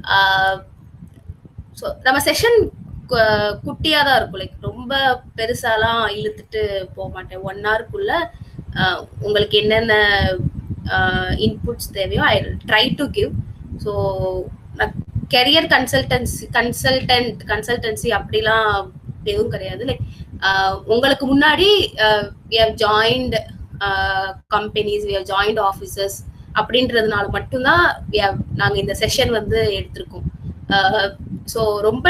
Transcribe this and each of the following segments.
So நம்ம session குட்டியாக தான் இருக்கும், லைக் ரொம்ப பெருசாலாம் இழுத்துட்டு போக மாட்டேன். 1 ஹவருக்குள்ள உங்களுக்கு என்னென்ன இன்புட்ஸ் தேவையோ I try to give. So career consultancy அப்படிலாம் எதுவும் கிடையாது. லைக் உங்களுக்கு முன்னாடி we have joined companies, we have joined offices அப்படின்றதுனால மட்டும்தான் நாங்கள் இந்த செஷன் வந்து எடுத்திருக்கோம். ஸோ ரொம்ப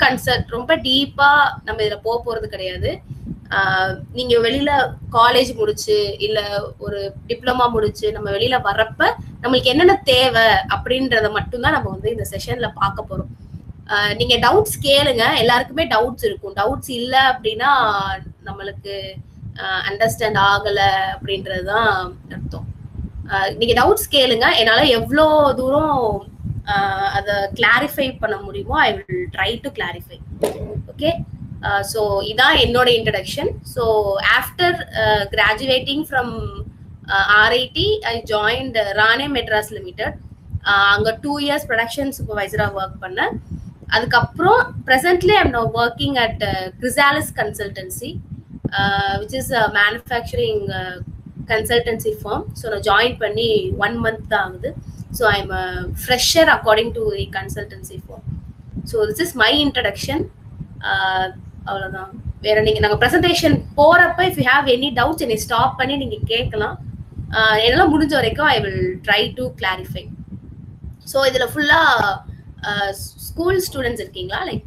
டீப்பா நம்ம இதில் போகிறது கிடையாது. நீங்க வெளியில காலேஜ் முடிச்சு இல்ல ஒரு டிப்ளமா முடிச்சு நம்ம வெளியில வர்றப்ப நம்மளுக்கு என்னென்ன தேவை அப்படின்றத மட்டும்தான் நம்ம வந்து இந்த செஷன்ல பார்க்க போறோம். நீங்க டவுட்ஸ் கேளுங்க, எல்லாருக்குமே டவுட்ஸ் இருக்கும். டவுட்ஸ் இல்ல அப்படின்னா நம்மளுக்கு அண்டர்ஸ்டாண்ட் ஆகல அப்படின்றதுதான் அர்த்தம். நீங்க டவுட்ஸ் கேளுங்க, என்னால எவ்வளோ தூரம் அதை கிளாரிஃபை பண்ண முடியுமோ I will try to clarify. Okay, so இதான் என்னோட introduction. So after graduating from RIT I joined Rane Madras limited. அங்கே 2 years ப்ரொடக்ஷன் சூப்பர்வைசராக ஒர்க் பண்ணேன். அதுக்கப்புறம் presently I'm now working at Chrysalis consultancy which is manufacturing consultancy firm. So நான் join பண்ணி 1 month தான் ஆகுது. So I'm fresher according to the consultancy firm. So this is my introduction. அவ்வளோதான். வேற நாங்கள் ப்ரெசன்டேஷன் போறப்ப if you have any doubts என்னை stop பண்ணி நீங்க கேட்கலாம். என்னால் முடிஞ்ச வரைக்கும் I will try to clarify. So இதுல ஃபுல்லா ஸ்கூல் ஸ்டூடெண்ட்ஸ் இருக்கீங்களா? லைக்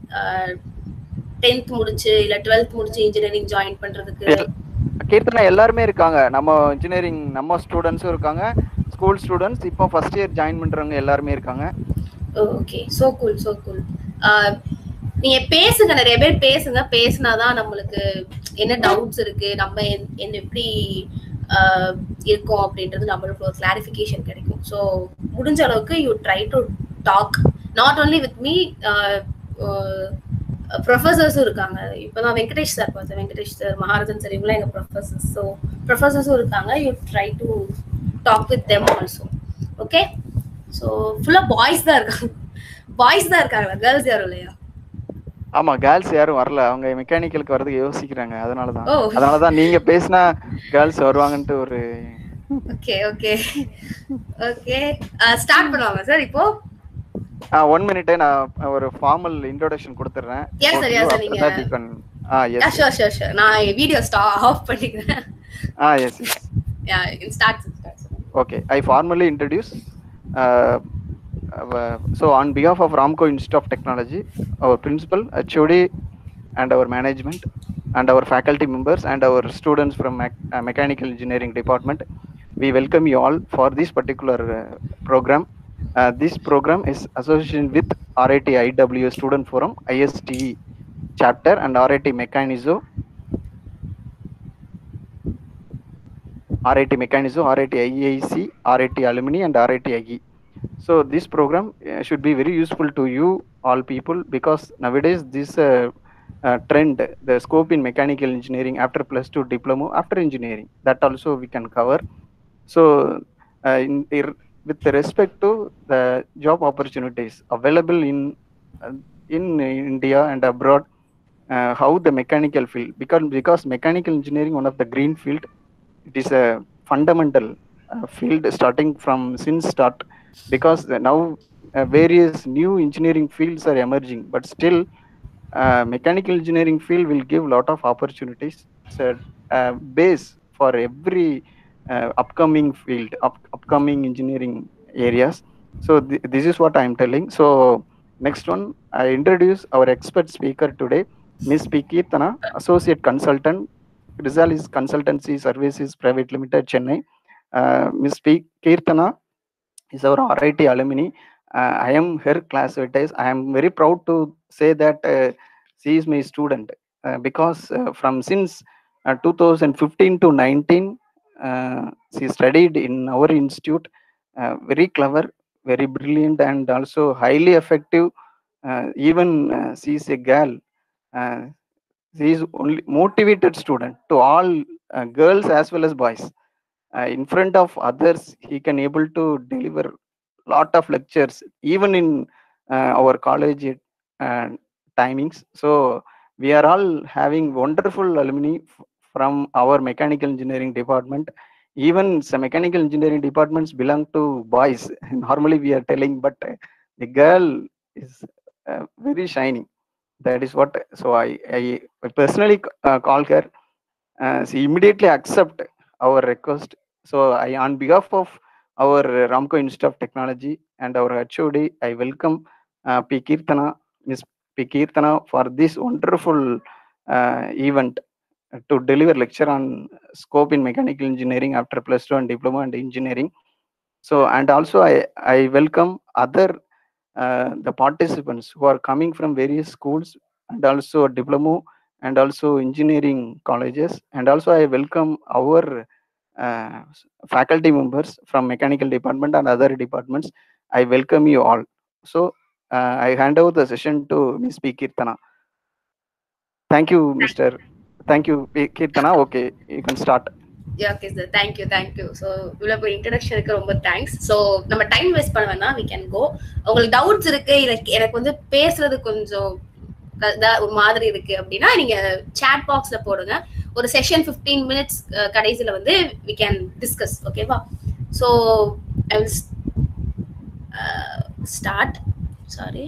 10th முடிச்சு இல்ல 12th முடிச்சு இன்ஜினியரிங் ஜாயின் பண்றதுக்கு? கீர்த்தனா எல்லாருமே இருக்காங்க. நம்ம இன்ஜினியரிங் நம்ம ஸ்டூடெண்ட்ஸும் இருக்காங்க, ஸ்கூல் ஸ்டூடெண்ட்ஸ் இப்போ ஃபர்ஸ்ட் இயர் ஜாயின் பண்றவங்க எல்லாருமே இருக்காங்க. Okay, so cool so cool. நீங்க பேசுங்க, நிறைய பேர் பேசுங்க. பேசினாதான் நம்மளுக்கு என்ன டவுட்ஸ் இருக்கு, நம்ம என்ன எப்படி இருக்கோம் அப்படின்றது நம்மளுக்கு ஒரு கிளாரிஃபிகேஷன் கிடைக்கும். ஸோ முடிஞ்ச அளவுக்கு you try to talk, not only with me, ப்ரொஃபஸர்ஸும் இருக்காங்க. இப்போதான் வெங்கடேஷ் சார் பார்த்தேன், வெங்கடேஷ் சார், மகாராஜன் சார், இவங்களாம் எங்கள் ப்ரொஃபஸர்ஸ். ஸோ ப்ரொஃபஸர்ஸும் இருக்காங்க, you try to talk with them also. Okay, so ஃபுல்லாக பாய்ஸ் தான் இருக்காங்களா? கேர்ள்ஸ் யாரும் இல்லையா? ஆமா, கேர்ள்ஸ் யாரும் வரல. அவங்க மெக்கானிக்கலுக்கு வரதுக்கு யோசிக்கிறாங்க. அதனாலதான் நீங்க பேசினா கேர்ள்ஸ் வருவாங்கன்ட்டு ஒரு. ஓகே ஓகே ஓகே, ஸ்டார்ட் பண்ணுவாங்க சார் இப்போ. 1 minute நான் ஒரு ஃபார்மல் இன்ட்ரோடக்ஷன் கொடுத்துறேன். எஸ் சார், எஸ் சார், நீங்க ஷூர் ஷூர் ஷூர். நான் வீடியோ ஆஃப் பண்ணிக்கிறேன். Yes yes, ya, start. Okay, I formally introduce. So on behalf of Ramco Institute of Technology, our principal, HOD, and our management, and our faculty members, and our students from mechanical engineering department, we welcome you all for this particular program. This program is associated with RIT IW Student Forum, ISTE chapter, and RIT Mechanizo, RIT IAC, RIT Alumni, and RIT IE. So this program should be very useful to you all people, because nowadays this trend, the scope in mechanical engineering after +2 diploma, after engineering, that also we can cover. So with respect to the job opportunities available in India and abroad, how the mechanical field, because mechanical engineering, one of the green field, it is a fundamental field starting from since start, because now various new engineering fields are emerging, but still mechanical engineering field will give lot of opportunities. So base for every upcoming field, upcoming engineering areas. So this is what I am telling. So next one, I introduce our expert speaker today, Ms. P. Keerthana, Associate Consultant, Grisalis Consultancy Services Private Limited, Chennai. Ms. P. Keerthana is our RIT alumni. I am her classmate. I am very proud to say that she is my student, because from since 2015 to 19, she studied in our institute. Very clever, very brilliant, and also highly effective. Even she is a girl. She is only motivated student to all girls as well as boys. In front of others, he can able to deliver lot of lectures, even in our college timings. So we are all having wonderful alumni from our mechanical engineering department. Even some mechanical engineering departments belong to boys. Normally we are telling, but the girl is very shining. That is what. So I personally call her. She immediately accept our request. So I, on behalf of our Ramco Institute of Technology and our HOD, I welcome P. Kirtana, Ms. P. Kirtana, for this wonderful event to deliver lecture on scope in mechanical engineering after +2 and diploma and engineering. So, and also I welcome other the participants who are coming from various schools and also diploma and also engineering colleges. And also I welcome our faculty members from mechanical department and other departments. I welcome you all. So I hand over the session to Ms. P. Kirtana. Thank you, Mr. Thank you, P. Kirtana. Okay, you can start. Okay sir, thank you. So இவ்வளோ ஒரு இன்ட்ரடக்ஷனுக்கு ரொம்ப thanks. So நம்ம time waste பண்ண வேணாம், we can go. உங்களுக்கு doubts இருக்கு, எனக்கு வந்து பேசுறது கொஞ்சம் ஒரு மாதிரி இருக்கு அப்படின்னா நீங்க சாட் பாக்ஸ்ல போடுங்க. ஒரு செஷன் 15 minutes கடைசியில வந்து வி கேன் டிஸ்கஸ். ஓகேவா? So I will start. Sorry,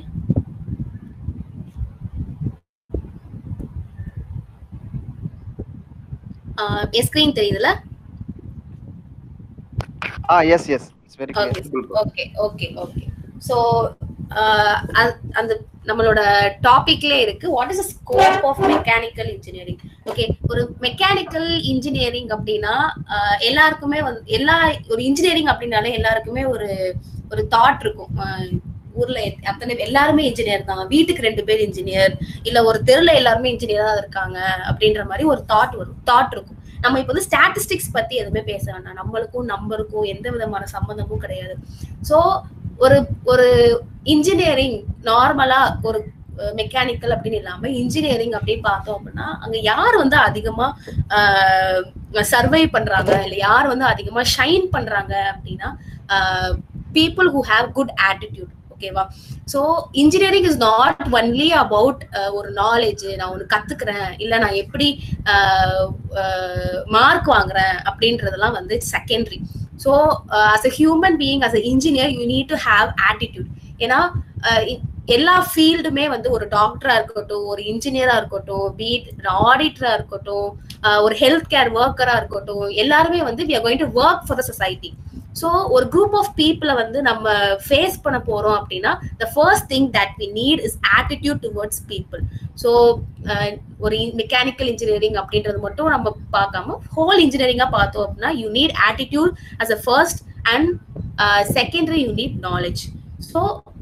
screen தெரியுதுல? Yes it's very clear. Okay. So அந்த நம்மளோட டாபிக்ல இருக்கு, what is the scope of mechanical engineering. Okay, ஒரு மெக்கானிக்கல் இன்ஜினியரிங் அப்படின்னா எல்லாருக்குமே வந்து ஒரு இன்ஜினியரிங் அப்படின்னாலே எல்லாருக்குமே ஒரு தாட் இருக்கும். ஊர்ல அத்தனை எல்லாருமே இன்ஜினியர் தான், வீட்டுக்கு 2 பேர் இன்ஜினியர், இல்ல ஒரு தெருல எல்லாருமே இன்ஜினியரா இருக்காங்க அப்படின்ற மாதிரி ஒரு தாட் இருக்கும். நம்ம இப்ப வந்து ஸ்டாட்டிஸ்டிக்ஸ் பத்தி எதுவுமே பேச வேண்டாம், நம்மளுக்கும் நம்பருக்கும் எந்த விதமான சம்பந்தமும் கிடையாது. சோ ஒரு இன்ஜினியரிங் நார்மலா ஒரு மெக்கானிக்கல் அப்படின்னு இல்லாம இன்ஜினியரிங் அப்படின்னு பார்த்தோம் அப்படின்னா அங்க யார் வந்து அதிகமா சர்வை பண்றாங்க, இல்ல யார் வந்து அதிகமா ஷைன் பண்றாங்க அப்படின்னா people who have good attitude. ஓகேவா? So engineering is not only about ஒரு நாலேஜ், நான் ஒன்று கத்துக்கிறேன், இல்லை நான் எப்படி மார்க் வாங்குறேன் அப்படின்றதெல்லாம் வந்து secondary. So as a human being, as a engineer, you need to have attitude. ஏன்னா எல்லா ஃபீல்டுமே வந்து ஒரு டாக்டரா இருக்கட்டும், ஒரு இன்ஜினியரா இருக்கட்டும், பீட் ஆடிட்டரா இருக்கட்டும், ஒரு ஹெல்த் கேர் ஒர்க்கரா இருக்கட்டும், எல்லாருமே வந்து we are going to work for the society. ஸோ ஒரு குரூப் ஆஃப் பீப்புளை வந்து நம்ம ஃபேஸ் பண்ண போறோம் அப்படின்னா the first thing that we need is attitude towards people. So ஒரு மெக்கானிக்கல் இன்ஜினியரிங் அப்படின்றது மட்டும் நம்ம பார்க்காம ஹோல் இன்ஜினியரிங்கா பார்த்தோம் அப்படின்னா you need attitude as a first and secondary you need knowledge. So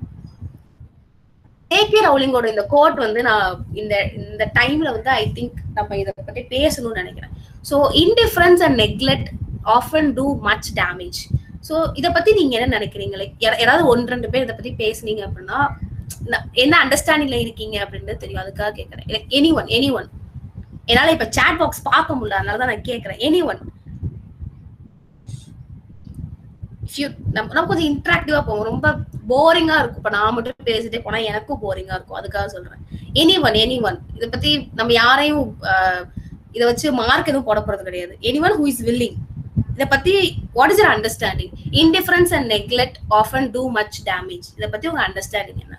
ஏகே ரவுலிங்கோட இந்த கோட் வந்து நான் இந்த டைம்ல வந்து ஐ திங்க் நம்ம இதை பத்தி பேசணும்னு நினைக்கிறேன். So indifference and neglect often do much damage. So இதை பத்தி நீங்க என்ன நினைக்கிறீங்களே? யாராவது 1-2 பேர் இதை பத்தி பேசுனீங்க அப்படின்னா என்ன அண்டர்ஸ்டாண்டிங்ல இருக்கீங்க அப்படின்னு தெரியும். அதுக்காக கேட்கறேன். எனி ஒன் என்னால இப்ப சாட் பாக்ஸ் பார்க்க முடியல, அதனாலதான் நான் கேட்கறேன். எனி ஒன், நம்ம கொஞ்சம் இன்ட்ராக்டிவா போவோம். ரொம்ப போரிங்கா இருக்கும். இப்ப நான் மட்டும் பேசிட்டே போனா எனக்கும் போரிங்கா இருக்கும். அதுக்காக சொல்றேன். எனி ஒன் இதை பத்தி நம்ம யாரையும் இதை வச்சு மார்க் எதுவும் போட போறது கிடையாது. Any one who is willing, இதை பத்தி what is your understanding? Indifference and neglect often do much damage. இதை பத்தி உங்க அண்டர்ஸ்டாண்டிங் என்ன?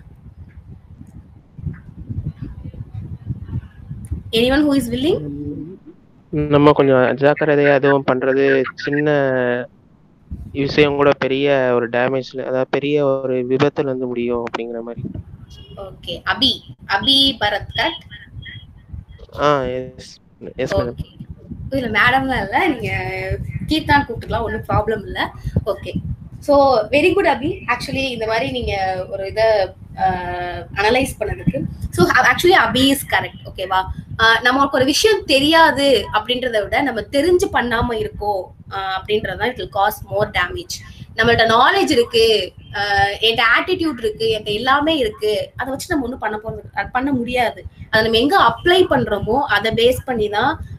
anyone who is willing? நம்ம கொஞ்சம் அஜாக்கிரதையா எதுவும் பண்றது சின்ன விஷயம் கூட பெரிய ஒரு டேமேஜ்ல, அதாவது பெரிய ஒரு விபத்துல வந்து முடியும் அப்படிங்கிற மாதிரி. ஓகே, அபி பரத் கட். Yes madam. இல்ல மேடம்லாம் இல்ல, நீங்க கீர்த்தான் கூப்பிட்டுக்கலாம், ஒன்றும் ப்ராப்ளம் இல்ல. Okay, so very good Abhi. Actually இந்த மாதிரி நீங்க ஒரு இதை அனலைஸ் பண்ணதுக்கு. So actually Abhi is correct. ஓகேவா? நமக்கு ஒரு விஷயம் தெரியாது அப்படின்றத விட நம்ம தெரிஞ்சு பண்ணாம இருக்கோம் அப்படின்றதுதான் it will cause more damage. நம்மள்ட்ட நாலேஜ் இருக்கு, என்கிட்ட ஆட்டிடியூட் இருக்கு, என்கிட்ட எல்லாமே இருக்கு, அதை வச்சு நம்ம ஒன்றும் பண்ண முடியாது. அதை நம்ம எங்க அப்ளை பண்றோமோ அதை பேஸ் பண்ணி தான்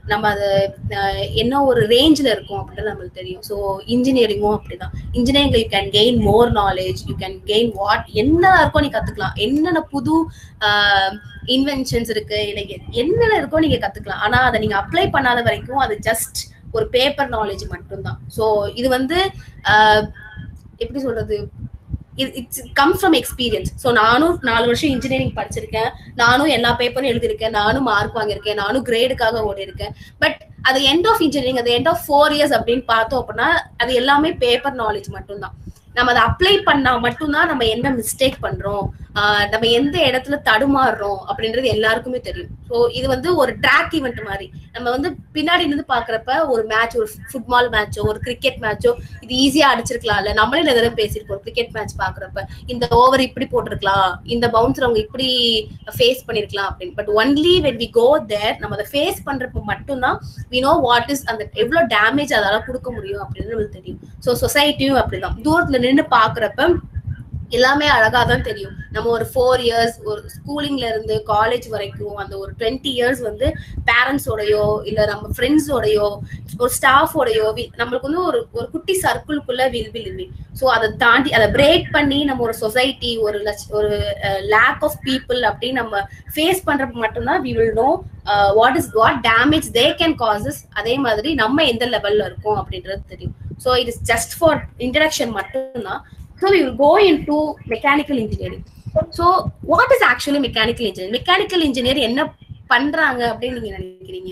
நம்ம அது என்ன ஒரு ரேஞ்சில் இருக்கும் அப்படின்னு நம்மளுக்கு தெரியும். ஸோ இன்ஜினியரிங்கும் அப்படிதான். Engineering you can gain more knowledge, you can gain what என்ன இருக்கோ நீ கத்துக்கலாம். என்னென்ன புது இன்வென்ஷன்ஸ் இருக்கு, இல்லை என்னென்ன இருக்கோ நீங்க கத்துக்கலாம். ஆனா அதை நீங்க அப்ளை பண்ணாத வரைக்கும் அது ஜஸ்ட் ஒரு பேப்பர் நாலேஜ் மட்டும்தான். ஸோ இது வந்து எப்படி சொல்றது, it's come from experience. So நானும் 4 வருஷம் இன்ஜினியரிங் படிச்சிருக்கேன், நானும் எல்லா பேப்பரும் எழுதிருக்கேன், நானும் மார்க் வாங்கியிருக்கேன், நானும் கிரேடுக்காக ஓடி இருக்கேன். பட் அது எண்ட் ஆஃப் இன்ஜினியரிங், அது எண்ட் ஆஃப் 4 இயர்ஸ் அப்படின்னு பார்த்தோம் அப்படின்னா அது எல்லாமே பேப்பர் நாலேஜ் மட்டும்தான். நம்ம அதை அப்ளை பண்ணா மட்டும்தான் நம்ம என்ன மிஸ்டேக் பண்றோம், நம்ம எந்த இடத்துல தடுமாறுறோம் அப்படின்றது எல்லாருக்குமே தெரியும். ஸோ இது வந்து ஒரு ட்ராக் ஈவெண்ட் மாதிரி. நம்ம வந்து பின்னாடி இருந்து பாக்குறப்ப ஒரு மேட்ச், ஒரு ஃபுட்பால் மேட்சோ ஒரு கிரிக்கெட் மேட்சோ இது ஈஸியா அடிச்சிருக்கலாம்ல. நம்மளே நிறைய பேசியிருக்கோம் கிரிக்கெட் மேட்ச் பாக்குறப்ப, இந்த ஓவர் இப்படி போட்டிருக்கலாம், இந்த பவுன்சர் அவங்க இப்படி ஃபேஸ் பண்ணிருக்கலாம் அப்படின்னு. But only when we go there, நம்ம அதை ஃபேஸ் பண்றப்ப மட்டும்தான் we know what is அந்த எவ்வளவு டேமேஜ் அதால கொடுக்க முடியும் அப்படின்னு நமக்கு தெரியும். ஸோ சொசைட்டியும் அப்படிதான். தூரத்துல நின்று பாக்குறப்ப எல்லாமே அழகா தான் தெரியும். நம்ம ஒரு 4 இயர்ஸ் ஒரு ஸ்கூலிங்ல இருந்து காலேஜ் வரைக்கும் அந்த ஒரு 20 இயர்ஸ் வந்து பேரண்ட்ஸோடயோ இல்ல நம்ம ஃப்ரெண்ட்ஸோடயோ ஒரு ஸ்டாஃபோடயோ நம்மளுக்கு வந்து ஒரு குட்டி சர்க்கிள்குள்ள வில் பி லிவிங். ஸோ அதை தாண்டி அதை பிரேக் பண்ணி நம்ம ஒரு சொசைட்டி, ஒரு லேக் ஆஃப் பீப்புள் அப்படின்னு நம்ம ஃபேஸ் பண்றப்ப மட்டும்தான் we will know what damage they can causes. அதே மாதிரி நம்ம எந்த லெவல்ல இருக்கோம் அப்படின்றது தெரியும். So it is just for introduction மட்டும்தான். So we will go into mechanical engineering. So what is actually mechanical engineering? Mechanical engineer என்ன பண்றாங்க அப்படின்னு நீங்க நினைக்கிறீங்க?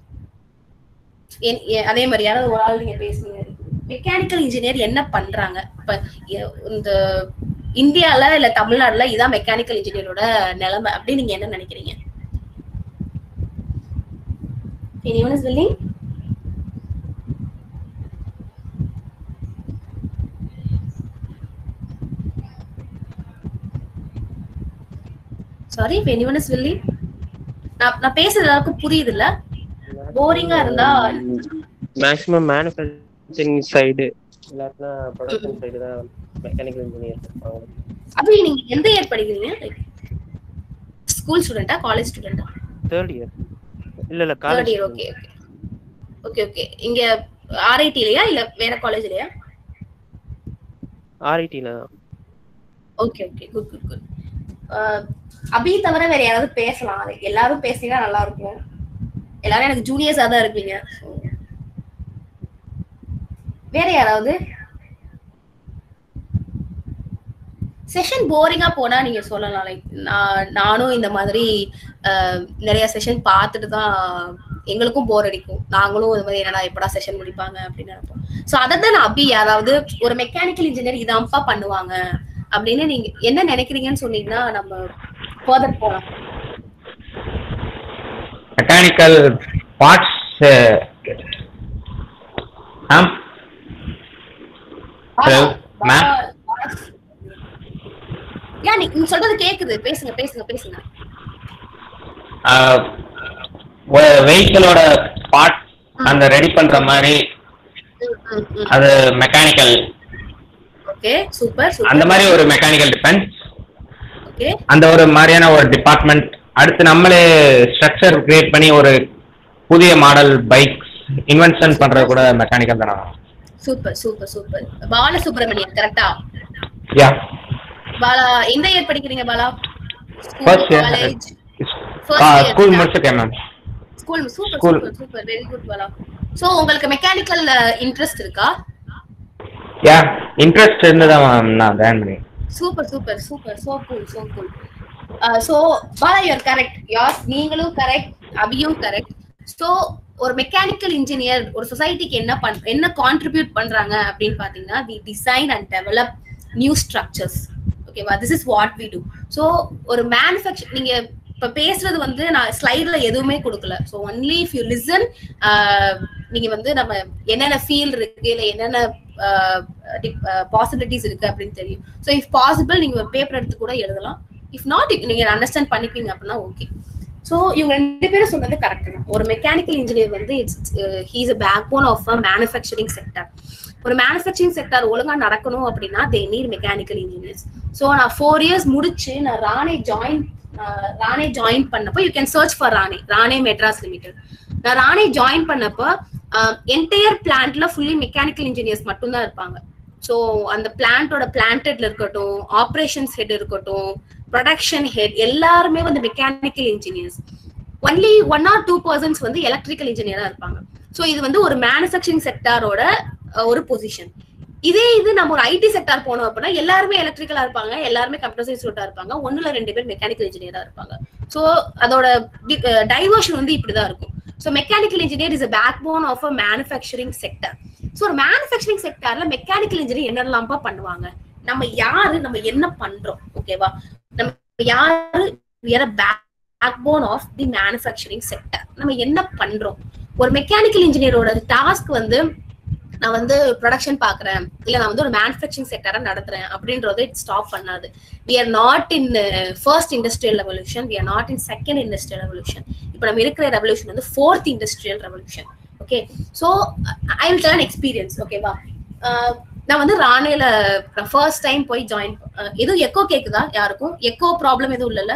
அதே மாதிரி யாராவது ஒரு ஆள் நீங்க பேசுங்க. மெக்கானிக்கல் இன்ஜினியர் என்ன பண்றாங்க இப்ப இந்த இந்தியால இல்ல தமிழ்நாடுல? இதான் மெக்கானிக்கல் இன்ஜினியரோட நிலைமை அப்படின்னு நீங்க என்ன நினைக்கிறீங்க? Anyone is willing? Sorry, if anyone is willing. நான் பேசுறது எல்லாருக்கும் புரியுது இல்ல? போரிங்கா இருந்தா மேக்ஸிமம் மேனுஃபேக்சரிங் சைடு இல்லனா ப்ரொடக்ஷன் சைடு தான் மெக்கானிக்கல் இன்ஜினியர் இருப்பாங்க. அப்படி நீங்க எந்த இயர் படிக்கிறீங்க? ஸ்கூல் ஸ்டூடெண்டா, காலேஜ் ஸ்டூடெண்டா? 3rd year. இல்ல காலேஜ். Okay okay okay. இங்க RIT லயா இல்ல வேற காலேஜ்லயா? RIT ல. Okay okay, good good good. Abhi தவிர வேற யாராவது பேசலாம்? எல்லாரும் பேசினா நல்லா இருக்கும். எல்லாரும் எனக்கு ஜூனியர்ஸா தான் இருப்பீங்க. வேற யாராவது? செஷன் போரிங்கா போனா நீங்க சொல்லலாம். லைக் நானும் இந்த மாதிரி நிறைய செஷன் பார்த்துட்டு தான் எங்களுக்கும் போர் அடிக்கும். நாங்களும் இந்த மாதிரி என்னடா எப்படா செஷன் முடிப்பாங்க அப்படின்னு நினைப்போம். ஸோ அதை தான் அபி யாராவது ஒரு மெக்கானிக்கல் இன்ஜினியர் இதான்ப்பா பண்ணுவாங்க அப்படின்னு நீங்க என்ன நினைக்கிறீங்கன்னு சொன்னீங்கன்னா நம்ம ஃபர்தர் போலாம். மெக்கானிக்கல் பார்ட்ஸ் நீங்க சொல்றது கேக்குது, பேசுங்க பேசுங்க பேசுங்க. வெஹிக்கிளோட பார்ட் அந்த ரெடி பண்ற மாதிரி அது மெக்கானிக்கல். Okay, super super. அந்த மாதிரி ஒரு மெக்கானிக்கல் டிபெண்ட். ஓகே, அந்த ஒரு மாதிரியான ஒரு டிபார்ட்மெண்ட். அடுத்து நம்மளே ஸ்ட்ரக்சர் கிரியேட் பண்ணி ஒரு புதிய மாடல் பைக்ஸ் இன்வென்ஷன் பண்றது கூட மெக்கானிக்கல் தானா? Super super super. Bala Subramanian கரெக்ட்டா? யா. பாலா எந்த இயர் படிக்கிறீங்க பாலா? First year. ஸ்கூல் முடிச்சிட்டேன் ma'am. School super super super, very good Bala. So உங்களுக்கு மெக்கானிக்கல் இன்ட்ரஸ்ட் இருக்கா? யா, இன்ட்ரஸ்ட் இருந்ததா மேம் நான் ஜாயின் பண்ணேன். Super super super, so cool so cool. So Bala you are correct. யாஸ் நீங்களும் கரெக்ட், அபியும் கரெக்ட். சோ ஒரு மெக்கானிக்கல் இன்ஜினியர் ஒரு சொசைட்டிக்கு என்ன கான்ட்ரிபியூட் பண்றாங்க அப்படின்னு பாத்தீங்கன்னா we design and develop new structures. ஓகேவா? this is what we do. so ஒரு மேனுஃபேக்சர் நீங்க இப்ப பேசுறது வந்து நான் ஸ்லைட்ல எதுவுமே கொடுக்கல. So only if you listen நீங்க வந்து நம்ம என்னென்ன ஃபீல் இருக்கு இல்ல என்னென்ன பாசிபிலிட்டிஸ் இருக்கு அப்படின்னு தெரியும். ஸோ இஃப் பாசிபிள் நீங்க பேப்பர் எடுத்து கூட எழுதலாம். இஃப் நாட் நீங்க அண்டர்ஸ்டாண்ட் பண்ணிப்பீங்க அப்படின்னா ஓகே. ஸோ இவங்க 2 பேரும் சொன்னது கரெக்ட் தான். ஒரு மெக்கானிக்கல் இன்ஜினியர் வந்து he is a backbone of a manufacturing sector. ஒரு மேனுஃபேக்சரிங் செக்டர் ஒழுங்கா நடக்கணும் அப்படின்னா they need mechanical engineers. So நான் 4 இயர்ஸ் முடிச்சு நான் ராணே ஜாயின் பண்ணப்போ you can search for Rane Madras limited. நான் ராணி ஜாயின் பண்ணப்போ என்டையர் பிளான்ட்ல ஃபுல்லி மெக்கானிக்கல் இன்ஜினியர்ஸ் மட்டும்தான் இருப்பாங்க. ஸோ அந்த பிளான்ட்டோட பிளான்டெட்ல இருக்கட்டும், ஆப்ரேஷன்ஸ் ஹெட் இருக்கட்டும், ப்ரொடக்ஷன் ஹெட் எல்லாருமே வந்து மெக்கானிக்கல் இன்ஜினியர்ஸ். ஒன்லி 1 or 2% வந்து எலக்ட்ரிக்கல் இன்ஜினியரா இருப்பாங்க. ஸோ இது வந்து ஒரு மேனுஃபேக்சரிங் செக்டாரோட ஒரு பொசிஷன். இதே இது நம்ம ஒரு ஐடி செக்டார் போனோம் அப்படின்னா எல்லாருமே எலக்ட்ரிக்கலா இருப்பாங்க, எல்லாருமே கம்ப்யூட்டர் சயின்ஸ் ஸ்டூடெண்டா இருப்பாங்க, 1 இல்ல 2 பேர் மெக்கானிக்கல் இன்ஜினியரா இருப்பாங்க. ஸோ அதோட டைவர்ஷன் வந்து இப்படிதான் இருக்கும். So mechanical engineer is a backbone of a manufacturing sector. So ஒரு மேனுஃபேக்சரிங் செக்டார்ல மெக்கானிக்கல் இன்ஜினியர் என்னெல்லாம் பண்ணுவாங்க, நம்ம யாரு, நம்ம என்ன பண்றோம், ஓகேவா, நம்ம யாரு, we are a backbone of the manufacturing sector. நம்ம என்ன பண்றோம், ஒரு மெக்கானிக்கல் இன்ஜினியரோட டாஸ்க் வந்து நான் வந்து ப்ரொடக்ஷன் பாக்குறேன், இல்ல நான் வந்து ஒரு மேனுஃபேக்சரிங் செக்டரா நடத்துறேன் அப்படின்றது இட் ஸ்டாப் பண்ணாது. we are not in first industrial revolution, we are not in second industrial revolution. இப்போ நம்ம இருக்கிற ரெவல்யூஷன் வந்து fourth industrial revolution. Okay, so I will tell an experience. ஓகேவா, நான் வந்து ராணேல ஃபர்ஸ்ட் டைம் போய் ஜாயின், எதுவும் எக்கோ கேக்குதா, யாருக்கும் எக்கோ ப்ராப்ளம் எதுவும் இல்லைல்ல?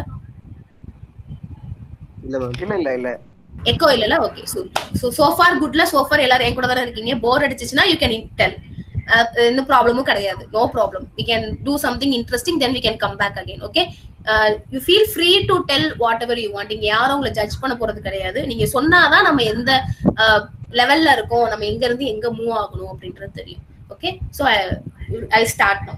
இல்ல எக்கோ இல்லல? ஓகே, சோ ஃபார் குட்ல, சோ ஃபார் எல்லாரும் என் கூட தான இருக்கீங்க. போர் அடிச்சிச்சுனா யூ கேன் டெல், எந்த ப்ராப்ளமும் கிடையாது, no problem. we can do something interesting, then we can come back again. okay, you feel free to tell whatever you want. நீங்க யாரும் உங்களை ஜட்ஜ் பண்ண போறது கிடையாது. நீங்க சொன்னாதான் நம்ம எந்த லெவல்ல இருக்கோம், நம்ம எங்க இருந்து எங்க மூவ் ஆகணும் அப்படின்றது தெரியும். Okay, so I start now.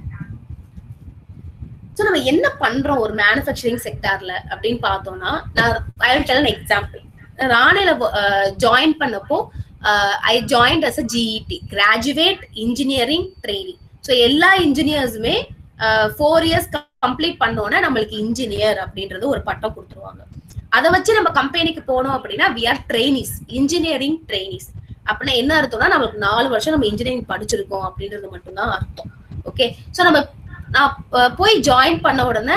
So நம்ம என்ன பண்றோம் ஒரு மேனுஃபேக்சரிங் செக்டார்ல அப்படின்னு பார்த்தோம்னா, நான் I will tell an example. ராணேல ஜாயின் பண்ணப்போ I joined as a GET, Graduate Engineering Training. So எல்லா இன்ஜினியர்ஸுமே 4 years கம்ப்ளீட் பண்ணோன்னா நம்மளுக்கு இன்ஜினியர் அப்படின்றது ஒரு பட்டம் கொடுத்துருவாங்க. அதை வச்சு நம்ம கம்பெனிக்கு போனோம் அப்படின்னா we are trainees, engineering trainees. அப்படின்னா என்ன அர்த்தம்னா நம்மளுக்கு 4 வருஷம் நம்ம இன்ஜினியரிங் படிச்சிருக்கோம் அப்படின்றது மட்டும்தான் அர்த்தம். ஓகே, ஸோ நான் போய் ஜாயின் பண்ண உடனே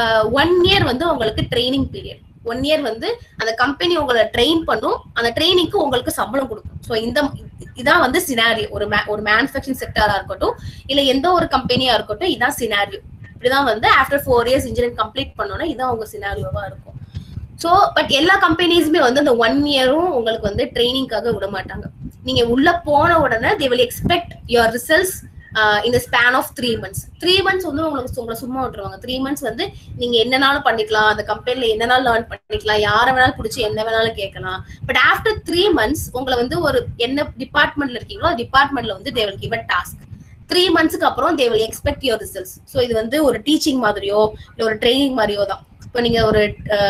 1 year வந்து உங்களுக்கு ட்ரைனிங் பீரியட். 1 year வந்து அந்த கம்பெனி உங்களை ட்ரெயின் பண்ணும், அந்த ட்ரைனிங்க்கு உங்களுக்கு சம்பளம் கொடுக்கும். ஸோ இதான் வந்து சினாரியோ. ஒரு மேனுஃபேக்சரிங் செக்டரா இருக்கட்டும், இல்ல எந்த ஒரு கம்பெனியா இருக்கட்டும், இதான் சினாரியோ. இப்படிதான் வந்து ஆஃப்டர் 4 years இன்ஜினியரிங் கம்ப்ளீட் பண்ணோம்னா இதான் உங்க சினாரியோவா இருக்கும். ஸோ பட் எல்லா கம்பெனிஸுமே வந்து அந்த 1 yearம் உங்களுக்கு வந்து ட்ரைனிங்காக விட மாட்டாங்க. நீங்க உள்ள போன உடனே they will expect your results in the span of 3 months. 3 months வந்து உங்களை சும்மா விட்டுருவாங்க. 3 months வந்து நீங்க என்னனாலும் பண்ணிக்கலாம், அந்த கம்பெனில என்னனாலும் லேர்ன் பண்ணிக்கலாம், யாரை வேணாலும் பிடிச்சி என்ன வேணாலும் கேட்கலாம். பட் ஆஃப்டர் 3 months உங்களை வந்து ஒரு என்ன டிபார்ட்மெண்ட்ல இருக்கீங்களோ டிபார்ட்மெண்ட்ல வந்து they will give a task. 3 monthsக்கு அப்புறம் they will expect your results. So இது வந்து ஒரு டீச்சிங் மாதிரியோ இல்லை ஒரு ட்ரைனிங் மாதிரியோ தான். இப்போ நீங்க ஒரு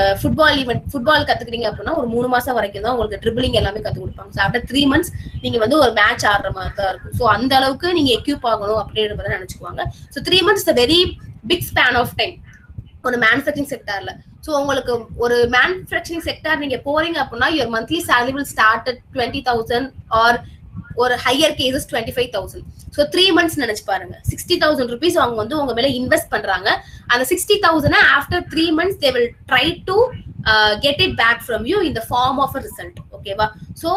ஃபுட்பால் கத்துக்கிறீங்க அப்படின்னா ஒரு 3 மாசம் வரைக்கும் தான் உங்களுக்கு ட்ரிபிளிங் எல்லாமே கத்து கொடுப்பாங்க. ஸோ ஆஃப்டர் 3 months நீங்க வந்து ஒரு மேட்ச் ஆடுற மாதிரி தான் இருக்கும். ஸோ அந்த அளவுக்கு நீங்க எக்யூப் ஆகணும் அப்படின்றத நினைச்சுக்குவாங்க. So 3 months is a very big span of time ஒரு மேனுஃபேக்சரிங் செக்டார்ல. ஸோ உங்களுக்கு ஒரு மேனுஃபேக்சரிங் செக்டார் நீங்க போறீங்க அப்படின்னா your monthly salary will start at 20,000 or ஒரு ஹையர் கேசஸ் 25,000. ஸோ 3 months நினைச்சு பாருங்க, 60,000 rupees அவங்க வந்து உங்க மேல இன்வெஸ்ட் பண்றாங்க. அந்த 60,000 after 3 months they will try to get it back from you in the form of a result. ஓகேவா, so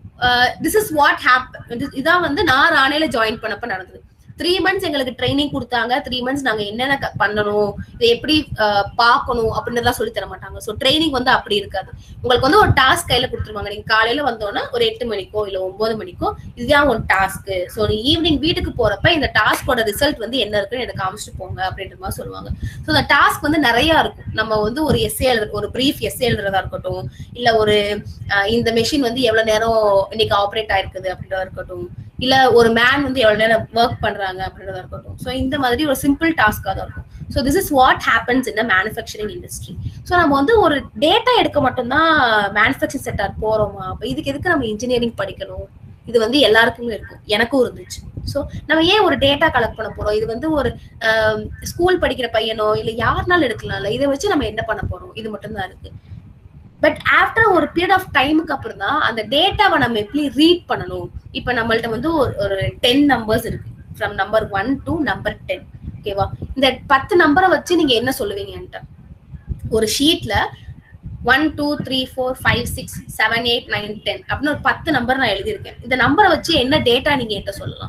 this is what happened. இதான் வந்து நான் ராணேல ஜாயின் பண்ணப்ப நடந்தது. 3 months எங்களுக்கு ட்ரைனிங் கொடுத்தாங்க. 3 months நாங்க என்னென்ன பண்ணணும், இதை எப்படி பார்க்கணும் அப்படின்றதெல்லாம் சொல்லி தர மாட்டாங்க. ஸோ ட்ரைனிங் வந்து அப்படி இருக்காது. உங்களுக்கு வந்து ஒரு டாஸ்க் கையில கொடுத்துருவாங்க. நீங்க காலையில வந்தோன்னா ஒரு 8 மணிக்கோ இல்ல 9 மணிக்கோ இதுதான் ஒரு டாஸ்க். ஸோ ஈவினிங் வீட்டுக்கு போறப்ப இந்த டாஸ்கோட ரிசல்ட் வந்து என்ன இருக்குன்னு எனக்கு காமிச்சிட்டு போங்க அப்படின்ற மாதிரி சொல்லுவாங்க. ஸோ அந்த டாஸ்க் வந்து நிறைய இருக்கும். நம்ம வந்து ஒரு எஸ்ஏ ஒரு பிரீஃப் எஸ்ஏ எழுதுறதா இருக்கட்டும், இல்ல ஒரு இந்த மெஷின் வந்து எவ்வளவு நேரம் இன்னைக்கு ஆப்ரேட் ஆயிருக்குது அப்படின்றதா இருக்கட்டும், இல்ல ஒரு மேன் வந்து எவ்வளவு நேரம் ஒர்க் பண்றாங்க அப்படின்றதா இருக்கட்டும். ஸோ இந்த மாதிரி ஒரு சிம்பிள் டாஸ்கா தான் இருக்கும். So this is what happens in manufacturing industry. So நம்ம வந்து ஒரு டேட்டா எடுக்க மட்டும்தான் மேனுஃபேக்சரிங் செக்டார் போறோமா, அப்ப இதுக்கு எதுக்கு நம்ம இன்ஜினியரிங் படிக்கணும்? இது வந்து எல்லாருக்குமே இருக்கும், எனக்கும் இருந்துச்சு. ஸோ நம்ம ஏன் ஒரு டேட்டா கலெக்ட் பண்ண போறோம்? இது வந்து ஒரு ஸ்கூல் படிக்கிற பையனோ இல்ல யாருனாலும் எடுக்கலாம்ல, இதை வச்சு நம்ம என்ன பண்ண போறோம்? இது மட்டும் தான் இருக்கு. பட் ஆஃப்டர் ஒரு பீரியட் ஆஃப் டைமுக்கு அப்புறம் தான் அந்த டேட்டாவை நம்ம எப்படி ரீட் பண்ணணும். இப்ப நம்மள்ட்ட வந்து ஒரு 10 numbers இருக்கு, ஃப்ரம் நம்பர் 1 to நம்பர் 10. ஓகேவா, இந்த 10 நம்பரை வச்சு நீங்க என்ன சொல்லுவீங்க என்கிட்ட? ஒரு ஷீட்ல 1 2 3 4 5 6 7 8 9 10 அப்படின்னு ஒரு 10 நம்பர் நான் எழுதியிருக்கேன். இந்த நம்பரை வச்சு என்ன டேட்டா நீங்க என்கிட்ட சொல்லலாம்?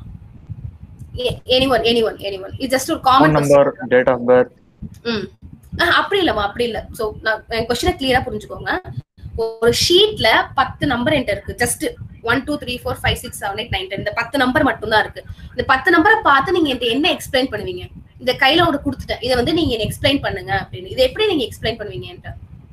anyone it's just a common number, date of birth. அப்படி இல்ல. சோ நான் கொஸ்டினை கிளியரா புரிஞ்சுக்கோங்க. ஒரு ஷீட்ல 10 நம்பர் என்கிட்ட இருக்கு. ஜஸ்ட் 1 2 3 4 5 6 7 8 9 10 இந்த 10 நம்பர் மட்டும் தான் இருக்கு. இந்த 10 நம்பரை பார்த்து நீங்க என்கிட்ட என்ன எக்ஸ்பிளைன் பண்ணுவீங்க? இந்த கையில ஒரு கொடுத்துட்டேன், இதை வந்து நீங்க எக்ஸ்பிளைன் பண்ணுங்க அப்படின்னு. இதை எப்படி நீங்க எக்ஸ்பிளைன் பண்ணுவீங்க என்கிட்ட?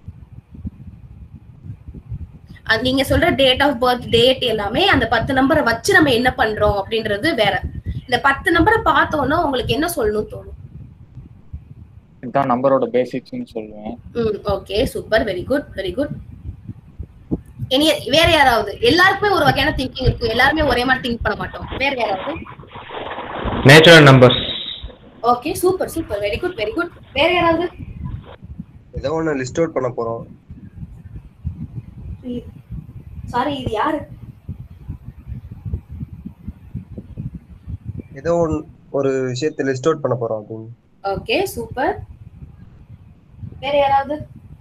நீங்க சொல்ற டேட் ஆஃப் பர்த், டேட் எல்லாமே அந்த 10 நம்பரை வச்சு நம்ம என்ன பண்றோம் அப்படின்றது வேற. இந்த 10 நம்பரை பார்த்தோன்னா உங்களுக்கு என்ன சொல்லணும்னு தோணும்? இதான் நம்பரோட பேசிக்ஸ்னு சொல்லுவேன். Okay, super, very good very good. இனி வேற யாராவது? எல்லாருக்குமே ஒரு வகையான திங்கிங் இருக்கு, எல்லாருமே ஒரே மாதிரி திங்க் பண்ண மாட்டோம். வேற யாராவது? Natural numbers. Okay, super super, very good very good. வேற யாராவது? ஏதோ ஒன்னு லிஸ்ட் அவுட் பண்ண போறோம். சாரி, இது யாரு? ஏதோ ஒரு விஷயத்தை லிஸ்ட் அவுட் பண்ண போறோம் அப்படின்னு. Okay, super. வேற யாராவது?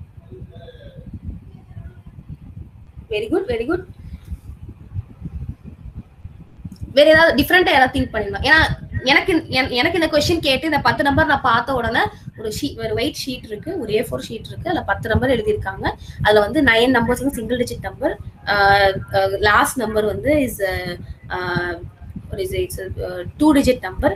Very good very good. வேற ஏதாவது டிஃபரெண்டா யாராவது திங்க் பண்ணிடலாம்? ஏன்னா எனக்கு இந்த கொஸ்டின் கேட்டு இந்த 10 நம்பர் நான் பார்த்த உடனே ஒரு ஒயிட் ஷீட் இருக்கு, ஒரு A4 ஷீட் இருக்கு, அதுல 10 நம்பர் எழுதியிருக்காங்க. அதுல வந்து 9 numbers single digit number, last number வந்து இஸ் 2 டிஜிட் நம்பர்.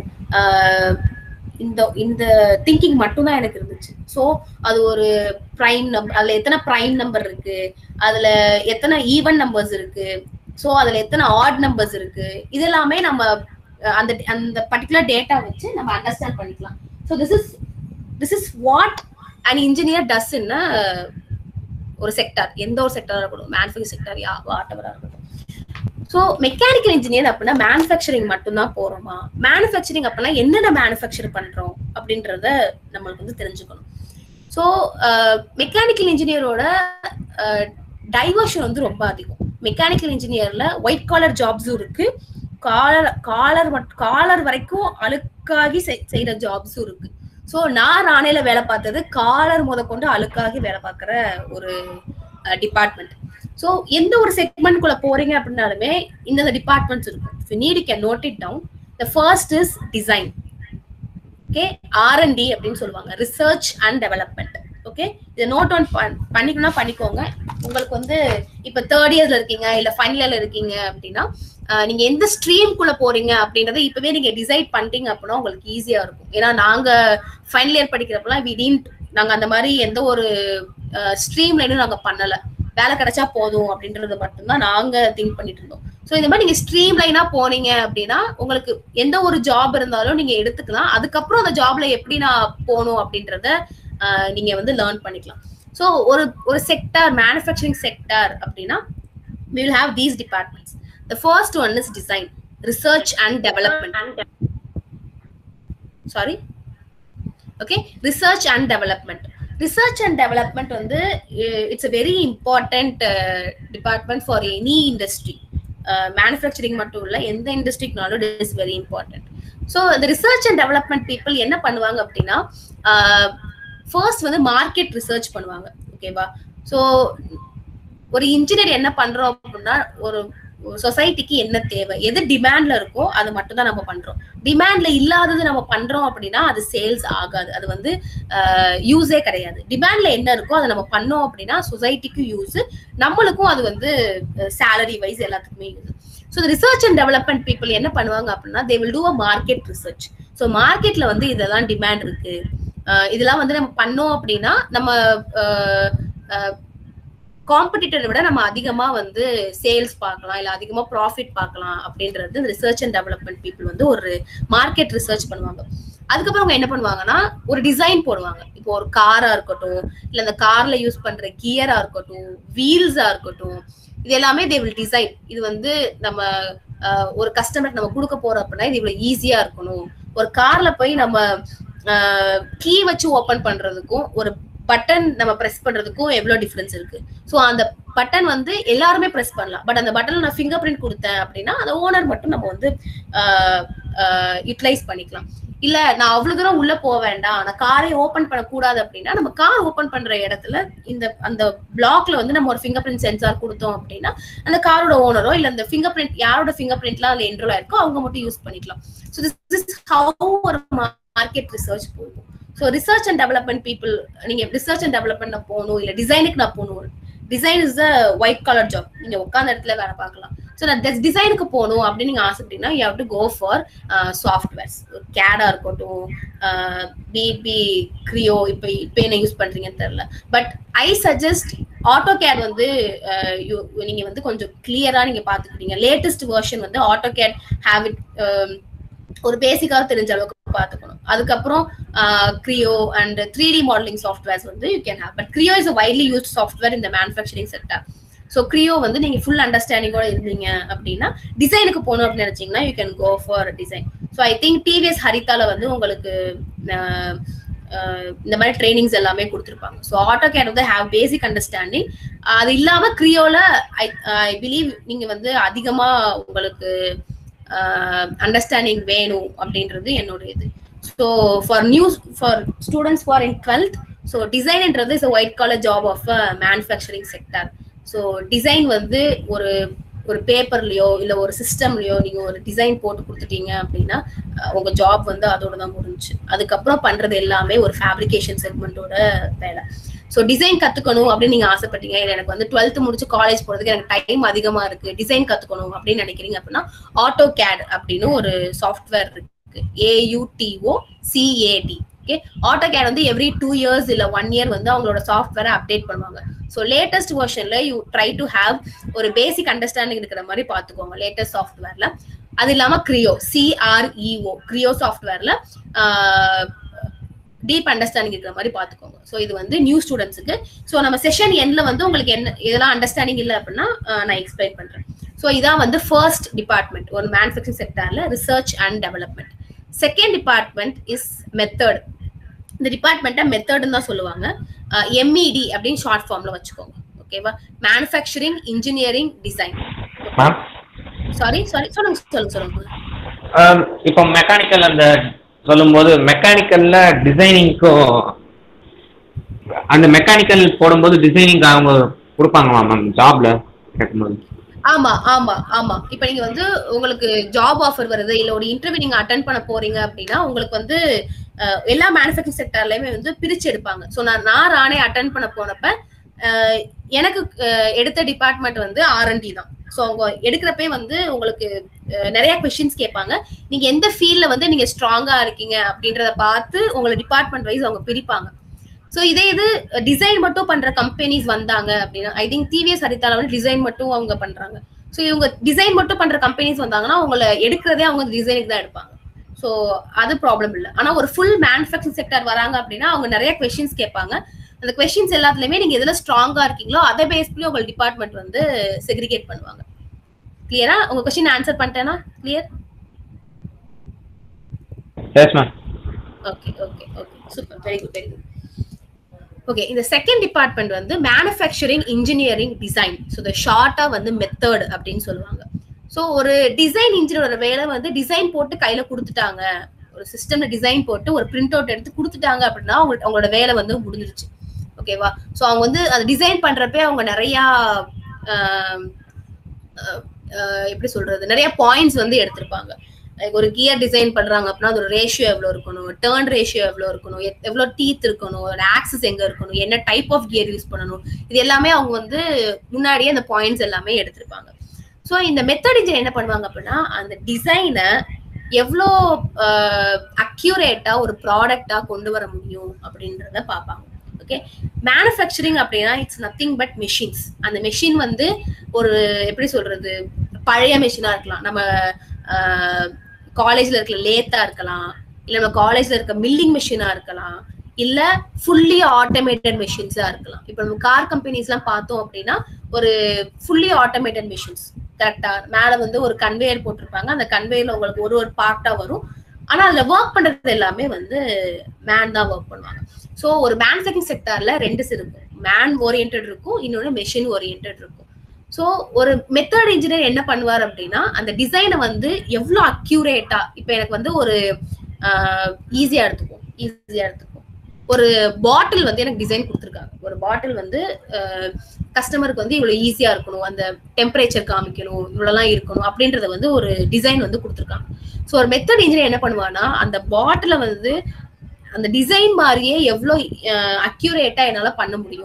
இந்த திங்கிங் மட்டும் தான் எனக்கு இருந்துச்சு. ஸோ அது ஒரு பிரைம் நம்பர், அதுல எத்தனை பிரைம் நம்பர் இருக்கு, அதுல எத்தனை ஈவன் நம்பர்ஸ் இருக்கு, ஸோ அதுல எத்தனை ஆட் நம்பர்ஸ் இருக்கு, இதெல்லாமே நம்ம அந்த பர்டிகுலர் டேட்டா வச்சு நம்ம அண்டர்ஸ்டாண்ட் பண்ணிக்கலாம். So this is what an engineer does in ஒரு செக்டார், எந்த ஒரு செக்டாரா இருக்கட்டும், மேனுஃபேக்சரிங் செக்டார் வாட் எவரா இருக்கட்டும். ஸோ மெக்கானிக்கல் இன்ஜினியர் அப்படின்னா மேனுஃபேக்சரிங் மட்டும்தான் போறோமா? மேனுஃபேக்சரிங் அப்படின்னா என்னென்ன மேனுஃபேக்சர் பண்றோம் அப்படின்றத நம்மளுக்கு வந்து தெரிஞ்சுக்கணும். ஸோ மெக்கானிக்கல் இன்ஜினியரோட டைவர்ஷன் வந்து ரொம்ப அதிகம். மெக்கானிக்கல் இன்ஜினியர்ல ஒயிட் காலர் ஜாப்ஸும் இருக்கு, காலர் வரைக்கும் அழுக்காகி செய்யற ஜாப்ஸும் இருக்கு. ஸோ நான் ராணேல வேலை பார்த்தது காலர் முத கொண்டு அழுக்காகி வேலை பார்க்குற ஒரு டிபார்ட்மெண்ட். ஸோ எந்த ஒரு செக்மெண்ட்குள்ள போறீங்க அப்படின்னாலுமே இந்த டிபார்ட்மெண்ட்ஸ் இருக்கும். If you need, you can note it down. The first is design. Okay, R&D அப்படின்னு சொல்லுவாங்க, ரிசர்ச் அண்ட் டெவலப்மெண்ட். ஓகே, இதை நோட் ஆன் பண்ணிக்கணும்னா பண்ணிக்கோங்க. உங்களுக்கு வந்து இப்ப 3rd இயர்ல இருக்கீங்க இல்ல ஃபைனல் இயர்ல இருக்கீங்க அப்படின்னா நீங்க எந்த ஸ்ட்ரீம்குள்ள போறீங்க அப்படின்றத இப்பவே நீங்க டிசைட் பண்ணிட்டீங்க அப்படின்னா உங்களுக்கு ஈஸியா இருக்கும். ஏன்னா நாங்க ஃபைனல் இயர் படிக்கிறப்பெல்லாம் நாங்க அந்த மாதிரி எந்த ஒரு ஸ்ட்ரீம் லைனும் நாங்க பண்ணல. வேலை கிடைச்சா போதும் அப்படின்றது மட்டும்தான் நாங்க திங்க் பண்ணிட்டு இருந்தோம். ஸோ இந்த மாதிரி நீங்க ஸ்ட்ரீம் லைனா போனீங்க அப்படின்னா உங்களுக்கு எந்த ஒரு ஜாப் இருந்தாலும் நீங்க எடுத்துக்கலாம். அதுக்கப்புறம் அந்த ஜாப்ல எப்படி நான் போகணும் அப்படின்றத நீங்க வந்து லேர்ன் பண்ணிக்கலாம். ஸோ ஒரு செக்டார், மேனுஃபேக்சரிங் செக்டார் அப்படின்னா we will have these departments. The first one is design, research and development. Sorry, okay, research and development. Research and development வந்து it's a very important department for any industry. Manufacturing மட்டும் இல்ல, எந்த இண்டஸ்ட்ரிக்குனாலும் it is very important. So the research and development people என்ன பண்ணுவாங்க அப்படின்னா first வந்து market research பண்ணுவாங்க. ஓகேவா? ஸோ ஒரு இன்ஜினியர் என்ன பண்றோம் அப்படின்னா ஒரு சொசைட்டிக்கு என்ன தேவை, எது டிமாண்ட்ல இருக்கோ அது மட்டும் தான் நம்ம பண்றோம். டிமாண்ட்ல இல்லாதது நம்ம பண்றோம் அப்படின்னா அது சேல்ஸ் ஆகாது, அது வந்து யூஸே கிடையாது. டிமாண்ட்ல என்ன இருக்கோ அதை நம்ம பண்ணோம் அப்படின்னா சொசைட்டிக்கும் யூஸ், நம்மளுக்கும் அது வந்து சேலரி வைஸ் எல்லாத்துக்குமே use. So research and development people என்ன பண்ணுவாங்க அப்படின்னா they will do a market research. So மார்க்கெட்ல வந்து இதெல்லாம் டிமாண்ட் இருக்கு, இதெல்லாம் வந்து நம்ம பண்ணோம் அப்படின்னா நம்ம காம்படிட்டரை விட நம்ம அதிகமா வந்து சேல்ஸ் பார்க்கலாம், இல்ல அதிகமா ப்ராஃபிட் பார்க்கலாம் அப்படின்றது ரிசர்ச் அண்ட் டெவலப்மெண்ட் பீப்புள் வந்து ஒரு மார்க்கெட் ரிசர்ச் பண்ணுவாங்க. அதுக்கப்புறம் அவங்க என்ன பண்ணுவாங்கன்னா ஒரு டிசைன் போடுவாங்க. இப்போ ஒரு காரா இருக்கட்டும், இல்ல அந்த கார்ல யூஸ் பண்ற கியரா இருக்கட்டும், வீல்ஸா இருக்கட்டும், இது எல்லாமே தே வில் டிசைன். இது வந்து நம்ம ஒரு கஸ்டமருக்கு நம்ம கொடுக்க போறோம் அப்படின்னா இது இவ்வளவு ஈஸியா இருக்கணும். ஒரு கார்ல போய் நம்ம கீ வச்சு ஓபன் பண்றதுக்கும் ஒரு பட்டன் நம்ம பிரஸ் பண்றதுக்கும் எவ்வளவு டிஃபரன்ஸ் இருக்கு. ஸோ அந்த பட்டன் வந்து எல்லாருமே பிரஸ் பண்ணலாம், பட் அந்த பட்டன்ல நான் ஃபிங்கர் பிரிண்ட் கொடுத்தேன் அப்படின்னா அந்த ஓனர் மட்டும் நம்ம வந்து யூட்டிலைஸ் பண்ணிக்கலாம். இல்ல நான் அவ்வளவு தூரம் உள்ள போக வேண்டாம், நான் காரை ஓபன் பண்ணக்கூடாது அப்படின்னா நம்ம கார் ஓபன் பண்ற இடத்துல அந்த பிளாக்ல வந்து நம்ம ஒரு ஃபிங்கர் பிரிண்ட் சென்சார் கொடுத்தோம் அப்படின்னா அந்த காரோட ஓனரோ இல்ல அந்த ஃபிங்கர் பிரிண்ட் யாரோட ஃபிங்கர் பிரிண்ட்லாம் அதுல என்ரோல் ஆயிருக்கோ அவங்க மட்டும் யூஸ் பண்ணிக்கலாம். ஸோ திஸ் இஸ் ஹவ் ஒரு மார்க்கெட் ரிசர்ச் போகும். So research and development people, நீங்க ரிசர்ச் அண்ட் டெவலப்மெண்ட் நான் போகணும் இல்ல டிசைனுக்கு நான் போகணும், design is the white collar job. நீங்க உட்கார்ந்த இடத்துல வேலை பார்க்கலாம். ஸோ நான் டிசைனுக்கு போகணும் அப்படின்னு நீங்க ஆசைப்பட்டீங்கன்னா you have to go for softwares. கேடா இருக்கட்டும், பிபி, கிரியோ, இப்போ என்ன யூஸ் பண்றீங்கன்னு தெரியல. But I suggest AutoCAD வந்து நீங்க வந்து கொஞ்சம் கிளியரா நீங்க பாத்துக்கிட்டீங்க. லேட்டஸ்ட் வெர்ஷன் வந்து ஆட்டோ கேட் ஹேவிட் ஒரு பேசிக்காக தெரிஞ்ச அளவுக்கு பார்த்துக்கணும். அதுக்கப்புறம் Creo and 3D modelling softwares வந்து you can have. But Creo is a widely used software இந்த மேனுஃபேக்சரிங் செக்டர். ஸோ கிரியோ வந்து நீங்க ஃபுல் அண்டர்ஸ்டாண்டிங்கோட இருந்தீங்க அப்படின்னா டிசைனுக்கு போகணும் அப்படின்னு நினைச்சீங்கன்னா you can go for design. So I think TVS ஹரிதால வந்து உங்களுக்கு இந்த மாதிரி ட்ரைனிங்ஸ் எல்லாமே கொடுத்துருப்பாங்க. ஸோ ஆட்டோ கேட் வந்து ஹேவ் பேசிக் அண்டர்ஸ்டாண்டிங். அது இல்லாம கிரியோல ஐ பிலீவ் நீங்க வந்து அதிகமா உங்களுக்கு அண்டர்ஸ்டாண்டிங் வேணும் அப்படின்றது என்னோட இது. So for students for in 12th, so டிசைன்ன்றது is a white collar job of manufacturing sector. So design வந்து ஒரு பேப்பர்லயோ இல்ல ஒரு சிஸ்டம்லயோ நீங்க ஒரு டிசைன் போட்டு கொடுத்துட்டீங்க அப்படின்னா உங்க ஜாப் வந்து அதோட தான் முடிஞ்சு. அதுக்கப்புறம் பண்றது எல்லாமே ஒரு ஃபேப்ரிகேஷன் செக்மெண்டோட வேலை. ஸோ டிசைன் கத்துக்கணும் அப்படின்னு நீங்க ஆசைப்பட்டீங்க, இல்லை எனக்கு வந்து 12th முடிச்சு காலேஜ் போறதுக்கு எனக்கு டைம் அதிகமா இருக்கு, டிசைன் கத்துக்கணும் அப்படின்னு நினைக்கிறீங்க அப்படின்னா ஆட்டோ கேட் அப்படின்னு ஒரு சாஃப்ட்வேர் இருக்கு. AUTOCAD. ஓகே, ஆட்டோ கேட் வந்து எவ்ரி 2 years இல்ல 1 year வந்து அவங்களோட சாஃப்ட்வேரை அப்டேட் பண்ணுவாங்க. ஸோ லேட்டஸ்ட் வெர்ஷன்ல யூ ட்ரை டு ஹேவ் ஒரு பேசிக் அண்டர்ஸ்டாண்டிங் இருக்கிற மாதிரி பாத்துக்கோங்க லேட்டஸ்ட் சாஃப்ட்வேர்ல. அது இல்லாம கிரியோ, CREO, கிரியோ சாஃப்ட்வேர்ல டீப் அண்டர்ஸ்டாண்டிங் இருக்கிற மாதிரி பாத்துக்கோங்க. ஸோ இது வந்து நியூ ஸ்டூடெண்ட்ஸுக்கு. ஸோ நம்ம செஷன் எண்ட்ல வந்து உங்களுக்கு என்ன இதெல்லாம் அண்டர்ஸ்டாண்டிங் இல்லை அப்படின்னா நான் எக்ஸ்பிளைன் பண்றேன். ஸோ இதான் வந்து ஃபர்ஸ்ட் டிபார்ட்மெண்ட் ஒரு மேனுஃபேக்சரிங் செக்டர்ல, research and development. Second department is method. இந்த டிபார்ட்மெண்ட்டை மெத்தட்னு தான் சொல்லுவாங்க. MED அப்படின்னு ஷார்ட் ஃபார்ம்ல வச்சுக்கோங்க. ஓகேவா? Manufacturing engineering design. சாரி சொல்லுங்க. இப்போ மெக்கானிக்கல் அந்த சொல்லும்போது மெக்கானிக்கல்ல டிசைனிங்க்கும் அந்த மெக்கானிக்கல் போடும்போது டிசைனிங் அவங்க கொடுப்பாங்களா மேம் ஜாப்ல கேட்கும்போது? ஆமா ஆமா ஆமா. இப்ப நீங்க வந்து உங்களுக்கு ஜாப் ஆஃபர் வருது இல்ல ஒரு இன்டர்வியூ நீங்க அட்டென்ட் பண்ண போறீங்க அப்படின்னா உங்களுக்கு வந்து எல்லா மேனுஃபேக்சரிங் செக்டர்லயுமே வந்து பிரிச்சு எடுப்பாங்க. ஸோ நான் நானே அட்டென்ட் பண்ண போனப்ப எனக்கு எடுத்த டிபார்ட்மெண்ட் வந்து R&D தான். ஸோ அவங்க எடுக்கிறப்பே வந்து உங்களுக்கு நிறைய கொஸ்டின்ஸ் கேட்பாங்க. நீங்க எந்த ஃபீல்ட்ல வந்து நீங்க ஸ்ட்ராங்கா இருக்கீங்க அப்படின்றத பார்த்து உங்களை டிபார்ட்மெண்ட் வைஸ் அவங்க பிரிப்பாங்க. ஸோ இதே இது டிசைன் மட்டும் பண்ற கம்பெனிஸ் வந்தாங்க அப்படின்னா ஐ திங்க் டிவிஎஸ் ஹரிதால வந்து டிசைன் மட்டும் அவங்க பண்றாங்க. ஸோ இவங்க டிசைன் மட்டும் பண்ற கம்பெனிஸ் வந்தாங்கன்னா உங்களை எடுக்கிறதே அவங்க டிசைனுக்கு தான் எடுப்பாங்க. ஸோ அது ப்ராப்ளம் இல்லை. ஆனா ஒரு ஃபுல் மேனுஃபேக்சரிங் செக்டர் வராங்க அப்படின்னா அவங்க நிறைய கொஸ்டின்ஸ் கேட்பாங்க. அந்த கொஸ்டின்ஸ் எல்லாத்துலயுமே நீங்க எதுல ஸ்ட்ராங்கா இருக்கீங்களோ அதை பேஸ் பண்ணி உங்க டிபார்ட்மெண்ட் வந்து செக்ரிகேட் பண்ணுவாங்க. கிளியரா? உங்க கொஸ்டின் ஆன்சர் பண்ணிட்டேனா? Clear? Yes ma'am. Okay okay okay, super, very good very good. Okay, இந்த செகண்ட் டிபார்ட்மெண்ட் வந்து மேனுஃபேக்சரிங் இன்ஜினியரிங் டிசைன். ஸோ இந்த ஷார்ட்டா வந்து மெத்தட் அப்படின்னு சொல்லுவாங்க. ஸோ ஒரு டிசைன் இன்ஜினியரோட வேலை வந்து டிசைன் போட்டு கையில கொடுத்துட்டாங்க, ஒரு சிஸ்டம்ல டிசைன் போட்டு ஒரு பிரிண்ட் அவுட் எடுத்து கொடுத்துட்டாங்க அப்படின்னா அவங்களோட வேலை வந்து முடிஞ்சிருச்சு. ஓகேவா? ஸோ அவங்க வந்து அதை டிசைன் பண்றப்ப அவங்க நிறைய எப்படி சொல்றது, நிறைய பாயிண்ட்ஸ் வந்து எடுத்திருப்பாங்க. ஒரு கியர் டிசைன் பண்றாங்க அப்படின்னா அதோட ரேஷியோ எவ்வளவு இருக்கணும், டர்ன் ரேஷியோ எவ்வளவு இருக்கணும், எவ்வளவு டீத் இருக்கணும், ஆக்சஸ் எங்க இருக்கணும், என்ன டைப் ஆஃப் கியர் யூஸ் பண்ணணும், இது எல்லாமே அவங்க வந்து முன்னாடியே அந்த பாயிண்ட்ஸ் எல்லாமே எடுத்திருப்பாங்க. ஸோ இந்த மெத்தட் இன்ஜினியர் என்ன பண்ணுவாங்க அப்படின்னா அந்த டிசைனை எவ்வளோ அக்யூரேட்டா ஒரு ப்ராடக்டா கொண்டு வர முடியும் அப்படின்றத பார்ப்பாங்க. ஓகே, மேனுஃபேக்சரிங் அப்படின்னா இட்ஸ் நத்திங் பட் மெஷின்ஸ். அந்த மெஷின் வந்து ஒரு எப்படி சொல்றது, பழைய மெஷினா இருக்கலாம், நம்ம காலேஜ்ல இருக்க லேத்தா இருக்கலாம், இல்ல நம்ம காலேஜ்ல இருக்க மில்லிங் மெஷினா இருக்கலாம், இல்ல ஃபுல்லி ஆட்டோமேட்டட் மெஷின்ஸா இருக்கலாம். இப்ப நம்ம கார் கம்பெனிஸ் எல்லாம் பார்த்தோம் அப்படின்னா ஒரு ஃபுல்லி ஆட்டோமேட்டட் மெஷின்ஸ் கரெக்டா மேல வந்து ஒரு கன்வேயர் போட்டிருப்பாங்க. அந்த கன்வேயர்ல உங்களுக்கு ஒரு ஒரு பார்ட்டா வரும். ஆனா அதுல ஒர்க் பண்றது எல்லாமே வந்து மேன் தான் ஒர்க் பண்ணுவாங்க. ஸோ ஒரு மேனுஃபேக்சரிங் செக்டர்ல ரெண்டு இருக்கும், மேன் ஓரியன்டட் இருக்கும், இன்னொன்னு மெஷின் ஓரியன்டட் இருக்கும். ஸோ ஒரு மெத்தட் இன்ஜினியர் என்ன பண்ணுவார் அப்படின்னா அந்த டிசைனை வந்து எவ்வளவு அக்யூரேட்டா, இப்ப எனக்கு வந்து ஒரு ஈஸியா எடுத்துக்கும் ஒரு பாட்டில் வந்து எனக்கு டிசைன் கொடுத்துருக்காங்க. ஒரு பாட்டில் வந்து கஸ்டமருக்கு வந்து இவ்வளவு ஈஸியா இருக்கணும், அந்த டெம்பரேச்சர் காமிக்கணும், இவ்வளவுலாம் இருக்கணும் அப்படின்றத வந்து ஒரு டிசைன் வந்து கொடுத்துருக்காங்க. ஸோ ஒரு மெத்தட் இன்ஜினியர் என்ன பண்ணுவான்னா அந்த பாட்டில வந்து அந்த டிசைன் மாதிரியே எவ்வளவு அக்யூரேட்டா என்னால பண்ண முடியும்,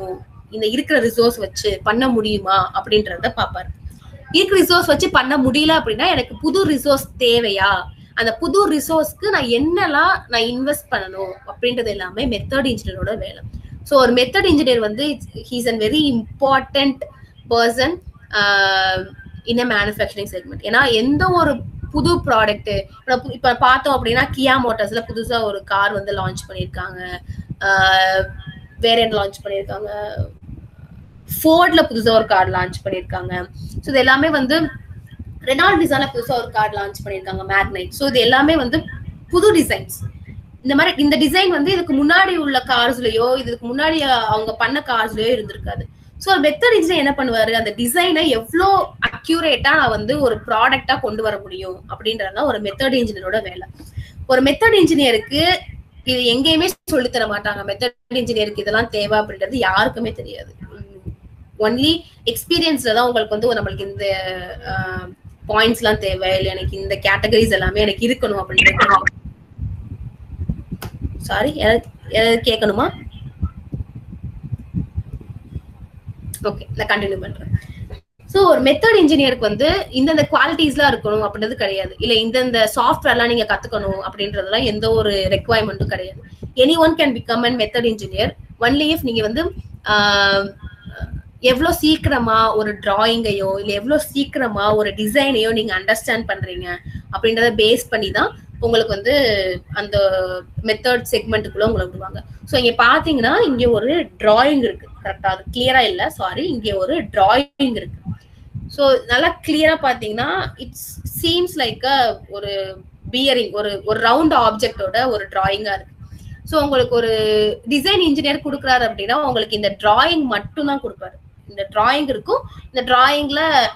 இந்த இருக்கிற ரிசோர்ஸ் வச்சு பண்ண முடியுமா அப்படின்றத பாப்பாரு. இருக்கிற ரிசோர்ஸ் வச்சு பண்ண முடியல அப்படின்னா எனக்கு புது ரிசோர்ஸ் தேவையா, அந்த புது ரிசோர்ஸ்க்கு நான் என்னெல்லாம் நான் இன்வெஸ்ட் பண்ணணும் அப்படின்றது எல்லாமே மெத்தட் இன்ஜினியரோட வேலை. ஸோ ஒரு மெத்தட் இன்ஜினியர் வந்து he's a very important person in a manufacturing segment. ஏன்னா எந்த ஒரு புது ப்ராடக்ட் இப்ப பார்த்தோம் அப்படின்னா கியா மோட்டார்ஸ்ல புதுசா ஒரு கார் வந்து லான்ச் பண்ணிருக்காங்க, வேற என்ன லான்ச் பண்ணிருக்காங்க, ஃபோர்ட்ல புதுசா ஒரு கார் லான்ச் பண்ணிருக்காங்க. ஸோ இது எல்லாமே வந்து ரெனால்ட் டிசைன்ல புதுசா ஒரு கார் லான்ச் பண்ணிருக்காங்க மேக்னைட். ஸோ இது எல்லாமே வந்து புது டிசைன்ஸ். இந்த மாதிரி இந்த டிசைன் வந்து இதுக்கு முன்னாடி உள்ள கார்ஸ்லயோ இதுக்கு முன்னாடி அவங்க பண்ண கார்ஸ்லயோ இருந்திருக்காது. ஸோ மெத்தட் இன்ஜினியர் என்ன பண்ணுவாரு, அந்த டிசைனை எவ்வளோ அக்யூரேட்டா நான் வந்து ஒரு ப்ராடக்டா கொண்டு வர முடியும் அப்படின்றதுதான் ஒரு மெத்தட் இன்ஜினியரோட வேலை. ஒரு மெத்தட் இன்ஜினியருக்கு இது எங்கேயுமே சொல்லித்தர மாட்டாங்க. மெத்தட் இன்ஜினியருக்கு இதெல்லாம் தேவை அப்படின்றது யாருக்குமே தெரியாது. ஒன்லி எக்ஸ்பீரியன்ஸ்ல தான் உங்களுக்கு வந்து நம்மளுக்கு இந்த பாயிண்ட்ஸ் எல்லாம் தேவை, இல்லை எனக்கு இந்த கேட்டகரிஸ் எல்லாமே எனக்கு இருக்கணும் அப்படின்றது. சாரி, யாராவது கேட்கணுமா? ஓகே, நான் கண்டினியூ பண்றேன். ஸோ ஒரு மெத்தட் இன்ஜினியருக்கு வந்து இந்தந்த குவாலிட்டிஸ்லாம் இருக்கணும் அப்படின்றது கிடையாது. இல்லை இந்தந்த சாஃப்ட்வேர்லாம் நீங்க கத்துக்கணும் அப்படின்றதுலாம் எந்த ஒரு ரெக்வயர்மெண்ட்டும் கிடையாது. Any one can become an method engineer only if நீங்க வந்து எவ்வளோ சீக்கிரமா ஒரு டிராயிங்கையோ இல்லை எவ்வளோ சீக்கிரமா ஒரு டிசைனையோ நீங்க அண்டர்ஸ்டாண்ட் பண்றீங்க அப்படின்றத பேஸ் பண்ணி தான் உங்களுக்கு வந்து அந்த மெத்தட் செக்மெண்ட்டுக்குள்ள உங்களை விடுவாங்க. ஸோ இங்க பாத்தீங்கன்னா இங்க ஒரு டிராயிங் இருக்கு, கரெக்டா? அது கிளியரா இல்ல, சாரி. இங்க ஒரு டிராயிங் இருக்கு. ஸோ நல்லா கிளியரா பாத்தீங்கன்னா இட்ஸ் சீம்ஸ் லைக் ஒரு பியரிங், ஒரு ரவுண்ட் ஆப்ஜெக்டோட ஒரு டிராயிங்கா இருக்கு. ஸோ உங்களுக்கு ஒரு டிசைன் இன்ஜினியர் கொடுக்குறாரு அப்படின்னா உங்களுக்கு இந்த டிராயிங் மட்டும் தான் கொடுப்பாரு. இந்த டிராயிங் இருக்கும், இந்த டிராயிங்ல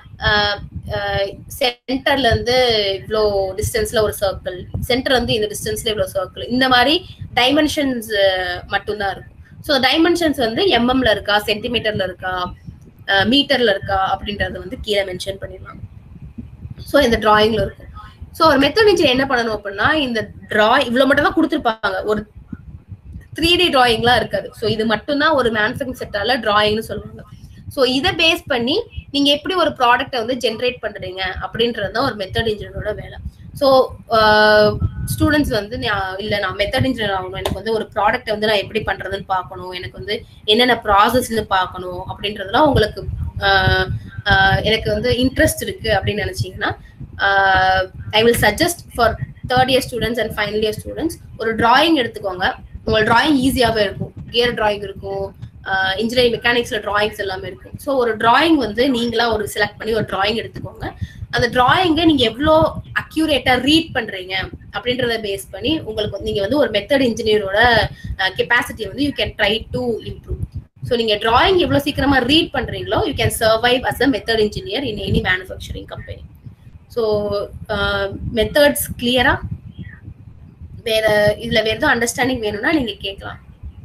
சென்டர்ல இருந்து இவ்வளோ டிஸ்டன்ஸ்ல ஒரு சர்க்கிள், சென்டர் வந்து இந்த டிஸ்டன்ஸ்ல இவ்வளோ சர்க்கிள், இந்த மாதிரி டைமென்ஷன்ஸ் மட்டும்தான் இருக்கும். ஸோ டைமென்ஷன்ஸ் வந்து எம்எம்ல இருக்கா, சென்டிமீட்டர்ல இருக்கா, மீட்டர்ல இருக்கா அப்படின்றத வந்து கீழே மென்ஷன் பண்ணிடலாம். ஸோ இந்த டிராயிங்ல இருக்கும். ஸோ ஒரு மெத்தட் இன்ஜினியர் என்ன பண்ணணும் அப்படின்னா இந்த இவ்வளவு மட்டும் தான் கொடுத்துருப்பாங்க, ஒரு 3D டிராயிங்லாம் இருக்காது. ஸோ இது மட்டும்தான் ஒரு மேனுஃபேக்சரிங் செக்டர்ல டிராயிங்னு சொல்லுவாங்க. ஸோ இதை பேஸ் பண்ணி நீங்க எப்படி ஒரு ப்ராடக்டை வந்து ஜென்ரேட் பண்றீங்க அப்படின்றது தான் ஒரு மெத்தட் இன்ஜினியரோட வேலை. ஸோ ஸ்டூடெண்ட்ஸ் வந்து இல்லை நான் மெத்தட் இன்ஜினியர் ஆகணும், எனக்கு வந்து ஒரு ப்ராடக்டை வந்து நான் எப்படி பண்றதுன்னு பார்க்கணும், எனக்கு வந்து என்னென்ன ப்ராசஸ்ன்னு பார்க்கணும் அப்படின்றதுலாம் உங்களுக்கு எனக்கு வந்து இன்ட்ரெஸ்ட் இருக்கு அப்படின்னு நினைச்சீங்கன்னா I will suggest for third year students and final year students ஒரு டிராயிங் எடுத்துக்கோங்க. உங்களுக்கு டிராயிங் ஈஸியாவே இருக்கும், கியர் டிராயிங் இருக்கும், இன்ஜினியரிங் மெக்கானிக்ஸ்ல டிராயிங்ஸ் எல்லாமே இருக்கும். ஸோ ஒரு டிராயிங் வந்து நீங்களா ஒரு செலக்ட் பண்ணி ஒரு டிராயிங் எடுத்துக்கோங்க. அந்த டிராயிங்கை நீங்க எவ்வளோ அக்யூரேட்டா ரீட் பண்றீங்க அப்படின்றத பேஸ் பண்ணி உங்களுக்கு நீங்க வந்து ஒரு மெத்தட் இன்ஜினியரோட கெப்பாசிட்டியை வந்து you can try to improve. So நீங்க டிராயிங் எவ்வளோ சீக்கிரமா ரீட் பண்றீங்களோ you can survive as a method engineer in any manufacturing company. So methods கிளியரா? வேற இதுல வேற எதுவும் அண்டர்ஸ்டாண்டிங் வேணும்னா நீங்க கேட்கலாம்.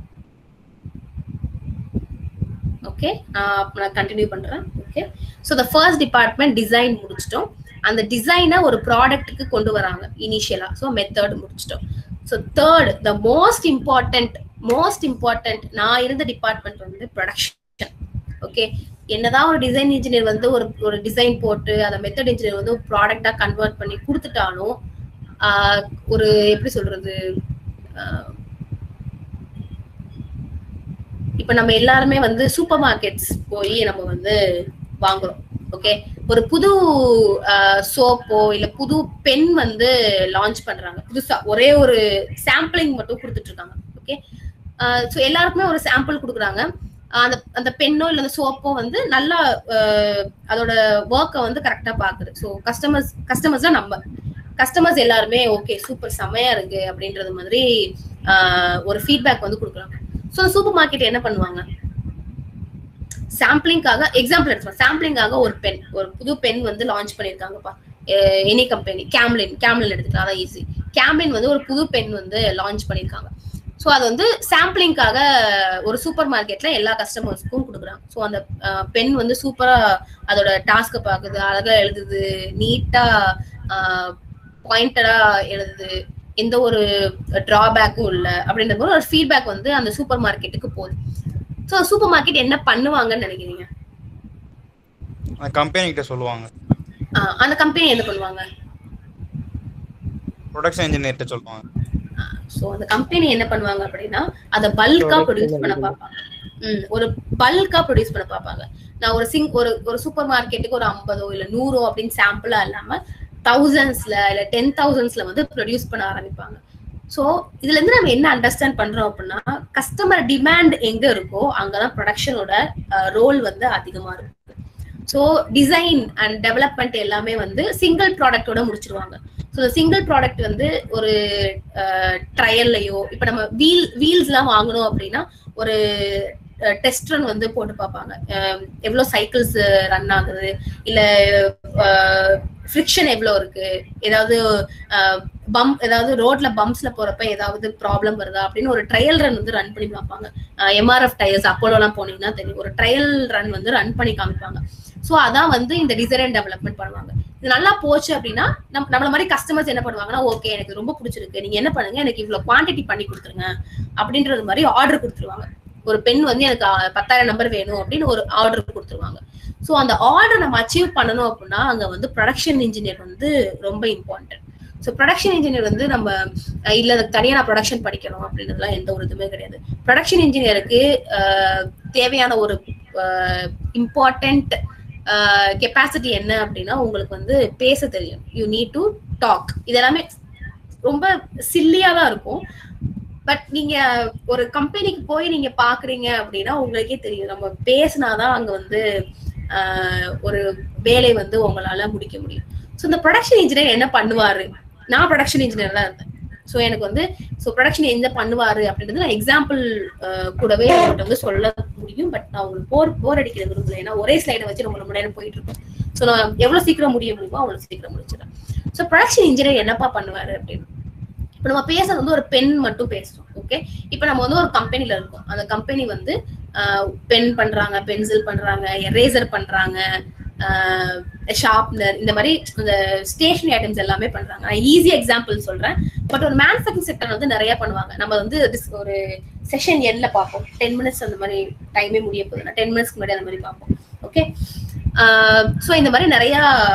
ஓகே, நான் கண்டினியூ பண்றேன். Okay, so the first department design முடிச்சிட்டோம். அந்த டிசைனை ஒரு ப்ராடக்ட்டுக்கு கொண்டு வராங்க இனிஷியலா. ஸோ மெத்தட் முடிச்சிட்டோம். So third the most important நான் இருந்த டிபார்ட்மெண்ட் வந்து ப்ரொடக்ஷன். ஓகே, என்னதான் ஒரு டிசைன் இன்ஜினியர் வந்து ஒரு டிசைன் போட்டு அந்த மெத்தட் இன்ஜினியர் வந்து ஒரு ப்ராடக்டா கன்வெர்ட் பண்ணி கொடுத்துட்டாலும் ஒரு எப்படி சொல்றது, இப்ப நம்ம எல்லாருமே வந்து சூப்பர் மார்க்கெட்ஸ் போய் நம்ம வந்து வாங்குறோம். ஓகே, ஒரு புது சோப்போ இல்ல புது பென் வந்து லான்ச் பண்றாங்க புதுசா, ஒரே ஒரு சாம்பிளிங் மட்டும் கொடுத்துட்டு இருக்காங்க. ஓகே, ஸோ எல்லாருக்குமே ஒரு சாம்பிள் கொடுக்குறாங்க. அந்த பென்னோ இல்ல அந்த சோப்போ வந்து நல்லா அதோட ஒர்க்கை வந்து கரெக்டா பாக்குது. ஸோ கஸ்டமர்ஸ் தான் நம்ம கஸ்டமர்ஸ் எல்லாருமே ஓகே சூப்பர் செமையா இருக்கு அப்படின்றது மாதிரி ஒரு ஃபீட்பேக் வந்து கொடுக்குறாங்க. ஸோ சூப்பர் மார்க்கெட் என்ன பண்ணுவாங்க, சாம்பிளிங்காக எக்ஸாம்பிள் எடுத்துக்கலாம். சாம்பிளிங்காக ஒரு புது பென் வந்து லான்ச் பண்ணிருக்காங்கப்பா, எனி கம்பெனி, கேம்லின் எடுத்துக்கலாம், அதான் ஈஸி. கேம்லின் வந்து ஒரு புது பென் வந்து லான்ச் பண்ணிருக்காங்க. ஸோ அது வந்து சாம்பிளிங்காக ஒரு சூப்பர் மார்க்கெட்ல எல்லா கஸ்டமர்ஸ்க்கும் கொடுக்குறாங்க. ஸோ அந்த பென் வந்து சூப்பரா அதோட டாஸ்கை பாக்குது, அழகா எழுதுது, நீட்டா பாயிண்டடா எழுதுது, எந்த ஒரு டிராபேக்கும் இல்லை அப்படின்ற ஒரு ஃபீட்பேக் வந்து அந்த சூப்பர் மார்க்கெட்டுக்கு போகுது. ஸோ சூப்பர் மார்க்கெட் என்ன பண்ணுவாங்கன்னு நினைக்கிறீங்க? கம்பெனி கிட்ட சொல்லுவாங்க. அந்த கம்பெனி என்ன பண்ணுவாங்க? ப்ரொடக்ஷன் இன்ஜினியர்ட்ட சொல்லுவாங்க. ஸோ அந்த கம்பெனி என்ன பண்ணுவாங்க அப்படின்னா அதை பல்கா ப்ரொடியூஸ் பண்ண பார்ப்பாங்க. ஒரு பல்கா ப்ரொடியூஸ் பண்ண பார்ப்பாங்க. நான் ஒரு சூப்பர் மார்க்கெட்டுக்கு ஒரு 50 இல்ல 100 அப்படின்னு சாம்பிளா இல்லாம thousandsல இல்ல 10,000sல வந்து ப்ரொடியூஸ் பண்ண ஆரம்பிப்பாங்க. ஸோ இதுல இருந்து நம்ம என்ன அண்டர்ஸ்டாண்ட் பண்றோம் அப்படின்னா கஸ்டமர் டிமாண்ட் எங்க இருக்கோ அங்கதான் ப்ரொடக்ஷனோட ரோல் வந்து அதிகமா இருக்கு. ஸோ டிசைன் அண்ட் டெவலப்மெண்ட் எல்லாமே வந்து சிங்கிள் ப்ராடக்டோட முடிச்சிருவாங்க. ஸோ சிங்கிள் ப்ராடக்ட் வந்து ஒரு ட்ரையல்லையோ இப்போ நம்ம வீல்ஸ் எல்லாம் வாங்கணும் அப்படின்னா ஒரு டெஸ்ட் ரன் வந்து போட்டு பார்ப்பாங்க. எவ்வளோ சைக்கிள்ஸ் ரன் ஆகுது, இல்ல ஃப்ரிக்ஷன் எவ்வளோ இருக்கு, ஏதாவது ஏதாவது ரோட்ல பம்ப்ஸ்ல போறப்ப ஏதாவது ப்ராப்ளம் வருதா அப்படின்னு ஒரு ட்ரையல் ரன் வந்து ரன் பண்ணி பார்ப்பாங்க. MRF டயர்ஸ் அப்போலோலாம் போனீங்கன்னா தெரியும், ஒரு ட்ரையல் ரன் வந்து ரன் பண்ணி காமிப்பாங்க. ஸோ அதான் வந்து இந்த டிசைன் அண்ட் டெவலப்மெண்ட் பண்ணுவாங்க. இது நல்லா போச்சு அப்படின்னா நம்மள மாதிரி கஸ்டமர்ஸ் என்ன பண்ணுவாங்கன்னா ஓகே எனக்கு ரொம்ப பிடிச்சிருக்கு, நீங்க என்ன பண்ணுங்க எனக்கு இவ்வளவு குவான்டிட்டி பண்ணி கொடுத்துருங்க அப்படின்றது மாதிரி ஆர்டர் கொடுத்துருவாங்க. ஒரு பென் வந்து எனக்கு 10,000 நம்பர் வேணும் அப்படின்னு ஒரு ஆர்டர் கொடுத்துருவாங்க. ஸோ அந்த ஆர்டர் நம்ம அச்சீவ் பண்ணணும் அப்படின்னா அங்க வந்து ப்ரொடக்ஷன் இன்ஜினியர் வந்து ரொம்ப இம்பார்ட்டன்ட். ஸோ ப்ரொடக்ஷன் இன்ஜினியர் வந்து நம்ம இல்ல தனியா நான் ப்ரொடக்ஷன் படிக்கணும் அப்படின்றதுலாம் எந்த ஒரு இதுவுமே கிடையாது. ப்ரொடக்ஷன் இன்ஜினியருக்கு தேவையான ஒரு இம்பார்ட்டன்ட் கெப்பாசிட்டி என்ன அப்படின்னா உங்களுக்கு வந்து பேச தெரியும். You need to talk. இதெல்லாமே ரொம்ப சில்லியா தான் இருக்கும். பட் நீங்க ஒரு கம்பெனிக்கு போய் நீங்க பாக்குறீங்க அப்படின்னா உங்களுக்கே தெரியும் நம்ம பேசினாதான் அங்க வந்து ஒரு வேலை வந்து உங்களால முடிக்க முடியும். ஸோ இந்த ப்ரொடக்ஷன் இன்ஜினியர் என்ன பண்ணுவாரு? நான் ப்ரொடக்ஷன் இன்ஜினியர் தான் இருந்தேன். ஸோ எனக்கு வந்து ப்ரொடக்ஷன் என்ன பண்ணுவாரு அப்படின்றது நான் எக்ஸாம்பிள் கூடவே அவங்கள்ட்ட வந்து சொல்ல முடியும். பட் நான் உங்களுக்கு போர் அடிக்கிற விரும்பல. ஏன்னா ஒரே ஸ்லைடை வச்சு ரொம்ப நேரம் போயிட்டு இருக்கோம். ஸோ நான் எவ்வளவு சீக்கிரம் முடிய முடியுமோ அவ்வளவு சீக்கிரம் முடிச்சிடறேன். ஸோ ப்ரொடக்ஷன் இன்ஜினியர் என்னப்பா பண்ணுவாரு அப்படின்னு இப்ப நம்ம பேசுறது வந்து ஒரு பென் மட்டும் பேசுறோம். ஓகே, இப்ப நம்ம வந்து ஒரு கம்பெனில இருக்கோம். அந்த கம்பெனி வந்து பென் பண்றாங்க, பென்சில் பண்றாங்க, எரேசர் பண்றாங்க, ஷார்ப்னர், இந்த மாதிரி இந்த ஸ்டேஷனரி ஐட்டம்ஸ் எல்லாமே பண்றாங்க. நான் ஈஸி எக்ஸாம்பிள் சொல்றேன். பட் ஒரு மேனுஃபேக்சரிங் செக்டர் வந்து நிறைய பண்ணுவாங்க. நம்ம வந்து ஒரு செஷன் எண்ட்ல பார்ப்போம். 10 minutes அந்த மாதிரி டைமே முடிய போகுது. 10 minutes முன்னாடி அந்த மாதிரி பார்ப்போம். ஓகே, ஸோ இந்த மாதிரி நிறைய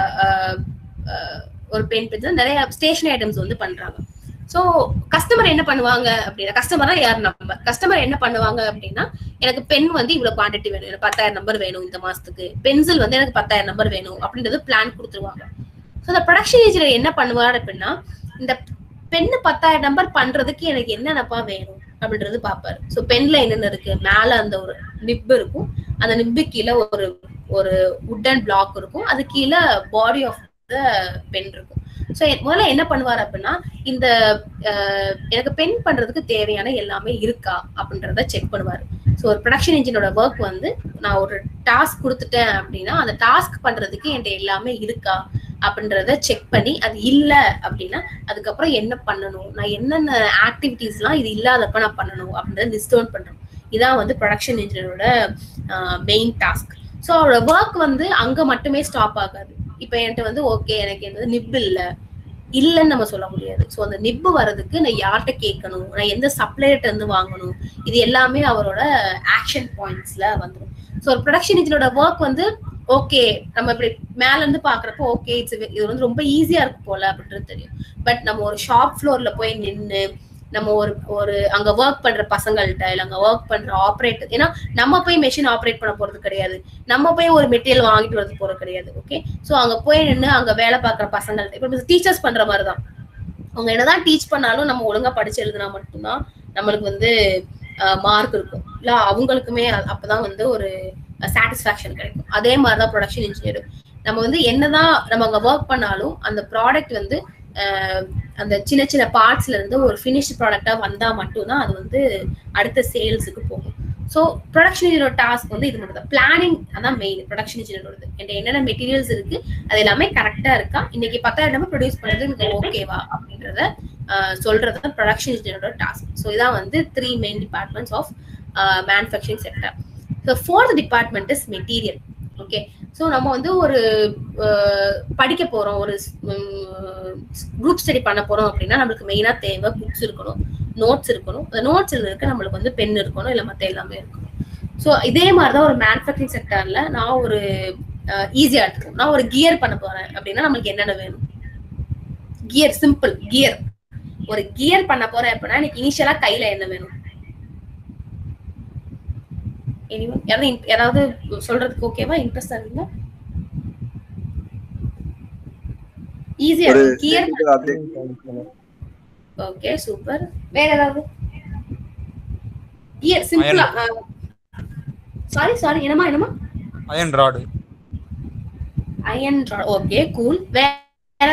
ஒரு பென் பென்சில் நிறைய ஸ்டேஷனரி ஐட்டம்ஸ் வந்து பண்றாங்க. சோ கஸ்டமர் என்ன பண்ணுவாங்க அப்படின்னா, கஸ்டமரா யார் நம்ம கஸ்டமர் என்ன பண்ணுவாங்க அப்படின்னா எனக்கு பென் வந்து இவ்வளவு குவான்டிட்டி வேணும், எனக்கு 10,000 நம்பர் வேணும் இந்த மாசத்துக்கு, பென்சில் வந்து எனக்கு 10,000 நம்பர் வேணும் அப்படின்றது பிளான் கொடுத்துருவாங்க. ஸோ இந்த ப்ரொடக்ஷன் இன்ஜினியர் என்ன பண்ணுவார் அப்படின்னா இந்த பென்னு 10,000 நம்பர் பண்றதுக்கு எனக்கு என்னென்னப்பா வேணும் அப்படின்றது பாப்பாரு. ஸோ பென்ல என்னென்ன இருக்கு, மேல அந்த ஒரு நிப் இருக்கும், அந்த நிப்பு கீழே ஒரு உட்டன் பிளாக் இருக்கும், அது கீழே பாடி ஆஃப் த பென் இருக்கும். ஸோ முதல்ல என்ன பண்ணுவார் அப்படின்னா இந்த எனக்கு பென் பண்றதுக்கு தேவையான எல்லாமே இருக்கா அப்படின்றத செக் பண்ணுவாரு. ஸோ ஒரு ப்ரொடக்ஷன் இன்ஜினோட ஒர்க் வந்து நான் ஒரு டாஸ்க் கொடுத்துட்டேன் அப்படின்னா அந்த டாஸ்க் பண்றதுக்கு என்கிட்ட எல்லாமே இருக்கா அப்படின்றத செக் பண்ணி அது இல்லை அப்படின்னா அதுக்கப்புறம் என்ன பண்ணணும், நான் என்னென்ன ஆக்டிவிட்டிஸ்லாம் இது இல்லாதப்ப நான் பண்ணணும் அப்படின்றத லிஸ்ட் டவுன் பண்றோம். இதான் வந்து ப்ரொடக்ஷன் இன்ஜினியரோட மெயின் டாஸ்க். ஸோ அவரோட ஒர்க் வந்து அங்க மட்டுமே ஸ்டாப் ஆகாது. இப்ப என்கிட்ட வந்து ஓகே எனக்கு என்னது நிப் இல்லைன்னு நம்ம சொல்ல முடியாது. ஸோ அந்த நிப்பு வர்றதுக்கு நான் யார்கிட்ட கேட்கணும், நான் எந்த சப்ளையர்ட்ட இருந்து வாங்கணும், இது எல்லாமே அவரோட ஆக்ஷன் பாயிண்ட்ஸ்ல வந்துடும். ஸோ ஒரு ப்ரொடக்ஷன் இன்ஜினோட ஒர்க் வந்து ஓகே நம்ம இப்படி மேல இருந்து பாக்குறப்போ ஓகே இது வந்து ரொம்ப ஈஸியா இருக்கு போல அப்படின்றது தெரியும். பட் நம்ம ஒரு ஷாப் ஃப்ளோர்ல போய் நின்று நம்ம ஒரு அங்க ஒர்க் பண்ற பசங்கள்கிட்ட இல்ல அங்க ஒர்க் பண்ற ஆப்ரேட்டர், ஏன்னா நம்ம போய் மெஷின் ஆப்ரேட் பண்ண போறது கிடையாது, நம்ம போய் ஒரு மெட்டீரியல் வாங்கிட்டு வரது போறது கிடையாது. ஓகே, சோ அங்க போய் நின்று அங்க வேலை பார்க்குற பசங்கள்ட்ட இப்ப டீச்சர்ஸ் பண்ற மாதிரிதான், அவங்க என்னதான் டீச் பண்ணாலும் நம்ம ஒழுங்கா படிச்சு எழுதுனா மட்டும்தான் நம்மளுக்கு வந்து மார்க் இருக்கும், இல்ல அவங்களுக்குமே அப்பதான் வந்து ஒரு சாட்டிஸ்பாக்சன் கிடைக்கும். அதே மாதிரிதான் ப்ரொடக்ஷன் இன்ஜினியர். நம்ம வந்து என்னதான் நம்ம அங்க ஒர்க் பண்ணாலும் அந்த ப்ராடக்ட் வந்து அந்த சின்ன சின்ன பார்ட்ஸ்ல இருந்து ஒரு ஃபினிஷ்ட் ப்ராடக்டா வந்தா மட்டும்தான் அது வந்து அடுத்த சேல்ஸுக்கு போகும். ஸோ ப்ரொடக்ஷன் இன்ஜினியரோட டாஸ்க் வந்து இது மட்டும் தான். பிளானிங் அதான் மெயின் ப்ரொடக்ஷன் இன்ஜினியரோடது. என்கிட்ட என்னென்ன மெட்டீரியல்ஸ் இருக்கு அது எல்லாமே கரெக்டா இருக்கா, இன்னைக்கு 10,000 ப்ரொடியூஸ் பண்றது எனக்கு ஓகேவா அப்படின்றத சொல்றது தான் ப்ரொடக்ஷன் இன்ஜினியரோட டாஸ்க். ஸோ இதான் வந்து 3 main departments of manufacturing sector. So 4th department is material. Okay, so நம்ம வந்து ஒரு படிக்க போறோம், ஒரு குரூப் ஸ்டடி பண்ண போறோம் அப்படின்னா நம்மளுக்கு மெயினா தேவை புக்ஸ் இருக்கணும், நோட்ஸ் இருக்கணும். அந்த நோட்ஸ் இருக்க நம்மளுக்கு வந்து பென் இருக்கணும், இல்லை மற்ற எல்லாமே இருக்கணும். ஸோ இதே மாதிரிதான் ஒரு மேனுஃபேக்சரிங் செக்டர்ல நான் ஒரு ஈஸியா எடுத்துக்கணும். நான் ஒரு கியர் பண்ண போறேன் அப்படின்னா நம்மளுக்கு என்னென்ன வேணும்? Gear, simple gear. ஒரு கியர் பண்ண போறேன் அப்படின்னா எனக்கு இனிஷியலா கையில என்ன வேணும்? யாராவது சொல்றதுக்கு ஓகேவா? இன்ட்ரெஸ்டா இருக்குங்க? ஈஸியா கியர். Okay, super. வேற ஏதாவது கியர் சிம்பிளா? சாரி என்னமா? Iron rod. Okay, cool. வேற?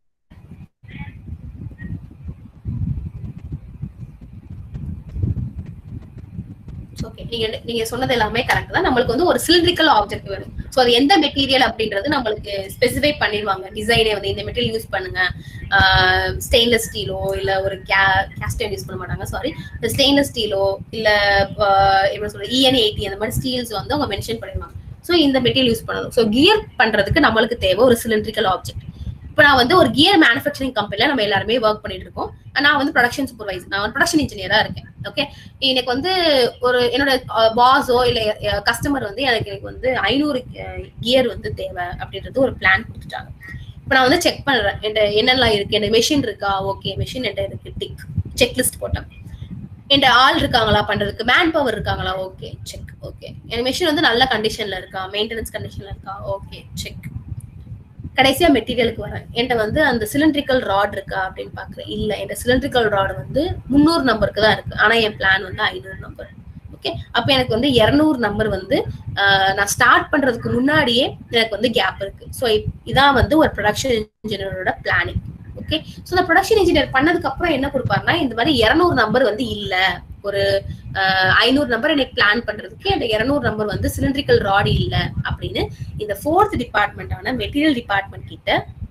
ஓகே, நீங்க சொன்னது எல்லாமே கரெக்ட் தான். நம்மளுக்கு வந்து ஒரு சிலிண்ட்ரிக்கல் ஆப்ஜெக்ட் வேணும். சோ அது எந்த மெட்டீரியல் அப்படின்றது நம்மளுக்கு ஸ்பெசிஃபை பண்ணிடுவாங்க. டிசைனே வந்து இந்த மெட்டீரியல் யூஸ் பண்ணுங்க, ஸ்டெயின்லெஸ் ஸ்டீலோ இல்ல ஒரு கேஸ்ட் அயர்ன் யூஸ் பண்ண மாட்டாங்க, சாரி, ஸ்டெயின்லெஸ் ஸ்டீலோ இல்ல எப்படி சொல்ற EN80 அந்த மாதிரி ஸ்டீல்ஸ் வந்து அவங்க மென்ஷன் பண்ணிடுவாங்க. ஸோ இந்த மெட்டீரியல் யூஸ் பண்ணணும். ஸோ கியர் பண்றதுக்கு நம்மளுக்கு தேவை ஒரு சிலிண்ட்ரிக்கல் ஆப்ஜெக்ட். இப்போ நான் வந்து ஒரு கியர் மேனுஃபேக்சரிங் கம்பெனில நம்ம எல்லாருமே ஒர்க் பண்ணிட்டு இருக்கோம். நான் வந்து ப்ரொடக்ஷன் சூப்பர்வைசர், நான் ப்ரொடக்ஷன் இன்ஜினியரா இருக்கேன். ஓகே, எனக்கு வந்து ஒரு என்னோட பாஸோ இல்ல கஸ்டமர் வந்து எனக்கு வந்து 500 கியர் வந்து தேவை அப்படின்றது ஒரு பிளான் கொடுத்துட்டாங்க. இப்போ நான் வந்து செக் பண்றேன் என்னெல்லாம் இருக்கு, என்ன மெஷின் இருக்கா? ஓகே, மெஷின் என்ன இருக்கு, டிக், செக்லிஸ்ட் போட்டேன். என்கிட்ட ஆள் இருக்காங்களா பண்றதுக்கு, மேன் பவர் இருக்காங்களா? Okay, check. ஓகே, என் மெஷின் வந்து நல்ல கண்டிஷன்ல இருக்கா, மெயின்டெனன்ஸ் கண்டிஷன்ல இருக்கா? Okay, check. கடைசியா மெட்டீரியலுக்கு வரேன். என்கிட்ட வந்து அந்த சிலிண்ட்ரிக்கல் ராட் இருக்கா அப்படின்னு பாக்குறேன். இல்ல, என்கிட்ட சிலிண்ட்ரிக்கல் ராட் வந்து 300 நம்பருக்கு தான் இருக்கு. ஆனா என் பிளான் வந்து 500 நம்பர். ஓகே, அப்ப எனக்கு வந்து 200 நம்பர் வந்து நான் ஸ்டார்ட் பண்றதுக்கு முன்னாடியே எனக்கு வந்து கேப் இருக்கு. ஸோ இதான் வந்து ஒரு ப்ரொடக்ஷன் இன்ஜினியரோட பிளானிங். ஓகே, ஸோ இந்த ப்ரொடக்ஷன் இன்ஜினியர் பண்ணதுக்கு அப்புறம் என்ன கொடுப்பாருன்னா, இந்த மாதிரி 200 நம்பர் வந்து இல்ல, ஒரு 500 நம்பர் எனக்கு பிளான் பண்றதுக்கு அந்த 200 நம்பர் வந்து சிலிண்ட்ரிக்கல் ராட் இல்ல அப்படின்னு இந்த 4th டிபார்ட்மெண்டான மெட்டீரியல் டிபார்ட்மெண்ட் கிட்ட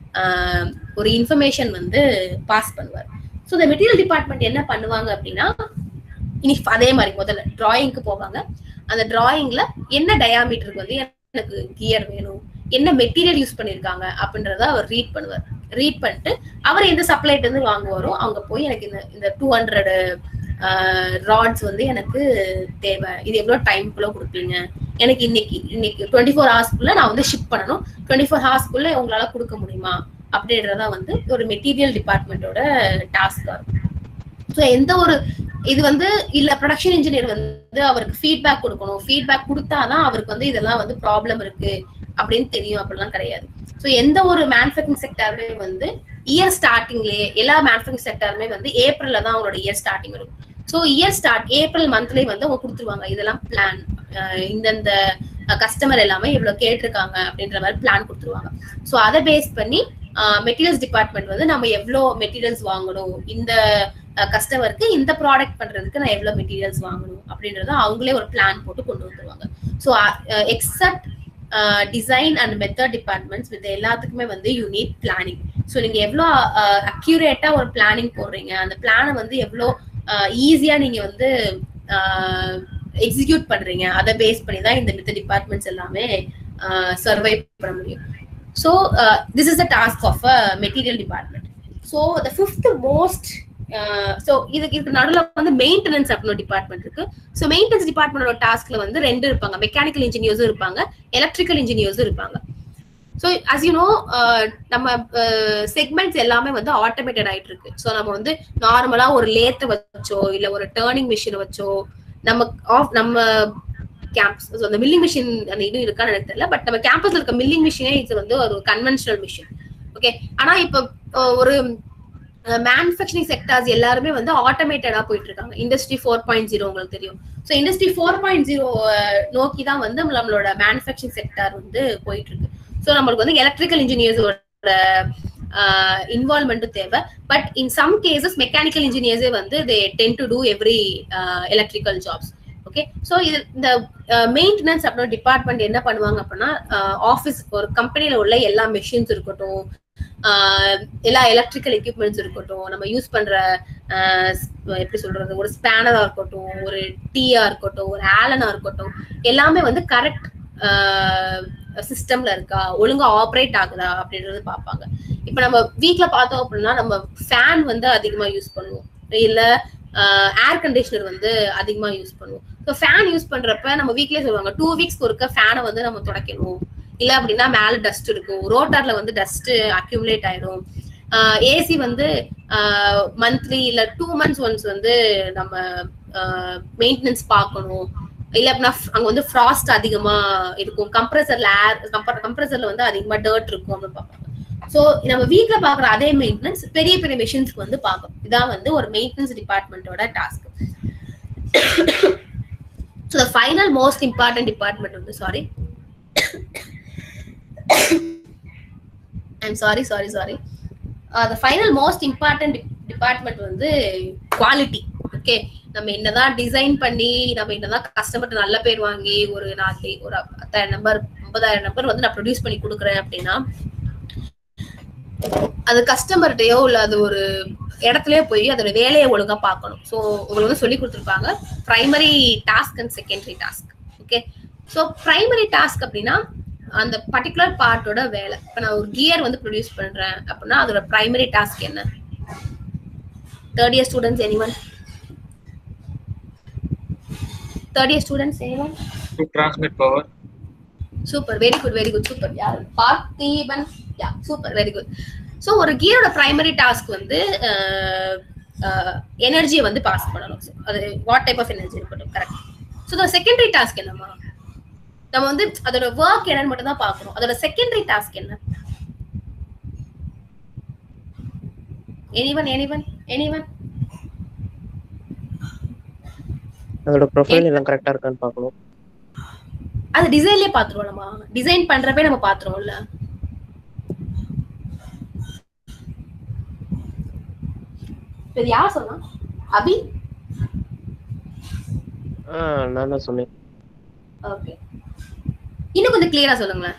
ஒரு இன்ஃபர்மேஷன் வந்து பாஸ் பண்ணுவார். ஸோ இந்த மெட்டீரியல் டிபார்ட்மெண்ட் என்ன பண்ணுவாங்க அப்படின்னா, இனி அதே மாதிரி முதல்ல டிராயிங்க்கு போவாங்க. அந்த டிராயிங்ல என்ன டயாமீட்டருக்கு வந்து எனக்கு கியர் வேணும், என்ன மெட்டீரியல் யூஸ் பண்ணிருக்காங்க அப்படின்றத அவர் ரீட் பண்ணுவார். ரீட் பண்ணிட்டு அவர் எந்த சப்ளைட் வந்து வாங்குவாரோ அவங்க போய் எனக்கு இந்த 200 ராட்ஸ் வந்து எனக்கு தேவை, இது எவ்வளவு டைம்குள்ள கொடுப்பீங்க, எனக்கு இன்னைக்கு 24 ஹவர்ஸ்க்குள்ள நான் வந்து ஷிப் பண்ணணும், 24 ஹவர்ஸ்க்குள்ள உங்களால கொடுக்க முடியுமா அப்படின்றதா வந்து ஒரு மெட்டீரியல் டிபார்ட்மெண்டோட டாஸ்கா இருக்கும். ஸோ எந்த ஒரு இது வந்து இல்ல ப்ரொடக்ஷன் இன்ஜினியர் வந்து அவருக்கு ஃபீட்பேக் கொடுக்கணும், ஃபீட்பேக் கொடுத்தாதான் அவருக்கு வந்து இதெல்லாம் வந்து ப்ராப்ளம் இருக்கு அப்படின்னு தெரியும், அப்படிலாம் கிடையாது. ஸோ எந்த ஒரு மேனுஃபேக்சரிங் செக்டருமே வந்து இயர் ஸ்டார்டிங்லேயே, எல்லா மேனுஃபேக்சரிங் செக்டருமே வந்து ஏப்ரல்ல தான் அவங்களோட இயர் ஸ்டார்டிங் இருக்கும். ஸோ இயர் ஸ்டார்ட் ஏப்ரல் மந்த்லேயே வந்து அவங்க கொடுத்துருவாங்க, இதெல்லாம் பிளான், இந்தந்த கஸ்டமர் எல்லாமே இவ்வளவு கேட்டிருக்காங்க அப்படின்ற மாதிரி பிளான் கொடுத்துருவாங்க. ஸோ அதை பேஸ் பண்ணி மெட்டீரியல்ஸ் டிபார்ட்மெண்ட் வந்து நம்ம எவ்வளோ மெட்டீரியல்ஸ் வாங்கணும், இந்த கஸ்டமருக்கு இந்த ப்ராடக்ட் பண்றதுக்கு நான் எவ்வளவு மெட்டீரியல்ஸ் வாங்கணும் அப்படின்றத அவங்களே ஒரு பிளான் போட்டு கொண்டு வந்துருவாங்க. So except design and method departments இது எல்லாத்துக்குமே வந்து யூ நீட் பிளானிங். ஸோ நீங்க எவ்வளோ அக்யூரேட்டா ஒரு பிளானிங் போடுறீங்க, அந்த பிளானை வந்து எவ்வளோ ஈஸியா நீங்க வந்து எக்ஸிக்யூட் பண்றீங்க, அதை பேஸ் பண்ணி தான் இந்த மெத்தட் டிபார்ட்மெண்ட்ஸ் எல்லாமே சர்வை பண்ண முடியும். So this is the task of a material department. So the 5th most so இதுக்கு நடுவில் வந்து மெயின்டெனன்ஸ் அப்படின்னு டிபார்ட்மெண்ட் இருக்கு. ஸோ மெயின்டெனன்ஸ் டிபார்ட்மெண்டோட டாஸ்க்ல வந்து 2 இருப்பாங்க, மெக்கானிக்கல் இன்ஜினியர்ஸும் இருப்பாங்க, எலக்ட்ரிக்கல் இன்ஜினியர்ஸும் இருப்பாங்க. ஸோ அஸ் யூ நோ நம்ம செக்மெண்ட்ஸ் எல்லாமே வந்து ஆட்டோமேட்டட் ஆயிட்டு இருக்கு. ஸோ நம்ம வந்து நார்மலா ஒரு லேத்தை வச்சோ இல்ல ஒரு டேர்னிங் மிஷினை வச்சோ நம்ம கேம்பஸ், அந்த மில்லிங் மிஷின் அந்த இது இருக்கான்னு எனக்கு தெரியல, பட் நம்ம கேம்பஸ்ல இருக்க மில்லிங் மிஷினே இது வந்து ஒரு கன்வென்ஷனல் மிஷின். ஓகே, ஆனா இப்ப ஒரு மேனுஃபேக்சரிங் செக்டர்ஸ் எல்லாருமே வந்து ஆட்டோமேட்டடா போயிட்டு இருக்காங்க. இண்டஸ்ட்ரி 4.0 உங்களுக்கு தெரியும். ஸோ இண்டஸ்ட்ரி 4.0 நோக்கி தான் வந்து நம்மளோட மேனுஃபேக்சரிங் செக்டர் வந்து போயிட்டு இருக்கு. ஸோ நம்மளுக்கு வந்து எலக்ட்ரிக்கல் இன்ஜினியர்ஸோட இன்வால்வ்மெண்ட்டும் தேவை. But in some cases mechanical இன்ஜினியர்ஸே வந்து they tend to do every electrical jobs. Okay, so இது இந்த மெயின்டெனன்ஸ் அப்படின்ற டிபார்ட்மெண்ட் என்ன பண்ணுவாங்க அப்படின்னா, ஆஃபீஸ் ஒரு கம்பெனில உள்ள எல்லா மெஷின்ஸ் இருக்கட்டும், எல்லா எலக்ட்ரிக்கல் எக்யூப்மெண்ட்ஸ் இருக்கட்டும், நம்ம யூஸ் பண்ற எப்படி சொல்றது, ஒரு ஸ்பேனரா இருக்கட்டும், ஒரு டீயா இருக்கட்டும், ஒரு ஆலனா இருக்கட்டும், எல்லாமே வந்து கரெக்ட் சிஸ்டம்ல இருக்கா, ஒழுங்கா ஆப்ரேட் ஆகுதா அப்படின்றது பார்ப்பாங்க. இப்ப நம்ம வீட்ல பார்த்தோம் அப்படின்னா நம்ம ஃபேன் வந்து அதிகமா யூஸ் பண்ணுவோம், இல்ல ஏர் கண்டிஷனர் வந்து அதிகமா யூஸ் பண்ணுவோம். ஸோ ஃபேன் யூஸ் பண்றப்ப நம்ம வீக்லயே சொல்லுவாங்க 2 வீக்ஸ்க்கு ஒருக்க ஃபேனை வந்து நம்ம துடைக்கணும், இல்ல அப்படின்னா மேல டஸ்ட் இருக்கும், ரோட்டார்ல வந்து டஸ்ட் அக்யூமுலேட் ஆயிடும். ஏசி வந்து மந்த்லி இல்ல 2 months ஒன்ஸ் வந்து நம்ம மெயின்டெனன்ஸ் பார்க்கணும். இல்ல அப்படின்னா அங்க வந்து ஃப்ராஸ்ட் அதிகமா இருக்கும், கம்ப்ரஸர்ல வந்து அதிகமா டர்ட் இருக்கும் அப்படின்னு பார்ப்பாங்க. ஸோ நம்ம வீட்ல பாக்குற அதே மெயின்டெனன்ஸ் பெரிய பெரிய மிஷின்ஸ்க்கு வந்து பார்க்கணும். இதான் வந்து ஒரு மெயின்டெனன்ஸ் டிபார்ட்மெண்டோட task. So the final most important department வந்து I'm sorry. The final most important department வந்து குவாலிட்டி. ஓகே, நம்ம என்னதான் டிசைன் பண்ணி நம்ம என்னதான் கஸ்டமர்ட்ட நல்ல பேர் வாங்கி ஒரு 10,000 நம்பர் 50,000 நம்பர் வந்து நான் ப்ரொடியூஸ் பண்ணி கொடுக்குறேன் அப்படின்னா அது கஸ்டமர்கிட்டயோ இல்ல அது ஒரு இடத்துலயே போய் அதோட வேலையை ஒழுங்கா பார்க்கணும். ஸோ உங்களுக்கு வந்து சொல்லி கொடுத்துருப்பாங்க primary task and secondary task. Okay, so primary task அப்படின்னா அந்த பர்டிகுலர் பார்ட்டோட வேலை. இப்போ நான் ஒரு கியர் வந்து ப்ரொடியூஸ் பண்றேன் அப்படின்னா அதோட பிரைமரி டாஸ்க் என்ன? 3rd year students anyone? 3rd year students anyone? To transmit power. Super, very good, super. Yeah, Parthiban. Yeah, super, very good. So ஒரு கியரோட பிரைமரி டாஸ்க் வந்து எனர்ஜியை வந்து பாஸ் பண்ணணும். அது வாட் டைப் ஆஃப் எனர்ஜி இருக்கட்டும், correct. So secondary task என்னமா? நம்ம வந்து அதோட ஒர்க் என்னன்னு மட்டும் தான் பார்க்கணும். அதோட செகண்டரி டாஸ்க் என்ன? anyone? அதோட ப்ரொஃபைல் எல்லாம் கரெக்டா இருக்கான்னு பார்க்கணும். அது டிசைன்லயே பாத்துருவோம். நம்ம டிசைன் பண்றப்பே நம்ம பாத்துருவோம்ல. இது யார் சொன்னா? அபி? நான் தான் சொன்னேன். ஓகே, இன்னும் கொஞ்சம் கிளியரா சொல்லுங்களேன்.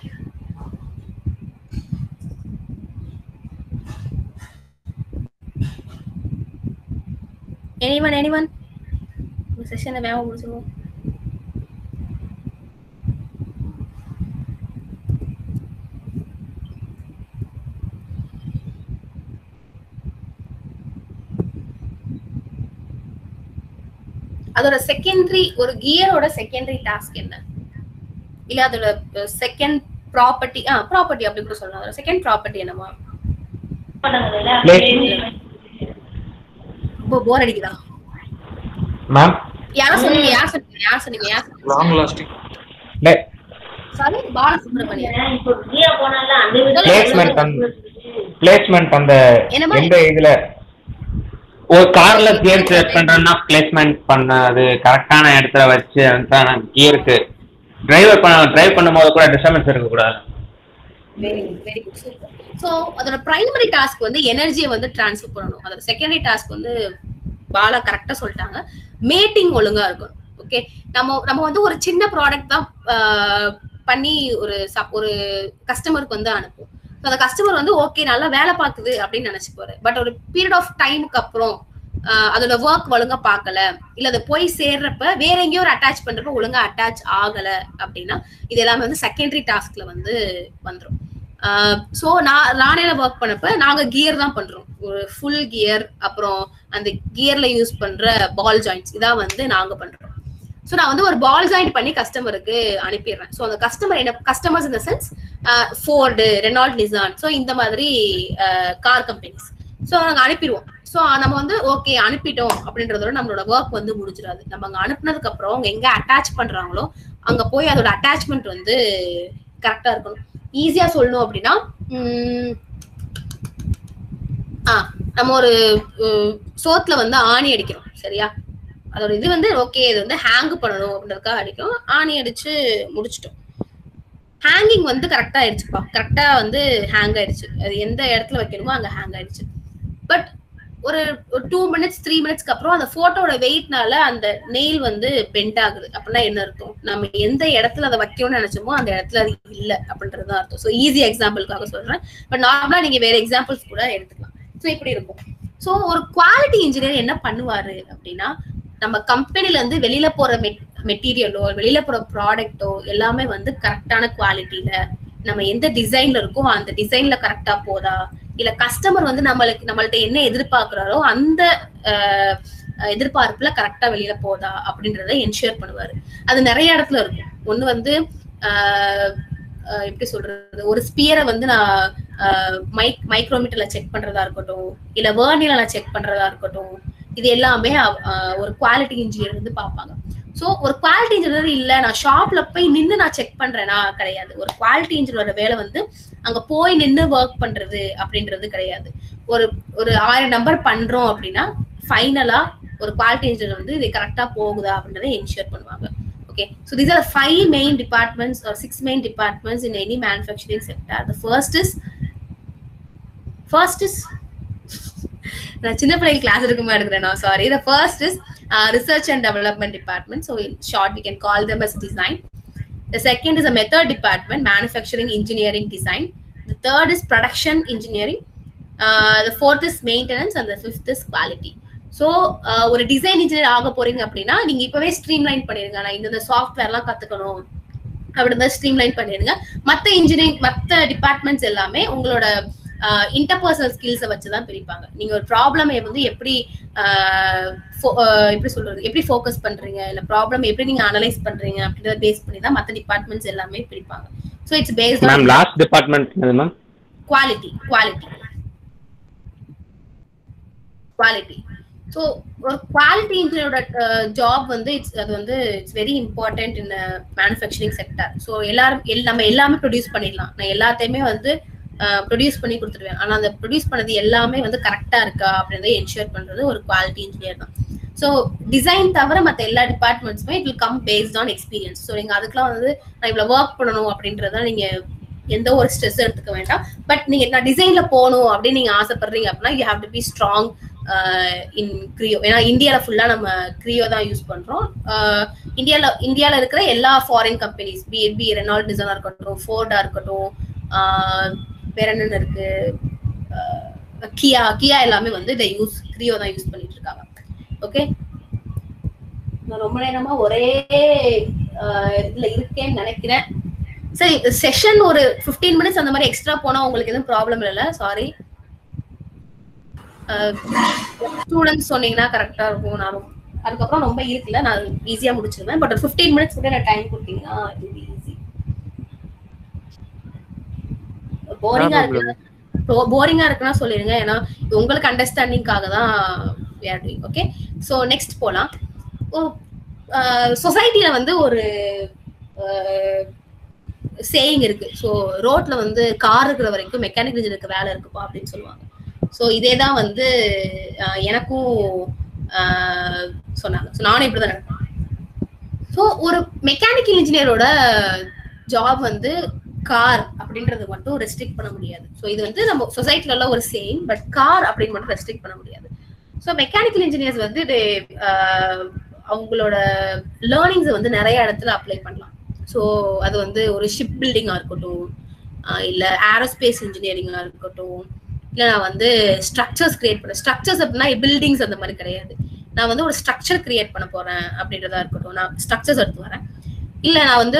anyone செஷனை வேகமா முடிச்சிருவோம். அதோட செகண்டரி, ஒரு கியரோட செகண்டரி டாஸ்க் என்ன? இல்ல அதோட செகண்ட் ப்ராப்பர்ட்டி அப்படி கூட சொல்லலாம். அதோட செகண்ட் ப்ராப்பர்ட்டி என்னமா? போர் அடிக்குதா மேம்? யார் சொன்னீங்க? Long lasting. Sorry, Balasubramanian. Placement அந்த எந்த இதுல ஒரு கார்ல கியர் செட் பண்றேன்னா பிளேஸ்மென்ட் பண்ணது கரெக்டான இடத்துல வச்சு அந்த கியருக்கு டிரைவ் பண்ணும்போது கூட டிஸ்டர்பன்ஸ் இருக்க கூடாது. Very good, super. சோ அதோட பிரைமரி டாஸ்க் வந்து எனர்ஜியை வந்து ட்ரான்ஸ்ஃபர் பண்ணணும். அதோட செகண்டரி டாஸ்க் வந்து பாலா கரெக்டா சொல்லிட்டாங்க, மேட்டிங் ஒழுங்கா இருக்கும். ஓகே, நம்ம வந்து ஒரு சின்ன ப்ராடக்ட் தான் பண்ணி ஒரு கஸ்டமருக்கு வந்து அனுப்புவோம். அந்த கஸ்டமர் வந்து ஓகே நல்லா வேலை பார்க்குது அப்படின்னு நினைச்சுப்பாரு. பட் ஒரு பீரியட் ஆஃப் டைமுக்கு அப்புறம் அதோட ஒர்க் ஒழுங்கா பார்க்கல, இல்ல அதை போய் சேர்றப்ப வேற எங்கேயோ ஒரு அட்டாச் பண்றப்ப ஒழுங்கா அட்டாச் ஆகல அப்படின்னா இது எல்லாமே வந்து செகண்டரி டாஸ்க்ல வந்து வந்துடும். ஸோ நானே ஒர்க் பண்ணப்ப நாங்க கியர் தான் பண்றோம், ஒரு ஃபுல் கியர், அப்புறம் அந்த கியர்ல யூஸ் பண்ற பால் ஜாயிண்ட்ஸ் இதான் வந்து நாங்க பண்றோம். ஸோ நான் வந்து ஒரு பால் ஜாயிண்ட் பண்ணி கஸ்டமருக்கு அனுப்பிடுறேன். ஸோ அந்த கஸ்டமர்ஸ் இந்த சென்ஸ் ஃபோர்டு, ரெனால்ட், நிசான், ஸோ இந்த மாதிரி கார் கம்பெனிஸ். ஸோ நாங்கள் அனுப்பிடுவோம். ஸோ நம்ம வந்து ஓகே அனுப்பிட்டோம் அப்படின்றதோட நம்மளோட ஒர்க் வந்து முடிஞ்சிடாது. நம்ம அங்கே அனுப்புனதுக்கு அப்புறம் அவங்க எங்க அட்டாச் பண்றாங்களோ அங்க போய் அதோட அட்டாச்மெண்ட் வந்து கரெக்டா இருக்கணும். ஈஸியா சொல்லணும் அப்படின்னா நம்ம ஒரு சோத்துல வந்து ஆணி அடிக்கிறோம், சரியா? அதோட இது வந்து ஓகே இது வந்து ஹேங் பண்ணணும் அப்படின்றதுக்காக அடிக்கிறோம். ஆணி அடிச்சு முடிச்சிட்டோம். ஹேங்கிங் வந்து கரெக்டா ஆயிடுச்சுப்பா, கரெக்டா வந்து ஹேங் ஆயிடுச்சு. அது எந்த இடத்துல வைக்கணுமோ அங்க ஹேங் ஆயிடுச்சு. பட் ஒரு 2 minutes 3 minutesக்கு அப்புறம் அந்த போட்டோட வெயிட்னால அந்த நெயில் வந்து பெண்ட் ஆகுது. அப்படின்னா என்ன அர்த்தம்? நம்ம எந்த இடத்துல அதை வைக்கணும்னு நினைச்சோமோ அந்த இடத்துல அது இல்ல அப்படின்றதுதான் அர்த்தம். ஸோ ஈஸி எக்ஸாம்பிளுக்காக சொல்றேன். பட் நார்மலா நீங்க வேற எக்ஸாம்பிள்ஸ் கூட எடுத்துக்கலாம். ஸோ இப்படி இருக்கும். ஸோ ஒரு குவாலிட்டி இன்ஜினியர் என்ன பண்ணுவாரு அப்படின்னா, நம்ம கம்பெனில இருந்து வெளியில போற மெட்டீரியலோ வெளியில போற ப்ராடக்டோ எல்லாமே வந்து கரெக்டான குவாலிட்டியில, நம்ம எந்த டிசைன்ல இருக்கோ அந்த டிசைன்ல கரெக்டா போதா, இல்ல கஸ்டமர் வந்து நம்மள்ட்ட என்ன எதிர்பார்க்கிறாரோ அந்த எதிர்பார்ப்புல கரெக்டா வெளியில போதா அப்படின்றத என்ஷூர் பண்ணுவாரு. அது நிறைய இடத்துல இருக்கும். ஒண்ணு வந்து எப்படி சொல்றது, ஒரு ஸ்பியரை வந்து நான் மைக்ரோமீட்டர்ல செக் பண்றதா இருக்கட்டும், இல்ல வேர்னில நான் செக் பண்றதா இருக்கட்டும், இது எல்லாமே ஒரு குவாலிட்டி இன்ஜினியர் வந்து பார்ப்பாங்க. சோ ஒரு குவாலிட்டி இன்ஜினியர் இல்ல நான் ஷாப்ல போய் நின்று நான் செக் பண்றேன்னா கிடையாது. ஒரு குவாலிட்டி இன்ஜினியரோட வேலை வந்து அங்க போய் நின்று ஒர்க் பண்றது அப்படின்றது கிடையாது. ஒரு 1000 நம்பர் பண்றோம் அப்படின்னா ஃபைனலா ஒரு குவாலிட்டி இன்ஜினியர் வந்து இது கரெக்டா போகுதா அப்படின்றத என்ஷூர் பண்ணுவாங்க. Okay, so these are the 5 main departments or 6 main departments in any manufacturing sector. The first is நான் சின்ன பிள்ளைங்க கிளாஸ் எடுக்குமா எடுக்கிறேன், sorry. The first is research and development department. So in short, we can call them as design. The second is a method department, manufacturing engineering design. The third is production engineering. The fourth is maintenance, and the fifth is quality. So ஒரு design engineer ஆக போறீங்க அப்படின்னா நீங்க இப்பவே streamline பண்ணிருங்க. நான் இந்த சாஃப்ட்வேர்லாம் கத்துக்கணும் அப்படிதான் ஸ்ட்ரீம்லைன் பண்ணிருங்க. மற்ற டிபார்ட்மெண்ட்ஸ் எல்லாமே உங்களோட இன்டர்பர்சனல் ஸ்கில்ஸை வச்சுதான் பிரிப்பாங்க. நீங்க ஒரு ப்ராப்ளமை வந்து எப்படி சொல்றது, எப்படி ஃபோக்கஸ் பண்றீங்க, இல்ல ப்ராப்ளம் எப்படி நீங்க அனலைஸ் பண்றீங்க அப்படின்றத பேஸ் பண்ணி தான் மற்ற டிபார்ட்மெண்ட்ஸ் எல்லாமே பிரிப்பாங்க. So it's based on last department ma'am quality. So ஒரு குவாலிட்டி இன்ஜினியரோட ஜாப் வந்து it's very important in manufacturing sector. So நம்ம எல்லாமே ப்ரொடியூஸ் பண்ணிடலாம். நான் எல்லாத்தையுமே வந்து ப்ரொடியூஸ் பண்ணி கொடுத்துருவேன். ஆனால் அந்த ப்ரொடியூஸ் பண்ணது எல்லாமே வந்து கரெக்டா இருக்கா அப்படின்றத என்ஷூர் பண்றது ஒரு குவாலிட்டி இன்ஜினியர் தான். ஸோ டிசைன் தவிர மற்ற எல்லா டிபார்ட்மெண்ட்ஸுமே it will come based on experience. So நீங்க அதுக்கெல்லாம் வந்து நான் இவ்வளவு ஒர்க் பண்ணணும் அப்படின்றத நீங்க எந்த ஒரு ஸ்ட்ரெஸ் எடுத்துக்க வேண்டாம். பட் நீங்க நான் டிசைன்ல போகணும் அப்படின்னு நீங்க ஆசைப்படுறீங்க அப்படின்னா you have to be strong in Creo. ஏன்னா இந்தியால ஃபுல்லா நம்ம கிரியோ தான் யூஸ் பண்றோம். இந்தியால இருக்கிற எல்லா ஃபாரின் கம்பெனிஸ் பி ரெனால்ட் டிசைனா இருக்கட்டும், ஃபோர்டா இருக்கட்டும், வேற என்னென்ன இருக்கு, கியா எல்லாமே வந்து இதை கிரியோ தான் யூஸ் பண்ணிட்டு இருக்காங்க. ஓகே, நான் ரொம்ப நேரமா ஒரே இதுல இருக்கேன்னு நினைக்கிறேன். சரி, செஷன் ஒரு 15 மினிட்ஸ் அந்த மாதிரி எக்ஸ்ட்ரா போனா உங்களுக்கு எதுவும் ப்ராப்ளம் இல்லைல்ல? சாரி, ஸ்டூடெண்ட்ஸ் சொன்னீங்கன்னா கரெக்டா இருக்கும். நானும் அதுக்கப்புறம் ரொம்ப இருக்குல்ல, நான் ஈஸியா முடிச்சிருவேன். பட் 15 மினிட்ஸ் கூட நான் டைம் கொடுத்தீங்கன்னா இட் வில் ஈஸி. போரிங்கா இருக்குன்னா சொல்லிடுங்க, ஏன்னா உங்களுக்கு அண்டர்ஸ்டாண்டிங்காக தான் we are doing. Okay, so next போலாம். சொசைட்டில வந்து ஒரு சேயிங் இருக்கு. ஸோ ரோட்ல வந்து கார் இருக்கிற வரைக்கும் மெக்கானிக்கல் இன்ஜினியருக்கு வேலை இருக்குப்பா அப்படின்னு சொல்லுவாங்க. ஸோ இதேதான் வந்து எனக்கும் சொன்னாங்க. ஸோ நானும் இப்படிதான் நினைப்பேன். ஸோ ஒரு மெக்கானிக்கல் இன்ஜினியரோட ஜாப் வந்து கார் அப்படின்றது மட்டும் ரெஸ்ட்ரிக்ட் பண்ண முடியாது. ஸோ இது வந்து நம்ம சொசைட்டில உள்ள ஒரு சேயிங், பட் கார் அப்படின்னு மட்டும் ரெஸ்ட்ரிக்ட் பண்ண முடியாது. ஸோ மெக்கானிக்கல் இன்ஜினியர்ஸ் வந்து அவங்களோட லேர்னிங்ஸை வந்து நிறைய இடத்துல அப்ளை பண்ணலாம். ஸோ அது வந்து ஒரு ஷிப் பில்டிங்கா இருக்கட்டும், இல்லை ஏரோஸ்பேஸ் இன்ஜினியரிங்கா இருக்கட்டும், இல்லை நான் வந்து ஸ்ட்ரக்சர்ஸ் கிரியேட் பண்ண, ஸ்ட்ரக்சர்ஸ் அப்படின்னா பில்டிங்ஸ் அந்த மாதிரி கிடையாது. நான் வந்து ஒரு ஸ்ட்ரக்சர் கிரியேட் பண்ண போறேன் அப்படின்றதா இருக்கட்டும், நான் ஸ்ட்ரக்சர்ஸ் எடுத்து வரேன். இல்லை நான் வந்து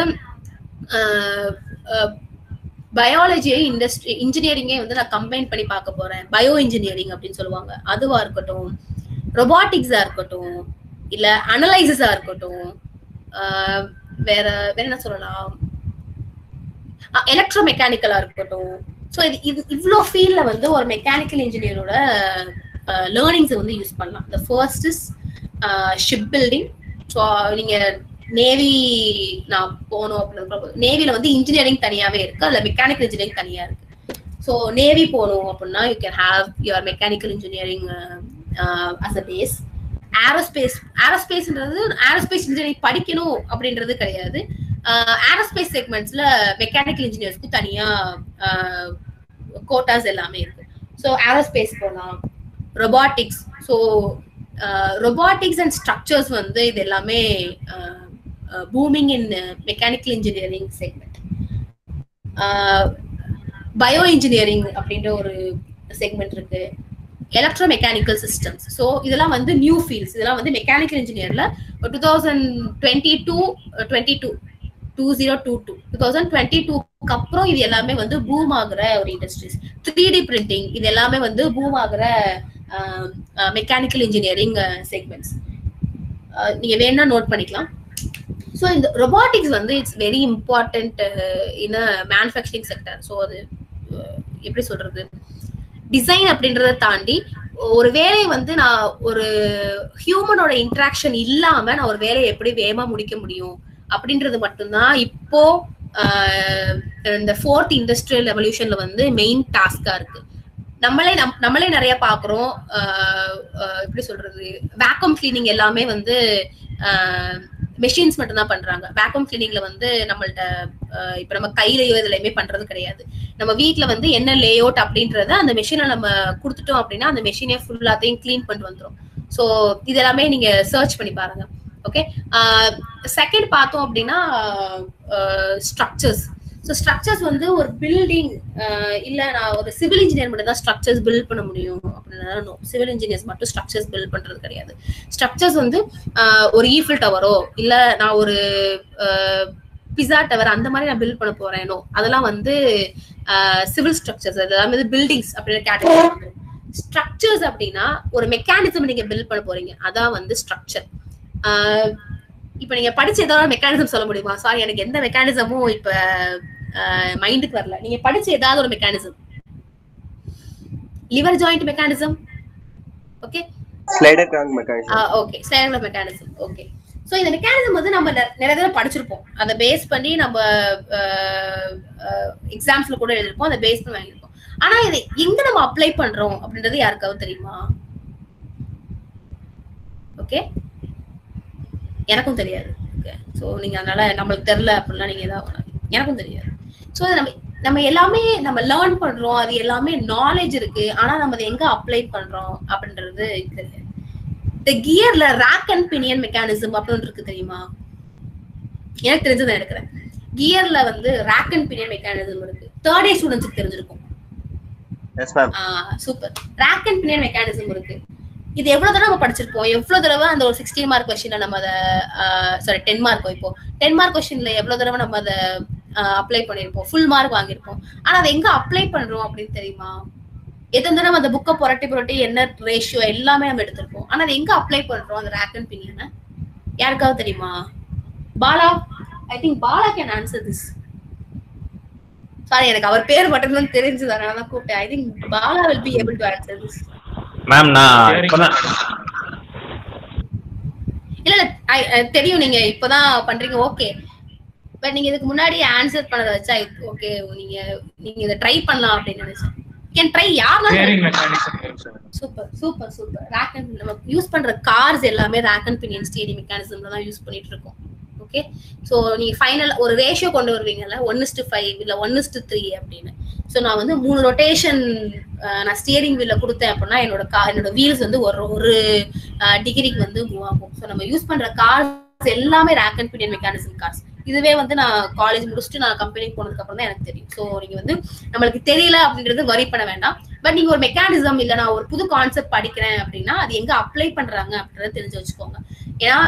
பயாலஜியை இன்ஜினியரிங்கே வந்து நான் கம்பைன் பண்ணி பார்க்க போறேன், பயோ இன்ஜினியரிங் அப்படின்னு சொல்லுவாங்க, அதுவா இருக்கட்டும், ரொபாட்டிக்ஸா இருக்கட்டும், இல்ல அனலைசிஸா இருக்கட்டும், வேற என்ன சொல்லலாம், எலக்ட்ரோ மெக்கானிக்கலா இருக்கட்டும். ஸோ இது இவ்வளோ ஃபீல்ட்ல வந்து ஒரு மெக்கானிக்கல் இன்ஜினியரோட லேர்னிங்ஸை வந்து யூஸ் பண்ணலாம். The first is ship building. So நீங்க நேவி நான் போனோம் அப்படின்னா, நேவில வந்து இன்ஜினியரிங் தனியாவே இருக்கு, அதுல மெக்கானிக்கல் இன்ஜினியரிங் தனியா இருக்கு. ஸோ நேவி போகணும் அப்படின்னா you can have your mechanical engineering as a base. ஏரோஸ்பேஸ்ன்றது ஏரோஸ்பேஸ் இன்ஜினியரிங் படிக்கணும் அப்படின்றது கிடையாது. ஏரோஸ்பேஸ் செக்மெண்ட்ஸ்ல மெக்கானிக்கல் இன்ஜினியர்ஸ்க்கு தனியா கோட்டாஸ் எல்லாமே இருக்கு. ஸோ ஏரோஸ்பேஸ் போகலாம். Robotics, so robotics and structures வந்து இது எல்லாமே booming in mechanical engineering segment. Bio engineering அப்படின்ற ஒரு செக்மெண்ட் இருக்கு. எலக்ட்ரோ க்கு சிஸ்டம்ஸ். ஸோ இதெல்லாம் வந்து நியூ ஃபீல்ட்ஸ். இதெல்லாம் வந்து மெக்கானிக்கல் இன்ஜினியர்ல 2022 அப்புறம் இது எல்லாமே வந்து பூம் ஆகுற ஒரு இண்டஸ்ட்ரீஸ். 3D பிரிண்டிங் இது எல்லாமே வந்து பூம் ஆகுற மெக்கானிக்கல் இன்ஜினியரிங் செக்மெண்ட்ஸ். நீங்க வேணா நோட் பண்ணிக்கலாம். ஸோ இந்த ரொபாட்டிக்ஸ் வந்து it's very important in manufacturing sector. So அது எப்படி சொல்றது, டிசைன் அப்படின்றத தாண்டி ஒரு வேலையை வந்து நான் ஒரு ஹியூமனோட இன்ட்ராக்ஷன் இல்லாம நான் ஒரு வேலையை எப்படி வேகமா முடிக்க முடியும் அப்படின்றது மட்டும்தான் இப்போ இந்த 4th இண்டஸ்ட்ரியல் ரெவல்யூஷன்ல வந்து மெயின் டாஸ்கா இருக்கு. நம்மளே நிறைய பாக்குறோம். எப்படி சொல்றது, வேக்யூம் கிளீனிங் எல்லாமே வந்து மெஷின்ஸ் மட்டும் தான் பண்றாங்க. வேக்யூம் கிளீனிங்ல வந்து நம்மள்ட்ட இப்ப நம்ம கையிலயோ இதுலயுமே பண்றது கிடையாது. நம்ம வீட்டுல வந்து என்ன லே அவுட் அப்படின்றத அந்த மெஷினை நம்ம கொடுத்துட்டோம் அப்படின்னா அந்த மெஷினே ஃபுல்லாத்தையும் கிளீன் பண்ணிட்டு வந்துடும். ஸோ இது எல்லாமே நீங்க சர்ச் பண்ணி பாருங்க. ஓகே, செகண்ட் பார்த்தோம் அப்படின்னா ஸ்ட்ரக்சர்ஸ். ஸோ ஸ்ட்ரக்சர்ஸ் வந்து ஒரு பில்டிங் இல்ல நான் ஒரு சிவில் இன்ஜினியர் மட்டும் தான் ஸ்ட்ரக்சர்ஸ் பில்ட் பண்ண முடியும் அப்படின்னா சிவில் இன்ஜினியர்ஸ் மட்டும் ஸ்ட்ரக்சர்ஸ் பில்ட் பண்றது கிடையாது. ஸ்ட்ரக்சர்ஸ் வந்து ஒரு ஈஃபில் டவரோ இல்ல நான் ஒரு பிஸா டவர் அந்த மாதிரி நான் பில்ட் பண்ண போறேனோ அதெல்லாம் வந்து சிவில் ஸ்ட்ரக்சர்ஸ். அதெல்லாம் பில்டிங்ஸ் அப்படின்னு கேட்டகரி. ஸ்ட்ரக்சர்ஸ் அப்படின்னா ஒரு மெக்கானிசம் நீங்க பில்ட் பண்ண போறீங்க, அதான் வந்து ஸ்ட்ரக்சர். இப்ப நீங்க படிச்ச ஏதாவது மெக்கானிசம் சொல்ல முடியுமா? சாரி, எனக்கு எந்த மெக்கானிசமும் இப்ப மைண்டுக்கு வரல. நீங்க படிச்ச ஏதாவது ஒரு mechanism, lever joint mechanism, okay, slider crank mechanism, okay, slider mechanism, okay. So இந்த மெக்கானிசம் வந்து நம்ம நிறைய தடவை படிச்சிருப்போம். அதை பேஸ் பண்ணி நம்ம எக்ஸாம்ஸ்ல கூட எழுதிருப்போம், அதை பேஸ் பண்ணி வாங்கிருப்போம். ஆனா இதை எங்க நம்ம அப்ளை பண்றோம் அப்படின்றது யாருக்காவது தெரியுமா? ஓகே, எனக்கும் தெரியாது. ஓகே, சோ நீங்க அதனால நம்மளுக்கு தெரியல அப்படின்னா நீங்க ஏதாவது, எனக்கும் தெரியாது. சோ நம்ம எல்லாமே நம்ம லேர்ன் பண்றோம், அது எல்லாமே நாலேஜ் இருக்கு. ஆனா நம்ம அதை எங்க அப்ளை பண்றோம் அப்படின்றது தெரியாது. இந்த கியர்ல ரேக் அண்ட் பினியன் மெக்கானிசம் அப்படின்னு இருக்கு தெரியுமா? எனக்கு தெரிஞ்சதை எடுக்கிறேன். கியர்ல வந்து ரேக் அண்ட் பினியன் மெக்கானிசம் இருக்கு. 3rd இயர் ஸ்டூடெண்ட்ஸ்க்கு தெரிஞ்சிருக்கும். Super. Rack and pinion mechanism இருக்கு. இது எவ்வளவு தடவை நம்ம படிச்சிருப்போம், எவ்வளவு தடவை அந்த ஒரு 16 மார்க் கொஸ்டின்ல நம்ம அதை 10 மார்க் இப்போ 10 மார்க் கொஸ்டின்ல எவ்வளவு தடவை நம்ம அதை அப்ளை பண்ணிருப்போம், ஃபுல் மார்க் வாங்கியிருப்போம். ஆனா அதை எங்க அப்ளை பண்றோம் அப்படின்னு தெரியுமா? எத்தனை தடவை அந்த புக்கை புரட்டி என்ன ரேஷியோ எல்லாமே நம்ம எடுத்திருப்போம். ஆனா அதை எங்க அப்ளை பண்றோம் அந்த ரேக் அண்ட் பினியனை? யாருக்காவது தெரியுமா? Bala, I think Bala can answer this. Sorry, எனக்கு அவர் பேர் மட்டும் தெரிஞ்சது, அதனால தான் கூப்பிட்டேன். I think Bala will be able to answer this. Ma'am நான் இல்ல தெரியும் நீங்க இப்பதான் பண்றீங்க, ஓகே. பட் நீங்க இதுக்கு முன்னாடி ஆன்சர் பண்ணத வச்சா ஓகே, நீங்க இத ட்ரை பண்ணலாம் அப்படின்னு நினைச்சேன். Can try. Super super super. Rack and நம்ம யூஸ் பண்ற கார்ஸ் எல்லாமே ரேக் அண்ட் பினியன் ஸ்டீரிங் மெக்கானிசம்ல தான் யூஸ் பண்ணிட்டு இருக்கோம். ஓகே, சோ நீங்க ஃபைனல் ஒரு ரேஷியோ கொண்டு வருவீங்கல்ல, 1:5 இல்ல 1:3 அப்படின்னு. சோ நான் வந்து 3 ரொட்டேஷன் நான் ஸ்டியரிங் வீல்ல கொடுத்தேன் அப்படின்னா என்னோட வீல்ஸ் வந்து ஒரு டிகிரிக்கு வந்து மூவ் ஆகும். சோ நம்ம யூஸ் பண்ற கார்ஸ் எல்லாமே rack and pinion mechanism cars. இதுவே வந்து நான் காலேஜ் முடிச்சுட்டு நான் கம்பெனிக்கு போனதுக்கு அப்புறம் தான் எனக்கு தெரியும். ஸோ நீங்க வந்து நம்மளுக்கு தெரியல அப்படின்றது வரி பண்ண வேண்டாம். பட் நீங்க ஒரு மெக்கானிசம் இல்ல நான் ஒரு புது கான்செப்ட் படிக்கிறேன் அப்படின்னா அது எங்க அப்ளை பண்றாங்க அப்படின்றத தெரிஞ்சு வச்சுக்கோங்க. ஏன்னா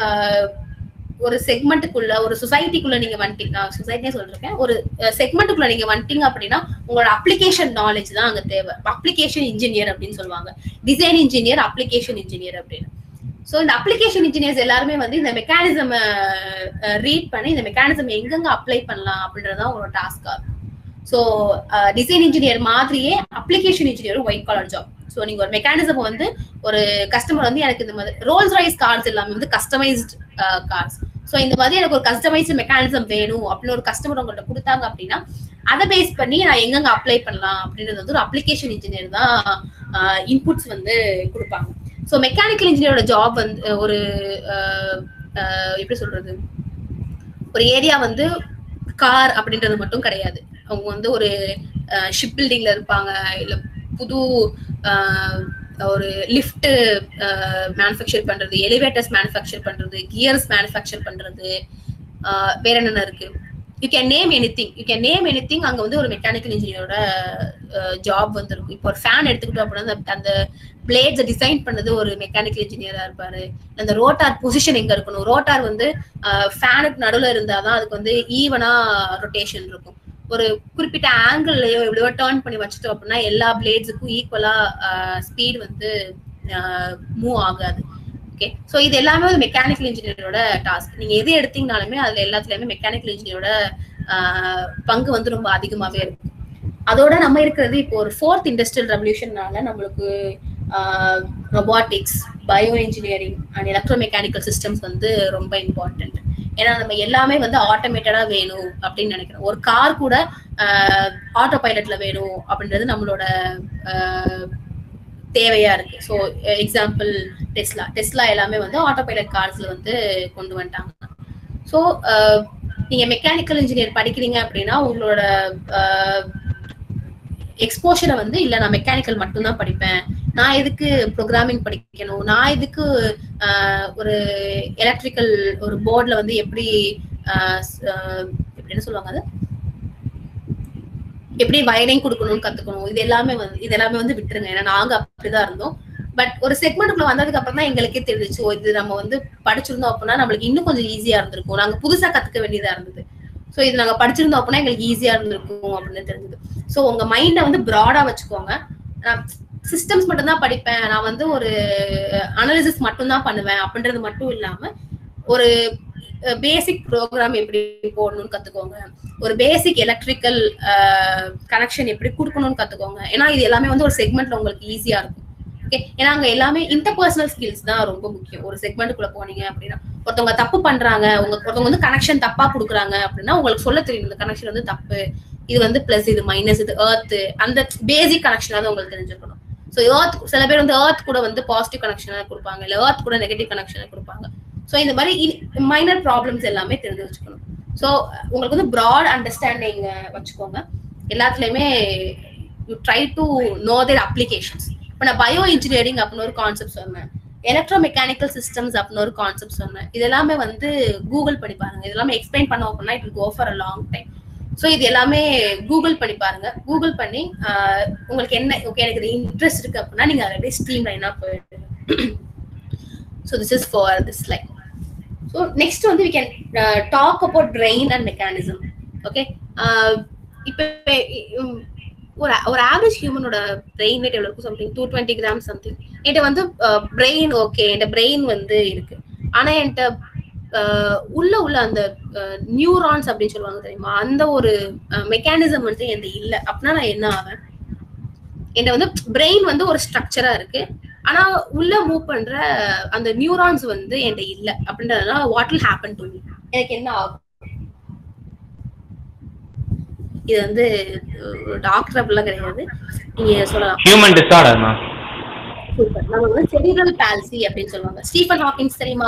ஒரு செக்மெண்ட்டுக்குள்ள ஒரு சொசைட்டிக்குள்ள நீங்க வந்துட்டீங்க, சொசைட்டியே சொல்லிருக்கேன், ஒரு செக்மெண்ட்டுக்குள்ள நீங்க வந்துட்டீங்க அப்படின்னா உங்களோட அப்ளிகேஷன் நாலேஜ் தான் அங்க தேவை. அப்ளிகேஷன் இன்ஜினியர் அப்படின்னு சொல்லுவாங்க, டிசைன் இன்ஜினியர், அப்ளிகேஷன் இன்ஜினியர் அப்படின்னு. சோ இந்த அப்ளிகேஷன் இன்ஜினியர்ஸ் எல்லாருமே வந்து இந்த மெக்கானிசம் ரீட் பண்ணி இந்த மெக்கானிசம் எங்கெங்க அப்ளை பண்ணலாம் அப்படின்றதான் உங்களோட டாஸ்கா இருக்கும். ஸோ டிசைன் இன்ஜினியர் மாதிரியே அப்ளிகேஷன் இன்ஜினியரும் ஒயிட் காலர் ஜாப். ஸோ நீங்க ஒரு மெக்கானிசம் வந்து ஒரு கஸ்டமர் வந்து எனக்கு இந்த மாதிரி ரோல்ஸ் ராய்ஸ் கார்ஸ் எல்லாமே வந்து கஸ்டமைஸ்ட் கார்ஸ். ஸோ இந்த மாதிரி எனக்கு ஒரு கஸ்டமைஸ்ட் மெக்கானிசம் வேணும் அப்படின்னு ஒரு கஸ்டமர் உங்கள்கிட்ட கொடுத்தாங்க அப்படின்னா அதை பேஸ் பண்ணி நான் எங்கெங்க அப்ளை பண்ணலாம் அப்படின்றது வந்து ஒரு அப்ளிகேஷன் இன்ஜினியர் தான் இன்புட்ஸ் வந்து கொடுப்பாங்க. ஸோ மெக்கானிக்கல் இன்ஜினியரோட ஜாப் வந்து ஒரு எப்படி சொல்றது, ஒரு ஏரியா வந்து கார் அப்படின்றது மட்டும் கிடையாது. அவங்க வந்து ஒரு ஷிப் பில்டிங்ல இருப்பாங்க, இல்ல புது ஒரு லிஃப்ட் மேனுஃபேக்சர் பண்றது, எலிவேட்டர்ஸ் மேனுஃபேக்சர் பண்றது, கியர்ஸ் மேனுஃபேக்சர் பண்றது, வேற என்னென்ன இருக்கு, யூ கேன் நேம் எனிதிங். அங்க வந்து ஒரு மெக்கானிக்கல் இன்ஜினியரோட ஜாப் வந்து இருக்கும். இப்போ ஒரு ஃபேன் எடுத்துக்கிட்டோம் அப்படின்னா அந்த பிளேட்ஸை டிசைன் பண்ணது ஒரு மெக்கானிக்கல் இன்ஜினியரா இருப்பாரு. அந்த ரோட்டார் பொசிஷன் எங்க இருக்கணும், ரோட்டார் வந்து ஃபேனுக்கு நடுவில் இருந்தாதான் அதுக்கு வந்து ஈவனா ரொட்டேஷன் இருக்கும். ஒரு குறிப்பிட்ட ஆங்கிள்லயோ எவ்வளவோ டர்ன் பண்ணி வச்சுட்டோம் அப்படின்னா எல்லா பிளேட்ஸுக்கும் ஈக்குவலா ஸ்பீட் வந்து மூவ் ஆகாது. ஓகே, ஸோ இது எல்லாமே ஒரு மெக்கானிக்கல் இன்ஜினியரோட டாஸ்க். நீங்க எது எடுத்தீங்கனாலுமே அதுல எல்லாத்துலயுமே மெக்கானிக்கல் இன்ஜினியரோட பங்கு வந்து ரொம்ப அதிகமாவே இருக்கு. அதோட நம்ம இருக்கிறது இப்போ ஒரு 4th இண்டஸ்ட்ரியல் ரெவல்யூஷன்னால நம்மளுக்கு robotics, bio engineering and electro mechanical systems வந்து ரொம்ப இம்பார்ட்டன்ட். ஏன்னா நம்ம எல்லாமே வந்து ஆட்டோமேட்டடா வேணும் அப்படின்னு நினைக்கிறோம். ஒரு கார் கூட ஆட்டோ பைலட்ல வேணும் அப்படின்றது நம்மளோட தேவையா இருக்கு. ஸோ எக்ஸாம்பிள் டெஸ்லா எல்லாமே வந்து ஆட்டோ பைலட் கார்ஸ்ல வந்து கொண்டு வந்துட்டாங்க. ஸோ நீங்க மெக்கானிக்கல் இன்ஜினியர் படிக்கிறீங்க அப்படின்னா உங்களோட எக்ஸ்போஷரை வந்து இல்ல நான் மெக்கானிக்கல் மட்டும்தான் படிப்பேன், நான் எதுக்கு ப்ரோக்ராமிங் படிக்கணும், நான் எதுக்கு ஒரு எலக்ட்ரிக்கல் ஒரு போர்ட்ல வந்து எப்படி என்ன சொல்லுவாங்க அது எப்படி வயரிங் கொடுக்கணும்னு கத்துக்கணும், இது எல்லாமே வந்து விட்டுருங்க. ஏன்னா நாங்க அப்படிதான் இருந்தோம். பட் ஒரு செக்மெண்ட்டுக்குள்ள வந்ததுக்கு அப்புறம் தான் எங்களுக்கே தெரிஞ்சிச்சு, இது நம்ம வந்து படிச்சிருந்தோம் அப்படின்னா நம்மளுக்கு இன்னும் கொஞ்சம் ஈஸியா இருந்திருக்கும். நாங்க புதுசா கத்துக்க வேண்டியதா இருந்தது. ஸோ இது நாங்க படிச்சிருந்தோம் அப்படின்னா எங்களுக்கு ஈஸியா இருந்திருக்கும் அப்படின்னு தெரிஞ்சது. ஸோ உங்க மைண்டை வந்து ப்ராடா வச்சுக்கோங்க. சிஸ்டம்ஸ் மட்டும் தான் படிப்பேன், நான் வந்து ஒரு அனாலிசிஸ் மட்டும் தான் பண்ணுவேன் அப்படின்றது மட்டும் இல்லாம ஒரு பேசிக் ப்ரோக்ராம் எப்படி போடணும்னு கத்துக்கோங்க, ஒரு பேசிக் எலக்ட்ரிக்கல் கனெக்ஷன் எப்படி கொடுக்கணும்னு கத்துக்கோங்க. ஏன்னா இது எல்லாமே வந்து ஒரு செக்மெண்ட்ல உங்களுக்கு ஈஸியா இருக்கும். ஓகே, ஏன்னா அங்க எல்லாமே இன்டர்பர்சனல் ஸ்கில்ஸ் தான் ரொம்ப முக்கியம். ஒரு செக்மெண்ட்டுக்குள்ள போனீங்க அப்படின்னா ஒருத்தவங்க தப்பு பண்றாங்க, ஒருத்தவங்க வந்து கனெக்ஷன் தப்பா கொடுக்குறாங்க அப்படின்னா உங்களுக்கு சொல்ல தெரியும் இந்த கனெக்ஷன் வந்து தப்பு, இது வந்து பிளஸ், இது மைனஸ், இது எர்த், அந்த பேசிக் கனெக்ஷனாவது உங்களுக்கு தெரிஞ்சுக்கணும். ஸோ எர்த் சில பேர் வந்து எர்த் கூட வந்து பாசிட்டிவ் கனெக்ஷனா கொடுப்பாங்க, இல்ல எர்த் கூட நெகட்டிவ் கனெக்ஷனா கொடுப்பாங்க. ஸோ இந்த மாதிரி மைனர் ப்ராப்ளம்ஸ் எல்லாமே தெரிஞ்சு வச்சுக்கணும். ஸோ உங்களுக்கு வந்து ப்ராட் அண்டர்ஸ்டாண்டிங் வச்சுக்கோங்க. எல்லாத்துலயுமே you try to know their applications. இப்போ நான் பயோ இன்ஜினியரிங் அப்படின்னு ஒரு கான்செப்ட் சொன்னேன், எலக்ட்ரோ மெக்கானிக்கல் சிஸ்டம்ஸ் அப்படின்னு ஒரு கான்செப்ட் சொன்னேன். இது எல்லாமே வந்து கூகுள் பண்ணி பாருங்க. இது எல்லாமே எக்ஸ்பிளைன் பண்ணோம் அப்படின்னா it will go for a long time. So இது எல்லாமே கூகுள் பண்ணி பாருங்க. கூகுள் பண்ணி உங்களுக்கு என்ன ஓகே எனக்கு இது இன்ட்ரெஸ்ட் இருக்கு அப்படின்னா நீங்க அதை ஸ்ட்ரீம் லைனா போயிடுங்க. So this is for this line. So next வந்து we can talk about brain and mechanism. Okay, இப்போ ஒரு ஆவரேஜ் ஹியூமனோட பிரெயின் வெயிட் எவ்வளவு இருக்கும்? Something 220 gram something. என்கிட்ட வந்து பிரெயின் ஓகே, என்கிட்ட பிரெயின் வந்து இருக்கு. ஆனா என்கிட்ட உள்ள அந்த நியூரான்ஸ் அப்படின்னு சொல்லுவாங்க தெரியுமா, அந்த ஒரு மெக்கானிசம் வந்து என்கிட்ட இல்லை அப்படின்னா நான் என்ன ஆவேன்? என்கிட்ட வந்து பிரெயின் வந்து ஒரு ஸ்ட்ரக்சரா இருக்கு, ஆனா உள்ள மூவ் பண்ற அந்த நியூரான்ஸ் வந்து என்கிட்ட இல்லை அப்படின்றதுனால what will happen to me? எனக்கு என்ன ஆகும்? இது வந்து டாக்டர் அப்படிலாம் கிடையாது, நீங்க சொல்லலாம் ஹியூமன் டிஸார்டர். சூப்பர். நம்ம வந்து செரிப்ரல் பால்சி அப்படின்னு சொல்லுவாங்க. ஸ்டீஃபன் ஹாக்கிங்ஸ் தெரியுமா?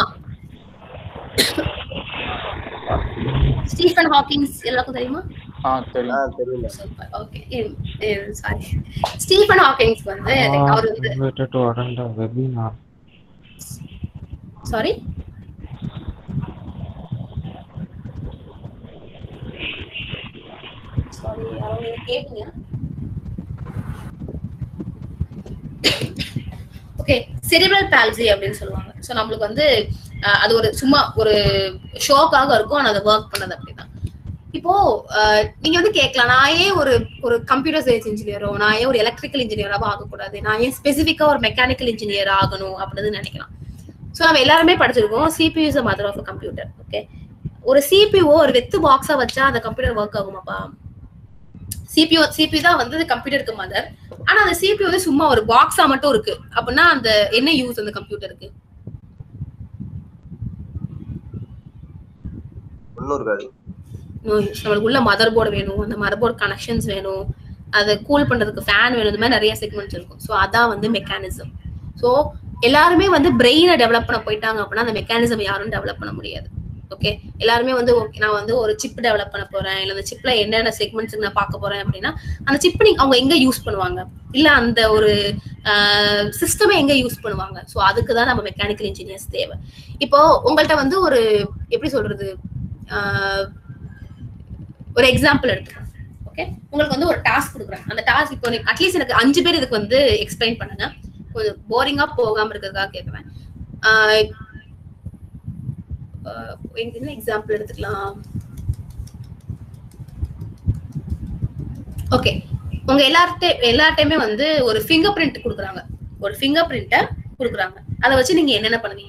ஸ்டீஃபன் ஹாக்கிங்ஸ் எல்லாருக்கும் தெரியுமா? தெரியல. Super, okay. Sorry, Stephen Hawkings வந்து அவர் வந்து சாரி அவங்க கேட்டீங்க. ஓகே, செரிப்ரல் பால்சி அப்படின்னு சொல்லுவாங்க. ஸோ நம்மளுக்கு வந்து அது ஒரு சும்மா ஒரு ஷோக்காக இருக்கும், ஆனால் அதை ஒர்க் பண்ணது அப்படிதான். இப்போ நீங்க வந்து கேட்கலாம், நான் ஏன் ஒரு கம்ப்யூட்டர் சயின்ஸ் இன்ஜினியரோ, நான் ஏன் ஒரு எலக்ட்ரிக்கல் இன்ஜினியராவோ ஆகக்கூடாது, நான் ஏன் ஸ்பெசிஃபிக்கா ஒரு மெக்கானிக்கல் இன்ஜினியர் ஆகணும் அப்படின்னு நினைக்கலாம். ஸோ நம்ம எல்லாருமே படிச்சிருக்கோம் CPU is mother of computer. Okay, ஒரு CPU ஒரு வெத்து பாக்ஸா வச்சா அந்த கம்ப்யூட்டர் ஒர்க் ஆகுமாப்பா? CPU தான் வந்து கம்ப்யூட்டருக்கு மதர். ஆனா அந்த CPU வந்து சும்மா ஒரு பாக்ஸா மட்டும் இருக்கு அப்படின்னா அந்த என்ன யூஸ் அந்த கம்ப்யூட்டருக்கு? நம்மளுக்கு உள்ள மதர் போர்டு வேணும், அந்த மதர் போர்டு கனெக்ஷன்ஸ் வேணும், அதை கூல் பண்றதுக்கு ஃபேன் வேணும், இந்த மாதிரி நிறைய செக்மெண்ட்ஸ் இருக்கும். ஸோ அதான் வந்து மெக்கானிசம். ஸோ எல்லாருமே வந்து பிரெயினை டெவலப் பண்ண போயிட்டாங்க அப்படின்னா அந்த மெக்கானிசம் யாரும் டெவலப் பண்ண முடியாது. ஓகே, எல்லாருமே வந்து ஓகே நான் வந்து ஒரு சிப் டெவலப் பண்ண போறேன், இல்ல அந்த சிப்ல என்னென்ன செக்மெண்ட்ஸ் நான் பார்க்க போறேன் அப்படின்னா அந்த சிப் அவங்க எங்க யூஸ் பண்ணுவாங்க, இல்ல அந்த ஒரு சிஸ்டமை எங்க யூஸ் பண்ணுவாங்க. ஸோ அதுக்கு தான் நம்ம மெக்கானிக்கல் இன்ஜினியர்ஸ் தேவை. இப்போ உங்கள்கிட்ட வந்து ஒரு எப்படி சொல்றது ஒரு எக்ஸாம்பிள் எடுத்துக்கிறேன். ஓகே, உங்களுக்கு வந்து ஒரு டாஸ்க் கொடுக்குறேன். அந்த டாஸ்க் இப்போ அட்லீஸ்ட் எனக்கு 5 பேர் இதுக்கு வந்து எக்ஸ்பிளைன் பண்ணுங்க, கொஞ்சம் போரிங்கா போகாம இருக்கிறதுக்காக கேட்குறேன். என்ன எக்ஸாம்பிள் எடுத்துக்கலாம்? ஓகே, உங்க எல்லார்ட்டையுமே வந்து ஒரு ஃபிங்கர் பிரிண்ட் கொடுக்குறாங்க, ஒரு ஃபிங்கர் பிரிண்ட்டை கொடுக்குறாங்க. அதை வச்சு நீங்க என்னென்ன பண்ணுவீங்க?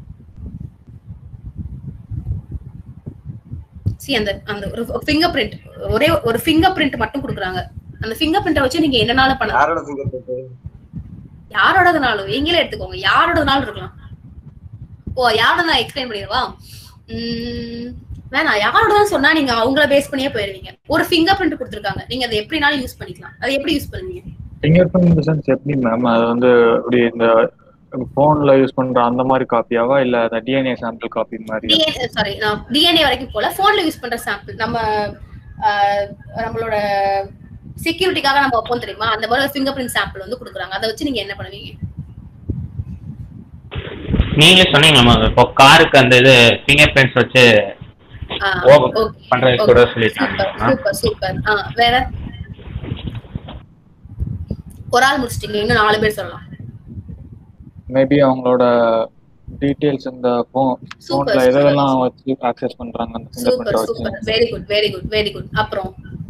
அந்த அந்த ஒரு ஃபிங்கர் பிரிண்ட், ஒரே ஒரு ஃபிங்கர் பிரிண்ட் மட்டும் கொடுக்குறாங்க. அந்த ஃபிங்கர் பிரிண்ட்டை வச்சு நீங்க என்னனால பண்ணலாம்? யாரோடதுனாலும் நீங்களே எடுத்துக்கோங்க, யாரோடதுனாலும் இருக்கலாம். ஓ, யாரோட நான் எக்ஸ்பிளைன் பண்ணிடுவா? வேணா, யாரோட சொன்னா நீங்க அவங்கள பேஸ் பண்ணியே போயிருவீங்க. ஒரு ஃபிங்கர் பிரிண்ட் கொடுத்துருக்காங்க, நீங்க அதை எப்படினாலும் யூஸ் பண்ணிக்கலாம். அதை எப்படி யூஸ் பண்ணுவீங்க? ஃபிங்கர் பிரிண்ட் சென்ஸ் எப்படி மேம்? அது வந்து அப்படி இந்த போன்ல யூஸ் பண்ற அந்த மாதிரி காப்பியாவா இல்ல அந்த டிஎன்ஏ சாம்பிள் காப்பி மாதிரி? சாரி, நான் டிஎன்ஏ வரைக்கும் போல, போன்ல யூஸ் பண்ற சாம்பிள் நம்மளோட செக்யூரிட்டிக்காக நம்ம வைப்போம் தெரியுமா, அந்த மாதிரி ஃபிங்கர் பிரிண்ட் சாம்பிள் வந்து கொடுக்குறாங்க. அதை வச்சு நீங்க என்ன பண்ணுவீங்க? நீங்களே சொன்னீங்களா இப்போ காருக்கு அந்த இது ஃபிங்கர் பிரிண்ட்ஸ் வச்சு பண்றது கூட சொல்லிட்டாங்க. Super super. வேற ஒரு ஆள் முடிச்சிட்டீங்க, இன்னும் 4 பேர் சொல்லலாம். மேபி அவங்களோட டீடைல்ஸ் இந்த போன்ல எதெல்லாம் வச்சு ஆக்சஸ் பண்றாங்க அந்த ஃபிங்கர் பிரிண்ட் வச்சு. Super, very good very good very good. அப்புறம்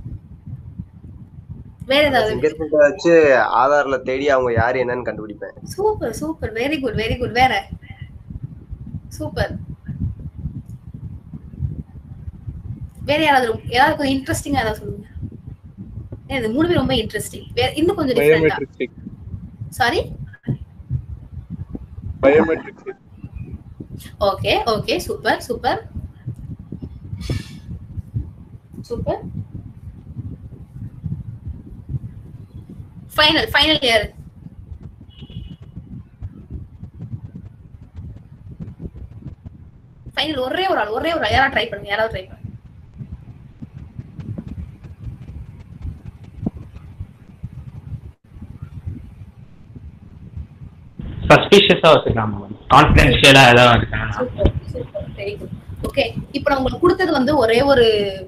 வேற ஏதாவது? ஃபிங்கர் பிரிண்ட் வச்சு ஆதார்ல தேடி அவங்க யார் என்னன்னு கண்டுபிடிப்பேன். Super super, very good very good. வேற? சூப்பர். வேற யாராவது கொஞ்சம் இன்ட்ரெஸ்டிங்கா ஏதாவது சொல்லுங்க. இது 3 பேர் ரொம்ப இன்ட்ரெஸ்டிங். வேற இன்னும் கொஞ்சம் டிஃபரெண்டா? Sorry, biometrics. Okay okay, super super super. Final year. Final ஒரே ஒரு ஆள் யாராவது ட்ரை பண்ணுங்க, யாராவது ட்ரை பண்ணுங்க. சஸ்பிஷியஸா வச்சுக்கலாம், கான்ஃபிடென்ஷியலா ஏதாவது வச்சுக்கலாம். Super super, very good. Okay, இப்போ நான் உங்களுக்கு கொடுத்தது வந்து ஒரே ஒரு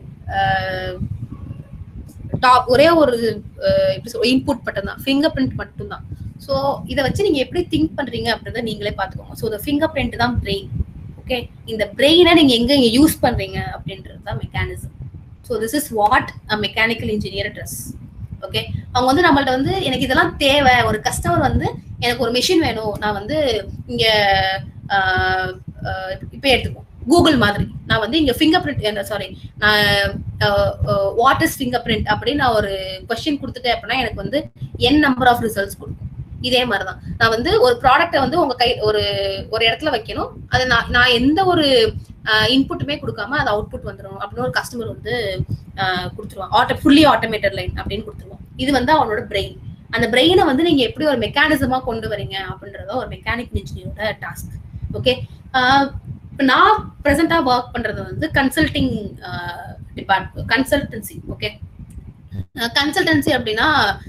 இன்புட் மட்டும் தான், ஃபிங்கர் பிரிண்ட் மட்டும் தான். ஸோ இதை வச்சு நீங்க எப்படி திங்க் பண்றீங்க அப்படின்றத நீங்களே பாத்துக்கோங்க. ஸோ இந்த ஃபிங்கர் பிரிண்ட் தான் பிரெயின். ஓகே, இந்த பிரெயினை நீங்க எங்க யூஸ் பண்றீங்க அப்படின்றது தான் mechanism. So this is what a mechanical engineer does. Okay, அவங்க வந்து நம்மள்ட்ட வந்து எனக்கு இதெல்லாம் தேவை, ஒரு கஸ்டமர் வந்து எனக்கு ஒரு மெஷின் வேணும், நான் வந்து இங்க இப்போ எடுத்துக்கோம் கூகுள் மாதிரி, நான் வந்து இங்க ஃபிங்கர் பிரிண்ட் சாரி நான் வாட் இஸ் ஃபிங்கர் பிரிண்ட் அப்படின்னு நான் ஒரு கொஸ்டின் கொடுத்துட்டேன் அப்படின்னா எனக்கு வந்து n நம்பர் ஆஃப் ரிசல்ட்ஸ் கொடுக்கும். இதே மாதிரிதான் நான் வந்து ஒரு ப்ராடக்ட்டை வந்து உங்க கை ஒரு இடத்துல வைக்கணும், அது நான் எந்த ஒரு இன்புட்டுமே கொடுக்காம அது அவுட்புட் வந்துடும் அப்படின்னு ஒரு கஸ்டமர் வந்து கொடுத்துருவான். ஃபுல்லி ஆட்டோமேட்டட் லைன் அப்படின்னு கொடுத்துருவோம். இது வந்து அவனோட பிரெயின். அந்த பிரெயினை வந்து நீங்க எப்படி ஒரு மெக்கானிசமா கொண்டு வரீங்க அப்படின்றத ஒரு மெக்கானிக்கல் இன்ஜினியரோட டாஸ்க். ஓகே, நான் பிரசண்டா ஒர்க் பண்றது வந்து consulting department, consultancy. Okay, consultancy அப்படின்னா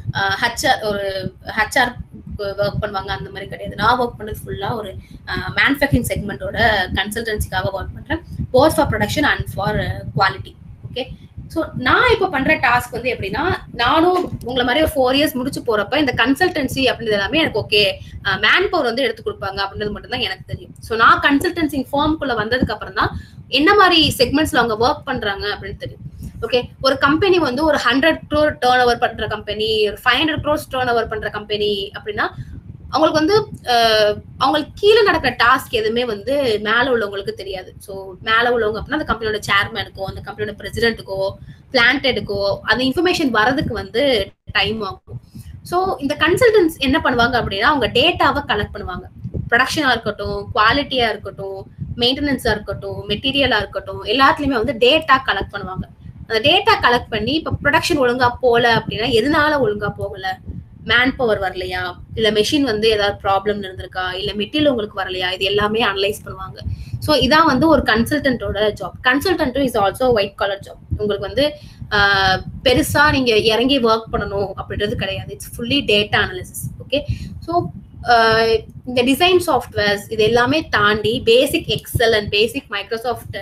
ஹெச்ஆர் ஒர்க் பண்ணுவாங்க அந்த மாதிரி கிடையாது. நான் ஒர்க் பண்ணது ஃபுல்லா ஒரு மேனுஃபேக்சரிங் செக்மெண்டோட கன்சல்டன்சிக்காக ஒர்க் பண்றேன், both for production and for quality. Okay, so நான் இப்போ பண்ற டாஸ்க் வந்து எப்படின்னா, நானும் உங்களை மாதிரி ஒரு 4 இயர்ஸ் முடிச்சு போறப்ப இந்த கன்சல்டன்சி அப்படின்றது எல்லாமே எனக்கு ஓகே மேன் பவர் வந்து எடுத்து கொடுப்பாங்க அப்படின்றது மட்டும் தான் எனக்கு தெரியும். ஸோ நான் கன்சல்டன்சி ஃபார்முக்குள்ள வந்ததுக்கு அப்புறம் தான் என்ன மாதிரி செக்மெண்ட்ஸ்ல அவங்க ஒர்க் பண்றாங்க அப்படின்னு தெரியும். ஓகே, ஒரு கம்பெனி வந்து ஒரு 100 crore டர்ன் ஓவர் பண்ற கம்பெனி, ஒரு 500 crores டர்ன் ஓவர் பண்ற கம்பெனி அப்படின்னா அவங்களுக்கு வந்து அவங்களுக்கு கீழே நடக்கிற டாஸ்க் எதுவுமே வந்து மேல உள்ளவங்களுக்கு தெரியாது. ஸோ மேல உள்ளவங்க அப்படின்னா அந்த கம்பெனியோட சேர்மேனுக்கோ அந்த கம்பெனியோட பிரசிடென்ட்டுக்கோ பிளான்டெடுக்கோ அந்த இன்ஃபர்மேஷன் வரதுக்கு வந்து டைம் ஆகும். ஸோ இந்த கன்சல்டன்ஸ் என்ன பண்ணுவாங்க அப்படின்னா அவங்க டேட்டாவை கலெக்ட் பண்ணுவாங்க. ப்ரொடக்ஷனா இருக்கட்டும், குவாலிட்டியா இருக்கட்டும், மெயின்டெனன்ஸா இருக்கட்டும், மெட்டீரியலா இருக்கட்டும், எல்லாத்துலயுமே வந்து டேட்டா கலெக்ட் பண்ணுவாங்க. அந்த டேட்டா கலெக்ட் பண்ணி இப்ப ப்ரொடக்ஷன் ஒழுங்கா போல அப்படின்னா எதனால ஒழுங்கா போகல, மேன் பவர் வரலையா, இல்ல மெஷின் வந்து ஏதாவது ப்ராப்ளம் இருந்திருக்கா, இல்ல மெட்டீரியல் உங்களுக்கு வரலையா, இது எல்லாமே அனலைஸ் பண்ணுவாங்க. ஸோ இதான் வந்து ஒரு கன்சல்டன்டோட ஜாப். கன்சல்டன்ட்டும் is also white collar job. உங்களுக்கு வந்து பெருசா நீங்க இறங்கி ஒர்க் பண்ணணும் அப்படின்றது கிடையாது. It's fully data analysis. Okay, so இந்த டிசைன் சாஃப்ட்வேர்ஸ் இது எல்லாமே தாண்டி basic Excel and basic Microsoft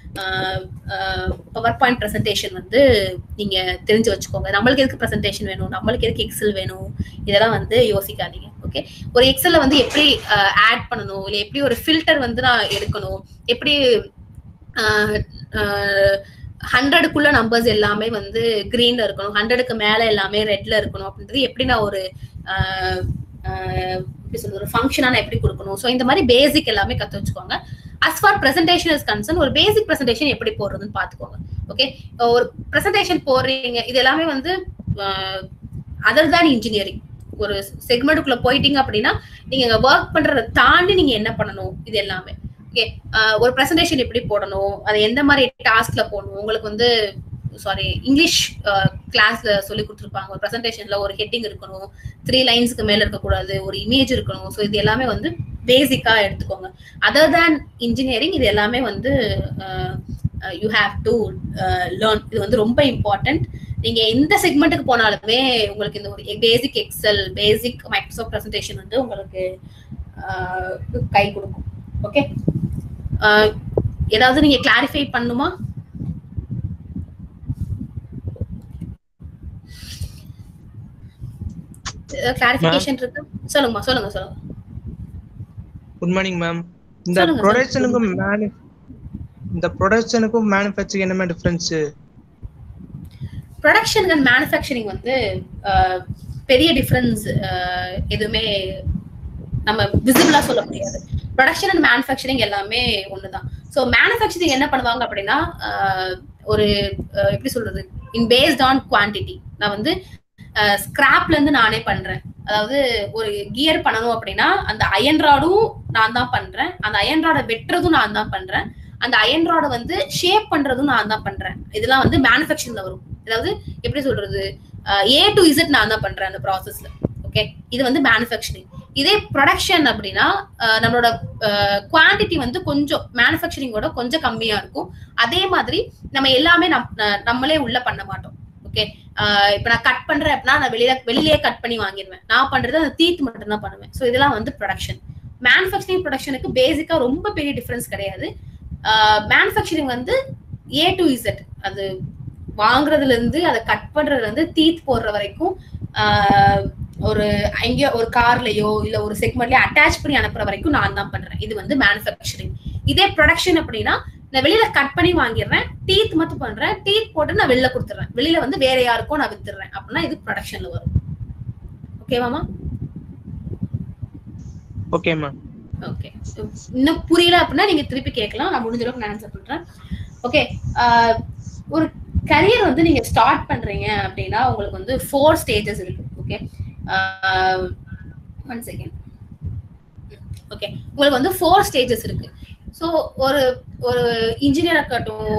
PowerPoint presentation வந்து நீங்க தெரிஞ்சு வச்சுக்கோங்க. நம்மளுக்கு எதுக்கு ப்ரெசன்டேஷன் வேணும், நம்மளுக்கு எதுக்கு எக்ஸல் வேணும், இதெல்லாம் வந்து யோசிக்காதீங்க. ஓகே, ஒரு எக்ஸல்ல வந்து எப்படி ஆட் பண்ணணும், இல்லை எப்படி ஒரு ஃபில்டர் வந்து நான் எடுக்கணும், எப்படி 100க்குள்ள நம்பர்ஸ் எல்லாமே வந்து கிரீன்ல இருக்கணும், 100க்கு மேல எல்லாமே ரெட்ல இருக்கணும் அப்படின்றது எப்படி நான் ஒரு எப்படி சொல்றது ஒரு ஃபங்க்ஷனா எப்படி கொடுக்கணும். ஸோ இந்த மாதிரி பேசிக் எல்லாமே கத்து வச்சுக்கோங்க. as far presentation is concerned, ஒரு பேசிக் presentation எப்படி போடுறதுன்னு பாத்துக்கோங்க. ஓகே, ஒரு presentation போடுறீங்க, இது எல்லாமே வந்து அதர் தான் இன்ஜினியரிங். ஒரு செக்மெண்ட்டுக்குள்ள போயிட்டீங்க அப்படின்னா நீங்க ஒர்க் பண்றதை தாண்டி நீங்க என்ன பண்ணணும் இது எல்லாமே. ஓகே, ஒரு presentation எப்படி போடணும், அது எந்த மாதிரி டாஸ்க்ல போடணும், உங்களுக்கு வந்து இங்கிலீஷ் கிளாஸ்ல சொல்லி கொடுத்துருப்பாங்க. ஒரு ப்ரெசன்டேஷன்ல ஒரு ஹெட்டிங் இருக்கணும், 3 லைன்ஸ்க்கு மேல இருக்கக்கூடாது, ஒரு இமேஜ் இருக்கணும். ஸோ இது எல்லாமே வந்து பேசிக்கா எடுத்துக்கோங்க. அதர் தேன் இன்ஜினியரிங் இது எல்லாமே வந்து யூ ஹேவ் டு லேர்ன். இது வந்து ரொம்ப இம்பார்ட்டன்ட். நீங்க எந்த செக்மெண்ட்டுக்கு போனாலுமே உங்களுக்கு இந்த ஒரு basic Excel, basic Microsoft presentation வந்து உங்களுக்கு கை கொடுக்கும். ஓகே, ஏதாவது நீங்க கிளாரிஃபை பண்ணுமா? கிளாரிஃபிகேஷன் இருக்கு? சொல்லுங்க. Good morning ma'am. இந்த ப்ரொடக்ஷனுக்கும் மேனுஃபேக்சரிங் என்ன டிஃபரன்ஸ்? ப்ரொடக்ஷன் அண்ட் மேனுஃபேக்சரிங் வந்து பெரிய டிஃபரன்ஸ் எதுவுமே நம்ம விசிபிளா சொல்ல முடியாது. ப்ரொடக்ஷன் அண்ட் மேனுஃபேக்சரிங் எல்லாமே ஒண்ணுதான். ஸோ மேனுஃபேக்சரிங் என்ன பண்ணுவாங்க அப்படின்னா ஒரு எப்படி சொல்றது, இன் பேஸ்ட் ஆன் குவான்டிட்டி. நான் வந்து ஸ்கிராப்ல இருந்து நானே பண்றேன். அதாவது ஒரு கியர் பண்ணணும் அப்படின்னா அந்த அயன் ராடும் நான் தான் பண்றேன், அந்த அயன் ராடை வெட்டுறதும் நான் தான் பண்றேன், அந்த அயன் ராடை வந்து ஷேப் பண்றதும் நான் தான் பண்றேன். இதெல்லாம் வந்து மேனுஃபேக்சரிங்ல வரும். அதாவது எப்படி சொல்றது, A to Z நான் தான் பண்றேன் அந்த ப்ராசஸ்ல. ஓகே, இது வந்து மேனுஃபேக்சரிங். இதே ப்ரொடக்ஷன் அப்படின்னா நம்மளோட குவான்டிட்டி வந்து கொஞ்சம் மேனுஃபேக்சரிங்கோட கொஞ்சம் கம்மியா இருக்கும். அதே மாதிரி நம்ம எல்லாமே நம்மளே உள்ள பண்ண மாட்டோம். ஓகே, இப்ப நான் கட் பண்றேன் அப்படின்னா நான் வெளியிலேயே கட் பண்ணி வாங்கிடுவேன். நான் பண்றது அந்த தீத் மட்டும் தான் பண்ணுவேன். ஸோ இதெல்லாம் வந்து ப்ரொடக்ஷன். மேனுஃபேக்சரிங் ப்ரொடக்ஷனுக்கு பேசிக்கா ரொம்ப பெரிய டிஃபரன்ஸ் கிடையாது. மேனுஃபேக்சரிங் வந்து A to Z, அது வாங்குறதுல இருந்து அதை கட் பண்றதுல இருந்து தீத் போடுற வரைக்கும் ஒரு எங்கேயோ ஒரு கார்லயோ இல்ல ஒரு செக்மெண்ட்லயோ அட்டாச் பண்ணி அனுப்புற வரைக்கும் நான் தான் பண்றேன். இது வந்து மேனுஃபேக்சரிங். இதே ப்ரொடக்ஷன் அப்படின்னா நான் வெளியில கட் பண்ணி வாங்கிடுறேன், டீத் மட்டும் பண்றேன், டீத் போட்டு நான் வெளியில கொடுத்துறேன், வெளியில வந்து வேற யாருக்கும் நான் வித்துறேன் அப்படின்னா இது ப்ரொடக்ஷன்ல வரும். ஓகேவாமா? Okay ma'am. ஓகே, இன்னும் புரியல அப்படின்னா நீங்க திருப்பி கேட்கலாம், நான் முடிஞ்ச அளவுக்கு நான் ஆன்சர் பண்றேன். ஓகே, ஒரு கரியர் வந்து நீங்க ஸ்டார்ட் பண்றீங்க அப்படின்னா உங்களுக்கு வந்து 4 ஸ்டேஜஸ் இருக்கு. Okay, 1 second. ஓகே, உங்களுக்கு வந்து 4 ஸ்டேஜஸ் இருக்கு. ஸோ ஒரு இன்ஜினியர் இருக்கட்டும்,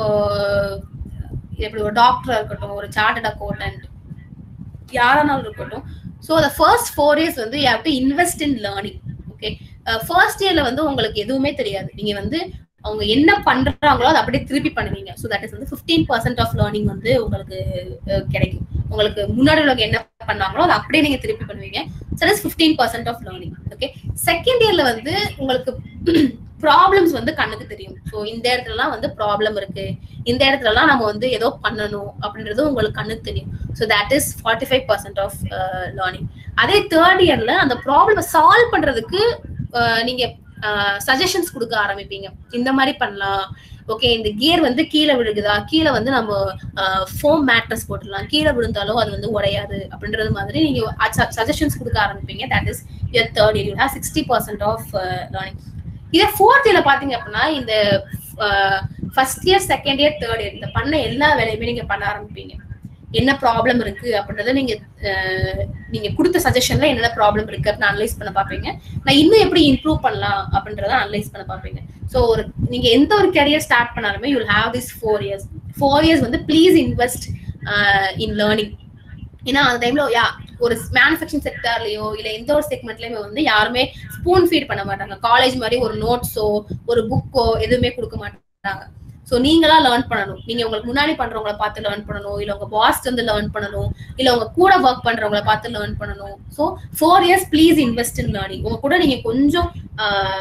எப்படி ஒரு டாக்டரா இருக்கட்டும், ஒரு சார்ட்டர்ட் அக்கௌண்டன்ட், யாரானாலும் இருக்கட்டும். ஸோ the first 4 years வந்து you have to invest in learning. Okay, first இயர்ல வந்து உங்களுக்கு எதுவுமே தெரியாது. நீங்க வந்து அவங்க என்ன பண்றாங்களோ அதை அப்படியே திருப்பி பண்ணுவீங்க. ஸோ தட் இஸ் வந்து 15% ஆஃப் லேர்னிங் வந்து உங்களுக்கு கிடைக்கும். உங்களுக்கு முன்னாடி உள்ளவங்க என்ன பண்ணாங்களோ அதை அப்படியே நீங்க திருப்பி பண்ணுவீங்க. So that is 15% of learning. Okay, second இயர்ல வந்து உங்களுக்கு ப்ராப்ளம்ஸ் வந்து கண்ணுக்கு தெரியும். ஸோ இந்த இடத்துலலாம் வந்து ப்ராப்ளம் இருக்கு, இந்த இடத்துலலாம் நம்ம வந்து ஏதோ பண்ணணும் அப்படின்றது உங்களுக்கு கண்ணுக்கு தெரியும். So that is 45% of learning. அதே தேர்ட் இயர்ல அந்த ப்ராப்ளம் சால்வ் பண்றதுக்கு நீங்க சஜஷன்ஸ் கொடுக்க ஆரம்பிப்பீங்க. இந்த மாதிரி பண்ணலாம், ஓகே இந்த கியர் வந்து கீழே விழுகுதா, கீழே வந்து நம்ம ஃபோம் மேட்ரஸ் போட்டுடலாம், கீழே விழுந்தாலும் அது வந்து உடையாது அப்படின்றது மாதிரி நீங்க சஜஷன்ஸ் கொடுக்க ஆரம்பிப்பீங்க. That is your third year. You have 60% of learning. இதே ஃபோர்த் இயர்ல பாத்தீங்க அப்படின்னா இந்த first year, second year, third year இந்த பண்ண எல்லா வேலையுமே நீங்க பண்ண ஆரம்பிப்பீங்க. என்ன ப்ராப்ளம் இருக்கு அப்படின்றத நீங்க கொடுத்த சஜஷன்ல என்னென்ன ப்ராப்ளம் இருக்கு அப்படின்னு அனலைஸ் பண்ண பாப்பீங்க. நான் இன்னும் எப்படி இம்ப்ரூவ் பண்ணலாம் அப்படின்றத அனலைஸ் பண்ண பாப்பீங்க. ஸோ நீங்க எந்த ஒரு கரியர் ஸ்டார்ட் பண்ணாலுமே you will have this 4 years. 4 years வந்து ப்ளீஸ் இன்வெஸ்ட் இன் லேர்னிங். ஏன்னா அந்த டைம்ல ஒரு மேனுஃபேக்சரிங் செக்டர்லயோ இல்ல எந்த ஒரு செக்மெண்ட்லயுமே வந்து யாருமே ஸ்பூன் ஃபீட் பண்ண மாட்டாங்க. காலேஜ் மாதிரி ஒரு நோட்ஸோ ஒரு புக்கோ எதுவுமே கொடுக்க மாட்டாங்க. ஸோ நீங்களா லேர்ன் பண்ணணும். நீங்க உங்களுக்கு முன்னாடி பண்றவங்களை பார்த்து லேர்ன் பண்ணணும், இல்ல உங்க பாஸ் வந்து லேர்ன் பண்ணணும், இல்ல உங்க கூட ஒர்க் பண்றவங்களை பார்த்து லேர்ன் பண்ணணும். So 4 years please invest in learning. உங்க கூட நீங்க கொஞ்சம்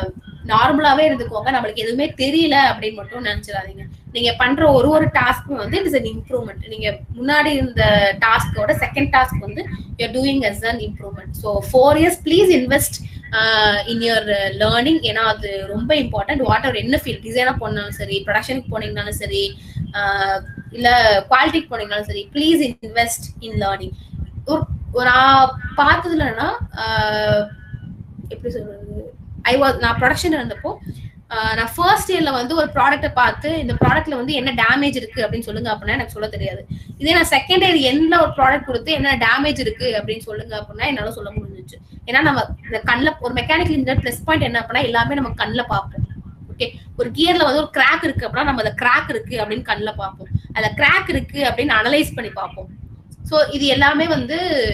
நார்மலாவே இருந்துக்கோங்க. நம்மளுக்கு எதுவுமே தெரியல அப்படின்னு மட்டும் நினைச்சிடாதீங்க. நீங்க பண்ற ஒரு டாஸ்க்கும் வந்து இட் இஸ் an improvement. நீங்க முன்னாடி இருந்த டாஸ்கோட செகண்ட் டாஸ்க் வந்து you're doing as an improvement. So 4 years please invest in your learning. ஏன்னா அது ரொம்ப இம்பார்ட்டன்ட். வாட் எவர் என்ன ஃபீல்ட் டிசைனா போனாலும் சரி, ப்ரொடக்ஷனுக்கு போனீங்கனாலும் சரி, இல்ல குவாலிட்டிக்கு போனீங்கனாலும் சரி, ப்ளீஸ் இன்வெஸ்ட் இன் லேர்னிங். நான் பார்த்ததுலன்னா எப்படி சொல்றது, நான் ப்ரொடக்ஷன் இருந்தப்போ நான் ஃபர்ஸ்ட் இயர்ல வந்து ஒரு ப்ராடக்ட்டை பார்த்து இந்த ப்ராடக்ட்ல வந்து என்ன டேமேஜ் இருக்கு அப்படின்னு சொல்லுங்க அப்படின்னா எனக்கு சொல்ல தெரியாது. இதே நான் செகண்ட் இயர் எந்த ஒரு ப்ராடக்ட் கொடுத்து என்ன டேமேஜ் இருக்கு அப்படின்னு சொல்லுங்க அப்படின்னா என்னால சொல்ல முடிஞ்சிச்சு. ஏன்னா நம்ம இந்த கண்ணில் ஒரு மெக்கானிக்கல் இன்ஜினியர் ப்ளஸ் பாயிண்ட் என்ன அப்படின்னா எல்லாமே நம்ம கண்ணில் பார்ப்போம். ஓகே, ஒரு கியர்ல வந்து ஒரு கிராக் இருக்கு அப்படின்னா நம்ம அதை கிராக் இருக்கு அப்படின்னு கண்ணில் பார்ப்போம். அதில் கிராக் இருக்கு அப்படின்னு அனலைஸ் பண்ணி பார்ப்போம். ஸோ இது எல்லாமே வந்து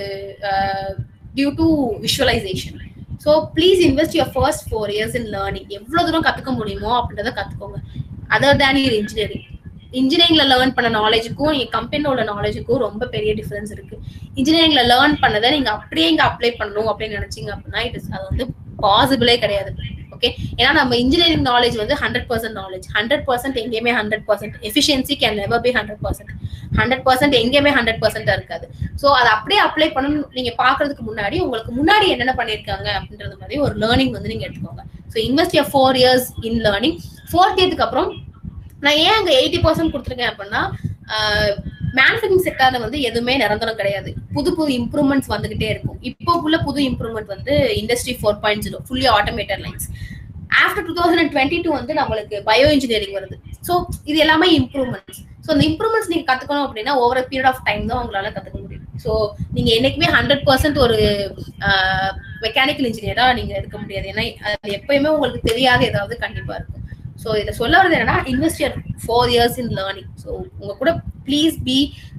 due to visualization. So please invest your first 4 years in learning. எவ்வளோ தூரம் கற்றுக்க முடியுமோ அப்படின்றத கற்றுக்கோங்க. Other than your engineering. இன்ஜினியரிங்ல லேர்ன் பண்ண நாலேஜுக்கும் நீங்க கம்பெனியோட நாலேஜுக்கும் ரொம்ப பெரிய டிஃபரன்ஸ் இருக்கு. இன்ஜினியரிங்ல லேர்ன் பண்ணதை நீங்க அப்படியே இங்க அப்ளை பண்ணணும் அப்படின்னு நினைச்சீங்க அப்படின்னா அது வந்து பாசிபிளே கிடையாது. ஓகே, ஏன்னா நம்ம இன்ஜினியரிங் நாலேஜ் வந்து 100% நாலேஜ். 100% எங்கேயுமே 100%. Efficiency can never be 100%. 100% எங்கேயுமே 100% இருக்காது. ஸோ அதை அப்படியே அப்ளை பண்ணணும். நீங்க பாக்குறதுக்கு முன்னாடி உங்களுக்கு முன்னாடி என்னென்ன பண்ணிருக்காங்க அப்படின்றது மாதிரி ஒரு லேர்னிங் வந்து நீங்க எடுத்துக்கோங்க. So invest your 4 years in learning. 4th இயர்க்கு அப்புறம் நான் ஏன் அங்க 80% கொடுத்துருக்கேன் அப்படின்னா மேனுஃபேக்சரிங் செக்டார்ல வந்து எதுவுமே நிரந்தரம் கிடையாது. புது இம்ப்ரூவ்மெண்ட்ஸ் வந்துகிட்டே இருக்கும். இப்போ உள்ள புது இம்ப்ரூவ்மெண்ட் வந்து industry 4.0 fully automated lines. After 2022 வந்து நம்மளுக்கு பயோ இன்ஜினியரிங் வருது. ஸோ இது எல்லாமே இம்ப்ரூவ்மெண்ட்ஸ். ஸோ இந்த இம்ப்ரூவ்மெண்ட்ஸ் நீங்க கத்துக்கணும் அப்படின்னா over a period of time தான் உங்களால கத்துக்க முடியும். ஸோ நீங்க என்னைக்குமே 100% ஒரு மெக்கானிக்கல் இன்ஜினியரா நீங்க இருக்க முடியாது. ஏன்னா அது எப்பயுமே உங்களுக்கு தெரியாத ஏதாவது கண்டிப்பா இருக்கும். ஸோ இதை சொல்ல வரது என்னன்னா invest your 4 years in learning. So உங்க கூட please be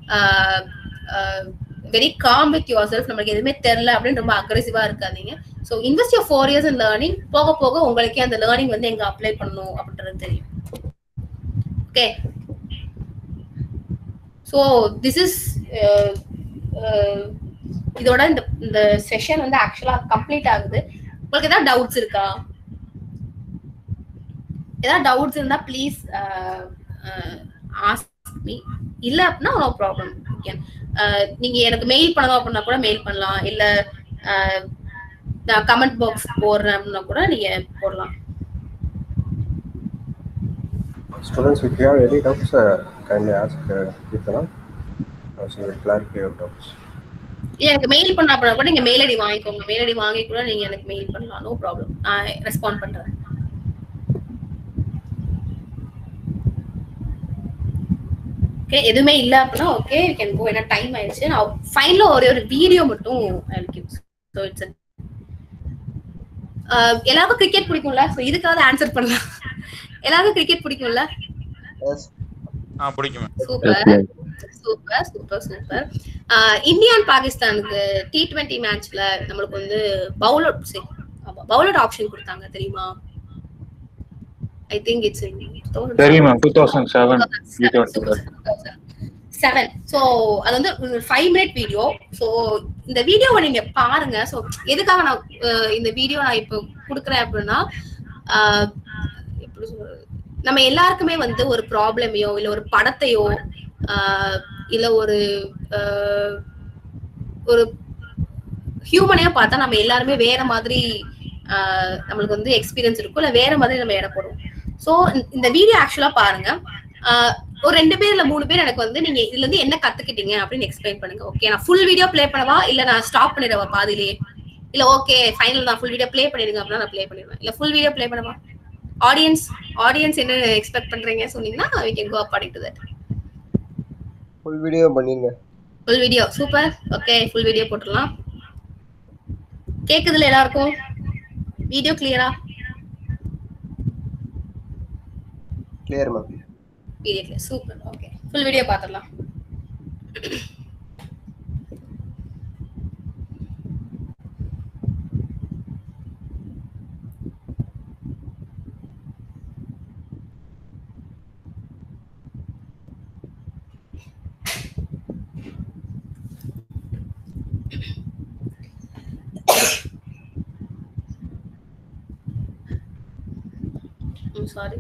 very calm with yourself. நம்மளுக்கு எதுவுமே தெரியல அப்படின்னு ரொம்ப அக்ரெசிவா இருக்காதீங்க. So invest your 4 years in learning. போக போக உங்களுக்கே அந்த லேர்னிங் வந்து எங்க அப்ளை பண்ணணும் அப்படின்றது தெரியும். ஓகே, ஸோ திஸ் இஸ் இதோட இந்த செஷன் வந்து ஆக்சுவலா கம்ப்ளீட் ஆகுது. உங்களுக்கு ஏதாவது டவுட்ஸ் இருக்கா? ஏதாவது டவுட்ஸ் இருந்தா ப்ளீஸ் ஆஸ்க் மீ. இல்ல அப்படின்னா நோ ப்ராப்ளம். நீங்க எனக்கு மெயில் பண்ணணும் அப்படின்னா கூட மெயில் பண்ணலாம். இல்ல நான் கமெண்ட் பாக்ஸ் போடுறேன் அப்படின்னா கூட நீங்க போடலாம். Students, if you have any doubts, kindly ask Geetana. She will clarify your doubts. எனக்கு மெயில் பண்ண அப்படின்னா கூட நீங்க மெயில் ஐடி வாங்கிக்கோங்க. மெயில் ஐடி வாங்கி கூட நீங்க எனக்கு மெயில் பண்ணலாம். நோ ப்ராப்ளம், நான் ரெஸ்பாண்ட் பண்றேன். ஓகே, எதுவுமே இல்ல அப்படின்னா ஓகே யூ கேன் கோ. ஏன்னா டைம் ஆயிடுச்சு. நான் ஃபைனலா ஒரு வீடியோ மட்டும் ஸோ இட்ஸ் எல்லாருக்கும் கிரிக்கெட் பிடிக்கும்ல? ஸோ இதுக்காக ஆன்சர் பண்ணலாம். எல்லாருக்கும் கிரிக்கெட் பிடிக்கும்ல? பிடிக்கும். Super super super super. India and பாகிஸ்தானுக்கு T20 மேட்ச்ல நம்மளுக்கு வந்து பவுலர் ஆப்ஷன் கொடுத்தாங்க தெரியுமா? I think it's in 2007. So அது வந்து 5 minute வீடியோ. ஸோ இந்த வீடியோவை நீங்க பாருங்க. ஸோ எதுக்காக நான் இந்த வீடியோ நான் இப்போ கொடுக்குறேன் அப்படின்னா எப்படி சொல்றது, நம்ம எல்லாருக்குமே வந்து ஒரு ப்ராப்ளமையோ இல்ல ஒரு படத்தையோ இல்ல ஒரு ஹியூமனையோ பார்த்தா நம்ம எல்லாருமே வேற மாதிரி நம்மளுக்கு வந்து எக்ஸ்பீரியன்ஸ் இருக்கும், இல்ல வேற மாதிரி நம்ம இட போடுவோம். ஸோ இந்த வீடியோ ஆக்சுவலா பாருங்க. ஒரு 2 பேர் இல்ல 3 பேர் எனக்கு வந்து நீங்க இதுல இருந்து என்ன கத்துக்கிட்டீங்க அப்படின்னு எக்ஸ்பிளைன் பண்ணுங்க. ஓகே, நான் ஃபுல் வீடியோ பிளே பண்ணவா இல்ல நான் ஸ்டாப் பண்ணிடுவா பாதிலே? இல்ல ஓகே ஃபைனல் தான் ஃபுல் வீடியோ பிளே பண்ணிடுங்க அப்படின்னா நான் பிளே பண்ணிடுவேன். இல்ல ஃபுல் வீடியோ பிளே பண்ணவா? ஆடியன்ஸ் என்ன எக்ஸ்பெக்ட் பண்றீங்க சொன்னீங்கன்னா we can go according to that. Full video பண்ணிருங்க. Full video super. Okay, full video போட்டுடலாம். கேக்குதுல எல்லாருக்கும்? வீடியோ கிளியரா? Clear ma'am. Video clear. Super. Okay, full video பாத்துடலாம். I'm sorry.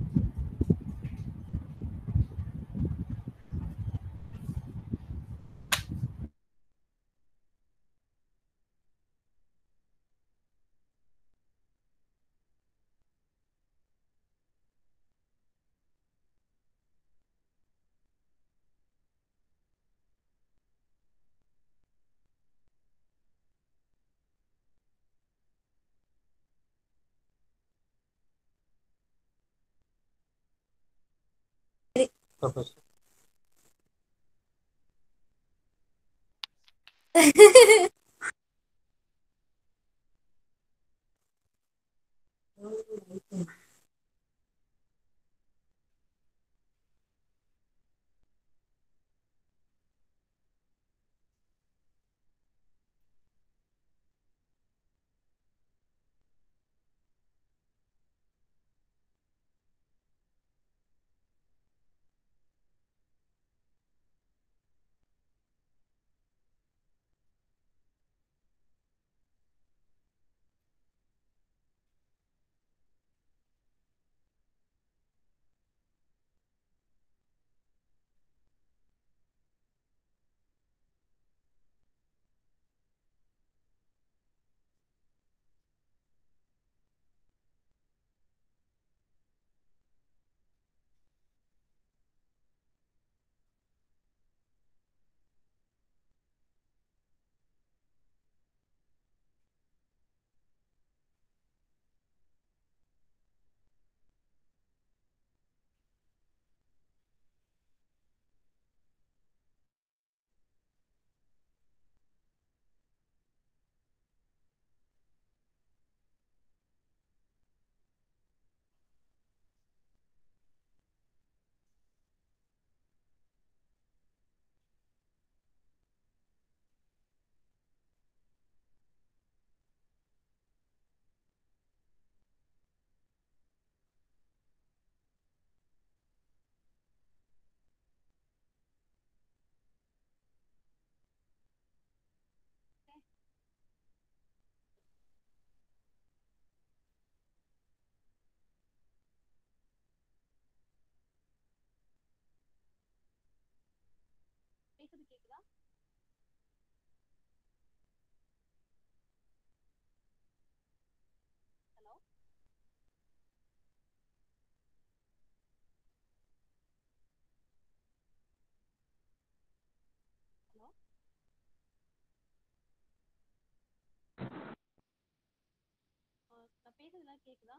நான் பேசுறதுலாம் கேக்குதா?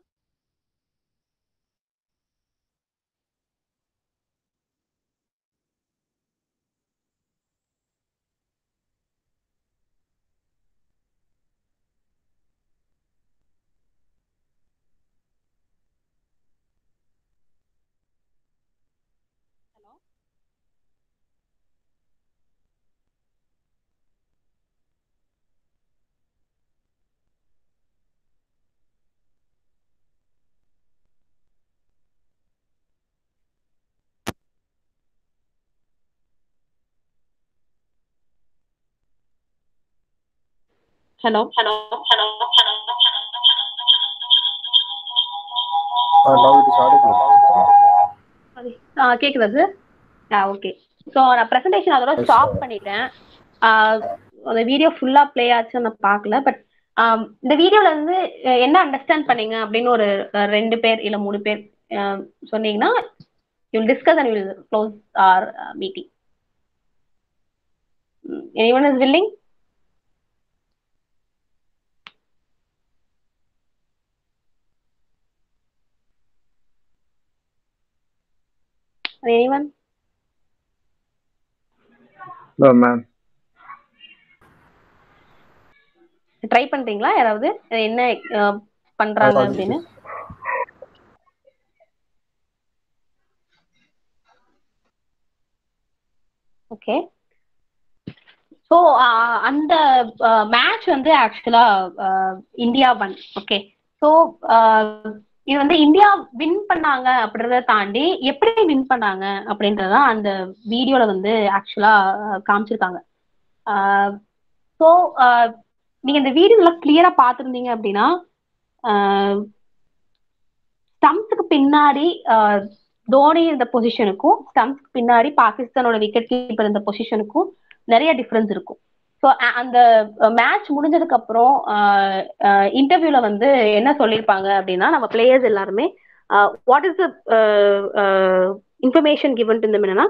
Hello hello Now it is audible. கேக்குதா சார்? ஓகே. ஸோ நான் ப்ரெசன்டேஷன் அதோட ஸ்டாப் பண்ணிட்டேன். அந்த வீடியோ ஃபுல்லா ப்ளே ஆச்சு நான் பார்க்கல. பட் இந்த வீடியோல இருந்து என்ன அண்டர்ஸ்டாண்ட் பண்ணீங்க அப்படின்னு ஒரு 2 பேர் இல்ல 3 பேர் சொன்னீங்கன்னா you'll discuss and we'll close our meeting. Anyone is willing? Anyone? No, ma'am. Try பண்றீங்களா யாராவது என்ன பண்றாங்க அப்படின்னு? ஓகே. ஸோ அந்த மேட்ச் வந்து ஆக்சுவலா இந்தியா ஒன். ஓகே. ஸோ இது வந்து இந்தியா வின் பண்ணாங்க அப்படின்றத தாண்டி எப்படி வின் பண்ணாங்க அப்படின்றதான் அந்த வீடியோல வந்து ஆக்சுவலா காமிச்சிருக்காங்க. ஸோ நீங்க இந்த வீடியோல கிளியரா பார்த்துருந்தீங்க அப்படின்னா ஸ்டம்ப்ஸுக்கு பின்னாடி தோனி இந்த பொசிஷனுக்கும் ஸ்டம்ப்ஸ்க்கு பின்னாடி பாகிஸ்தானோட விக்கெட் கீப்பர் இந்த பொசிஷனுக்கும் நிறைய டிஃபரன்ஸ் இருக்கும். ஸோ அந்த மேட்ச் முடிஞ்சதுக்கு அப்புறம் இன்டர்வியூல வந்து என்ன சொல்லியிருப்பாங்க அப்படின்னா, நம்ம பிளேயர்ஸ் எல்லாருமே what is the information given to them என்னன்னா,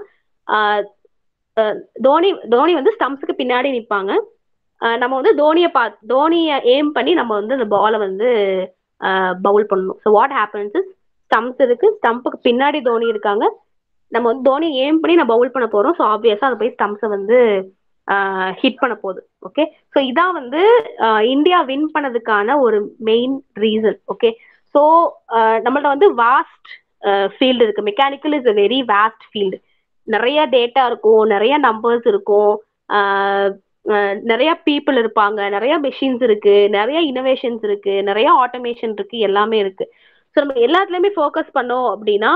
தோனி வந்து ஸ்டம்ப்ஸுக்கு பின்னாடி நிற்பாங்க. நம்ம வந்து தோனியை எய்ம் பண்ணி நம்ம வந்து அந்த பாலை வந்து பவுல் பண்ணணும். So what happens is stumps இருக்கு, ஸ்டம்புக்கு பின்னாடி தோனி இருக்காங்க, நம்ம வந்து தோனியை எய்ம் பண்ணி நம்ம பவுல் பண்ண போறோம். ஸோ ஆப்வியஸா அது போய் ஸ்டம்ப்ஸை வந்து ஹிட் பண்ண போகுது. ஓகே, ஸோ இதான் வந்து இந்தியா வின் பண்ணதுக்கான ஒரு மெயின் ரீசன். ஓகே, ஸோ நம்மள்ட்ட வந்து வாஸ்ட் ஃபீல்டு இருக்கு. Mechanical is a very vast field. நிறைய டேட்டா இருக்கும், நிறைய நம்பர்ஸ் இருக்கும், நிறைய பீப்புள் இருப்பாங்க, நிறைய மெஷின்ஸ் இருக்கு, நிறைய இனோவேஷன்ஸ் இருக்கு, நிறைய ஆட்டோமேஷன் இருக்கு, எல்லாமே இருக்கு. ஸோ நம்ம எல்லாத்துலயுமே ஃபோக்கஸ் பண்ணோம் அப்படின்னா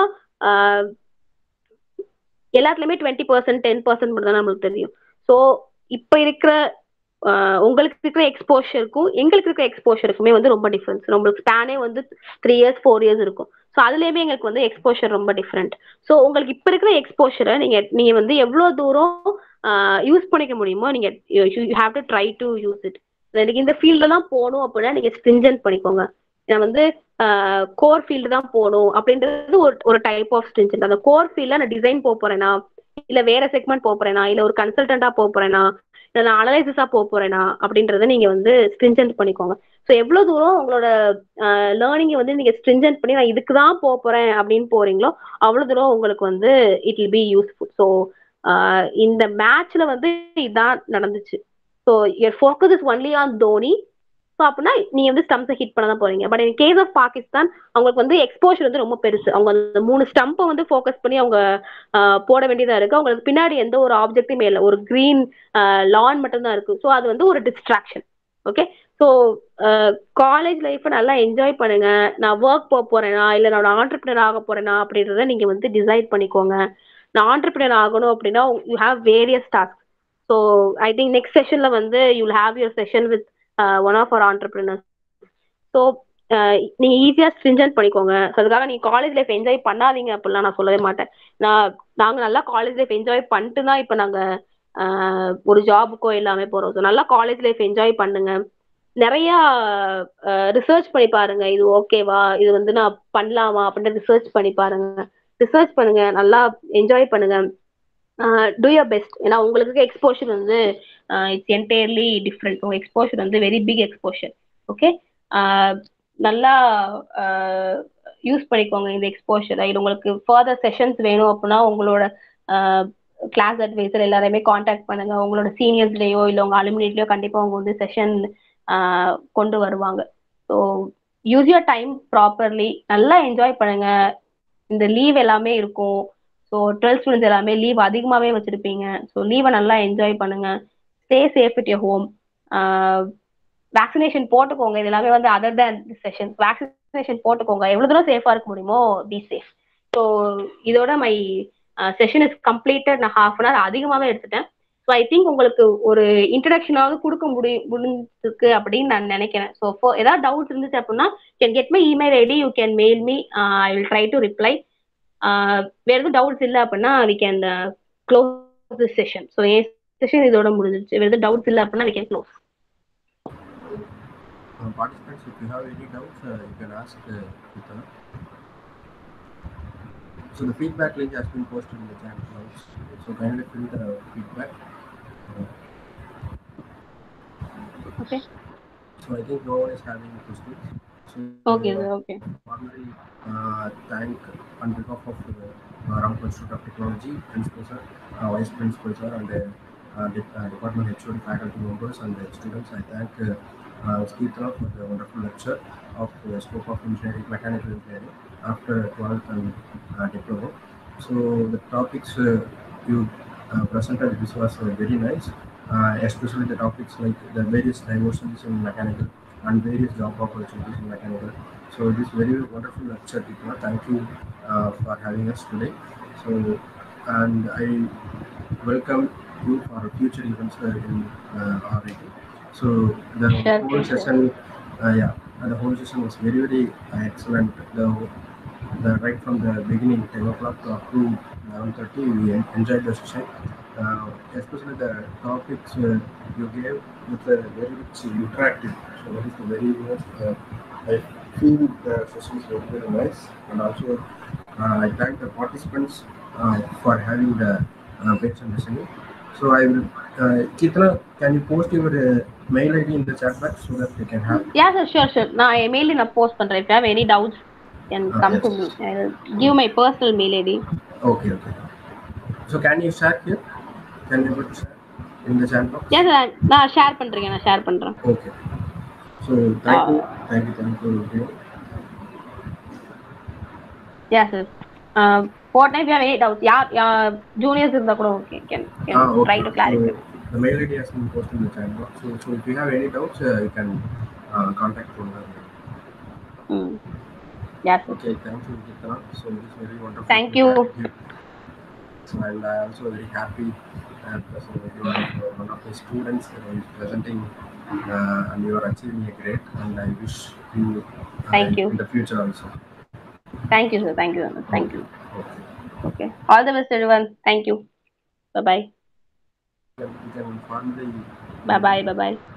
எல்லாத்துலயுமே 20% 10% மட்டும் தான் நம்மளுக்கு தெரியும். ஸோ இப்ப இருக்கிற உங்களுக்கு இருக்கிற எக்ஸ்போஷருக்கும் எங்களுக்கு இருக்கிற எக்ஸ்போஷருக்குமே வந்து ரொம்ப டிஃபரன்ஸ். நம்மளுக்கு ஸ்பேனே வந்து 3 years 4 years இருக்கும். ஸோ அதுலயுமே எங்களுக்கு வந்து எக்ஸ்போஷர் ரொம்ப டிஃப்ரெண்ட். ஸோ உங்களுக்கு இப்ப இருக்கிற எக்ஸ்போஷரை நீங்க வந்து எவ்வளவு தூரம் யூஸ் பண்ணிக்க முடியுமோ நீங்க you have to try to use it. எனக்கு இந்த ஃபீல்ட்ல தான் போகணும் அப்படின்னா நீங்க ஸ்ட்ரிஞ்சன்ட் பண்ணிக்கோங்க. நான் வந்து கோர் ஃபீல்டு தான் போகணும் அப்படின்றது ஒரு டைப் ஆஃப் ஸ்ட்ரிஞ்சன்ட். அந்த கோர் ஃபீல்ட்ல நான் டிசைன் போறேனா, இல்ல வேற செக்மெண்ட் போறேனா, இல்ல ஒரு கன்சல்டன்டா போறேனா, இல்ல நான் அனலைசிஸா போறேனா அப்படின்றத நீங்க வந்து ஸ்ட்ரிஞ்சன்ட் பண்ணிக்கோங்க. ஸோ எவ்வளவு தூரம் உங்களோட லேர்னிங்கை வந்து நீங்க ஸ்ட்ரிஞ்சன்ட் பண்ணி நான் இதுக்கு தான் போறேன் அப்படின்னு போறீங்களோ அவ்வளவு தூரம் உங்களுக்கு வந்து it will be useful. So இந்த மேட்ச்ல வந்து இதான் நடந்துச்சு. So your focus is only on Dhoni. So அப்படின்னா நீங்க வந்து ஸ்டம்ப்ஸை ஹிட் பண்ண தான் போறீங்க. But in case of Pakistan அவங்களுக்கு வந்து எக்ஸ்போஷர் வந்து ரொம்ப பெருசு. அவங்க அந்த 3 ஸ்டம்பை வந்து ஃபோக்கஸ் பண்ணி அவங்க போட வேண்டியதா இருக்கு. அவங்களுக்கு பின்னாடி எந்த ஒரு ஆப்ஜெக்ட்டுமே இல்லை, ஒரு கிரீன் லான் மட்டும் தான் இருக்கு. ஸோ அது வந்து ஒரு டிஸ்ட்ராக்ஷன். ஓகே, ஸோ காலேஜ் லைஃப்பை நல்லா என்ஜாய் பண்ணுங்க. நான் ஒர்க் போறேனா இல்லை நான் ஆண்டர்பிரினர் ஆக போறேனா அப்படின்றத நீங்க வந்து டிசைட் பண்ணிக்கோங்க. நான் ஆண்டர்பிரினர் ஆகணும் அப்படின்னா you have various task. So I think next செஷன்ல வந்து you will have your session with one of our entrepreneurs. So நீங்க ஈஸியா ஸ்ட்ரிஞ்சன்ட் பண்ணிக்கோங்க. ஸோ அதுக்காக நீங்க காலேஜ் லைஃப் என்ஜாய் பண்ணாதீங்க அப்படிலாம் நான் சொல்லவே மாட்டேன். நாங்க நல்லா காலேஜ் லைஃப் என்ஜாய் பண்ணிட்டு தான் இப்போ நாங்க ஒரு ஜாபுக்கோ எல்லாமே போறோம். ஸோ நல்லா காலேஜ் லைஃப் என்ஜாய் பண்ணுங்க. நிறைய ரிசர்ச் பண்ணி பாருங்க, இது ஓகேவா, இது வந்து நான் பண்ணலாமா அப்படின்னு ரிசர்ச் பண்ணி பாருங்க. ரிசர்ச் பண்ணுங்க, நல்லா என்ஜாய் பண்ணுங்க, டூ யுவர் பெஸ்ட். ஏன்னா உங்களுக்கு எக்ஸ்போஷர் வந்து இட்ஸ் என்டையர்லி டிஃப்ரெண்ட். உங்க எக்ஸ்போஷர் வந்து வெரி பிக் எக்ஸ்போஷர். ஓகே, நல்லா யூஸ் பண்ணிக்கோங்க இந்த எக்ஸ்போஷரை. இது உங்களுக்கு ஃபர்தர் செஷன்ஸ் வேணும் அப்படின்னா உங்களோட கிளாஸ் அட்வைசர் எல்லாரையுமே காண்டாக்ட் பண்ணுங்க. உங்களோட சீனியர்ஸ்லயோ இல்லை உங்க அலுமினியோ கண்டிப்பா அவங்க வந்து செஷன் கொண்டு வருவாங்க. So use your time properly, நல்லா என்ஜாய் பண்ணுங்க. இந்த லீவ் எல்லாமே இருக்கும். ஸோ 12th ஸ்டூடெண்ட்ஸ் எல்லாமே லீவ் அதிகமாகவே வச்சிருப்பீங்க. ஸோ லீவை நல்லா என்ஜாய் பண்ணுங்க. Stay safe with your home. Vaccination போட்டுக்கோங்க. இது எல்லாமே வந்து அதர் தேன் செஷன். வேக்சினேஷன் போட்டுக்கோங்க. எவ்வளவு தூரம் சேஃபா இருக்க முடியுமோ பி சேஃப். ஸோ இதோட மை செஷன் இஸ் கம்ப்ளீட்டட். நான் ½ hour அதிகமாகவே எடுத்துட்டேன். ஸோ ஐ திங்க் உங்களுக்கு ஒரு இன்ட்ரடக்ஷனாவது கொடுக்க முடிஞ்சிருக்கு அப்படின்னு நான் நினைக்கிறேன். ஸோ ஏதாவது டவுட்ஸ் இருந்துச்சு அப்படின்னா can get my email ID, you can mail me, I will try to reply. வேற எதுவும் டவுட்ஸ் இல்லை அப்படின்னா we can close this session. So என் செஷன் இதோட முடிஞ்சிருச்சு. வேற எதுவும் டவுட்ஸ் இல்லை அப்படின்னா we can close. Participants, if you have any doubts, you can ask Kitana. So the feedback link has been posted in the chat box. So kindly fill the feedback. Okay. So I think no one is having questions. So, okay, sir. Okay. Finally, thank on behalf of Ramco Institute of Technology, Principal Sir, Vice Principal Sir, and Department HOD faculty members and the students. I thank Keetana for the wonderful lecture of the scope of engineering, mechanical engineering after 12th and diploma. So the topics you presented, this was very nice, especially the topics like the various diversities in mechanical and various job opportunities in mechanical. So this very wonderful lecture, Keetana. Thank you for having us today. So and I welcome you for future events in RIT. So the whole session, and the whole session was very excellent. The right from the beginning, 10 o'clock up to 11:30, we enjoyed the session. Especially the topics you gave with very much interactive. So that is the very much. I feel the sessions were very nice, and also I thank the participants for having the patient listening. So I will, Chitra, can you post your mail ID in the chat box so that they can have? Yeah, sir, sure. நான் mail நான் post பண்றேன். If you have any doubts, can come to me. I will give my personal mail ID. Okay. So can you share here? Can you put share in the chat box? Yes, sir. நான் share பண்றேன். Okay. So thank you. Yes, sir. What if you have any doubts? Yeah, juniors இருந்தா கூட okay. Can try to clarify. So the mail ID has been posted in the chat box. So if you have any doubts, you can contact Purna. Yes. Okay, thank you, Chitra. So it is very wonderful. Thank you. So and I am also very happy because you are one of the students who is presenting and you are achieving a great, and I wish you thank you in the future also. Thank you, sir. Thank you. Okay. All the best, everyone. Thank you. Bye-bye. You can finally... Bye-bye.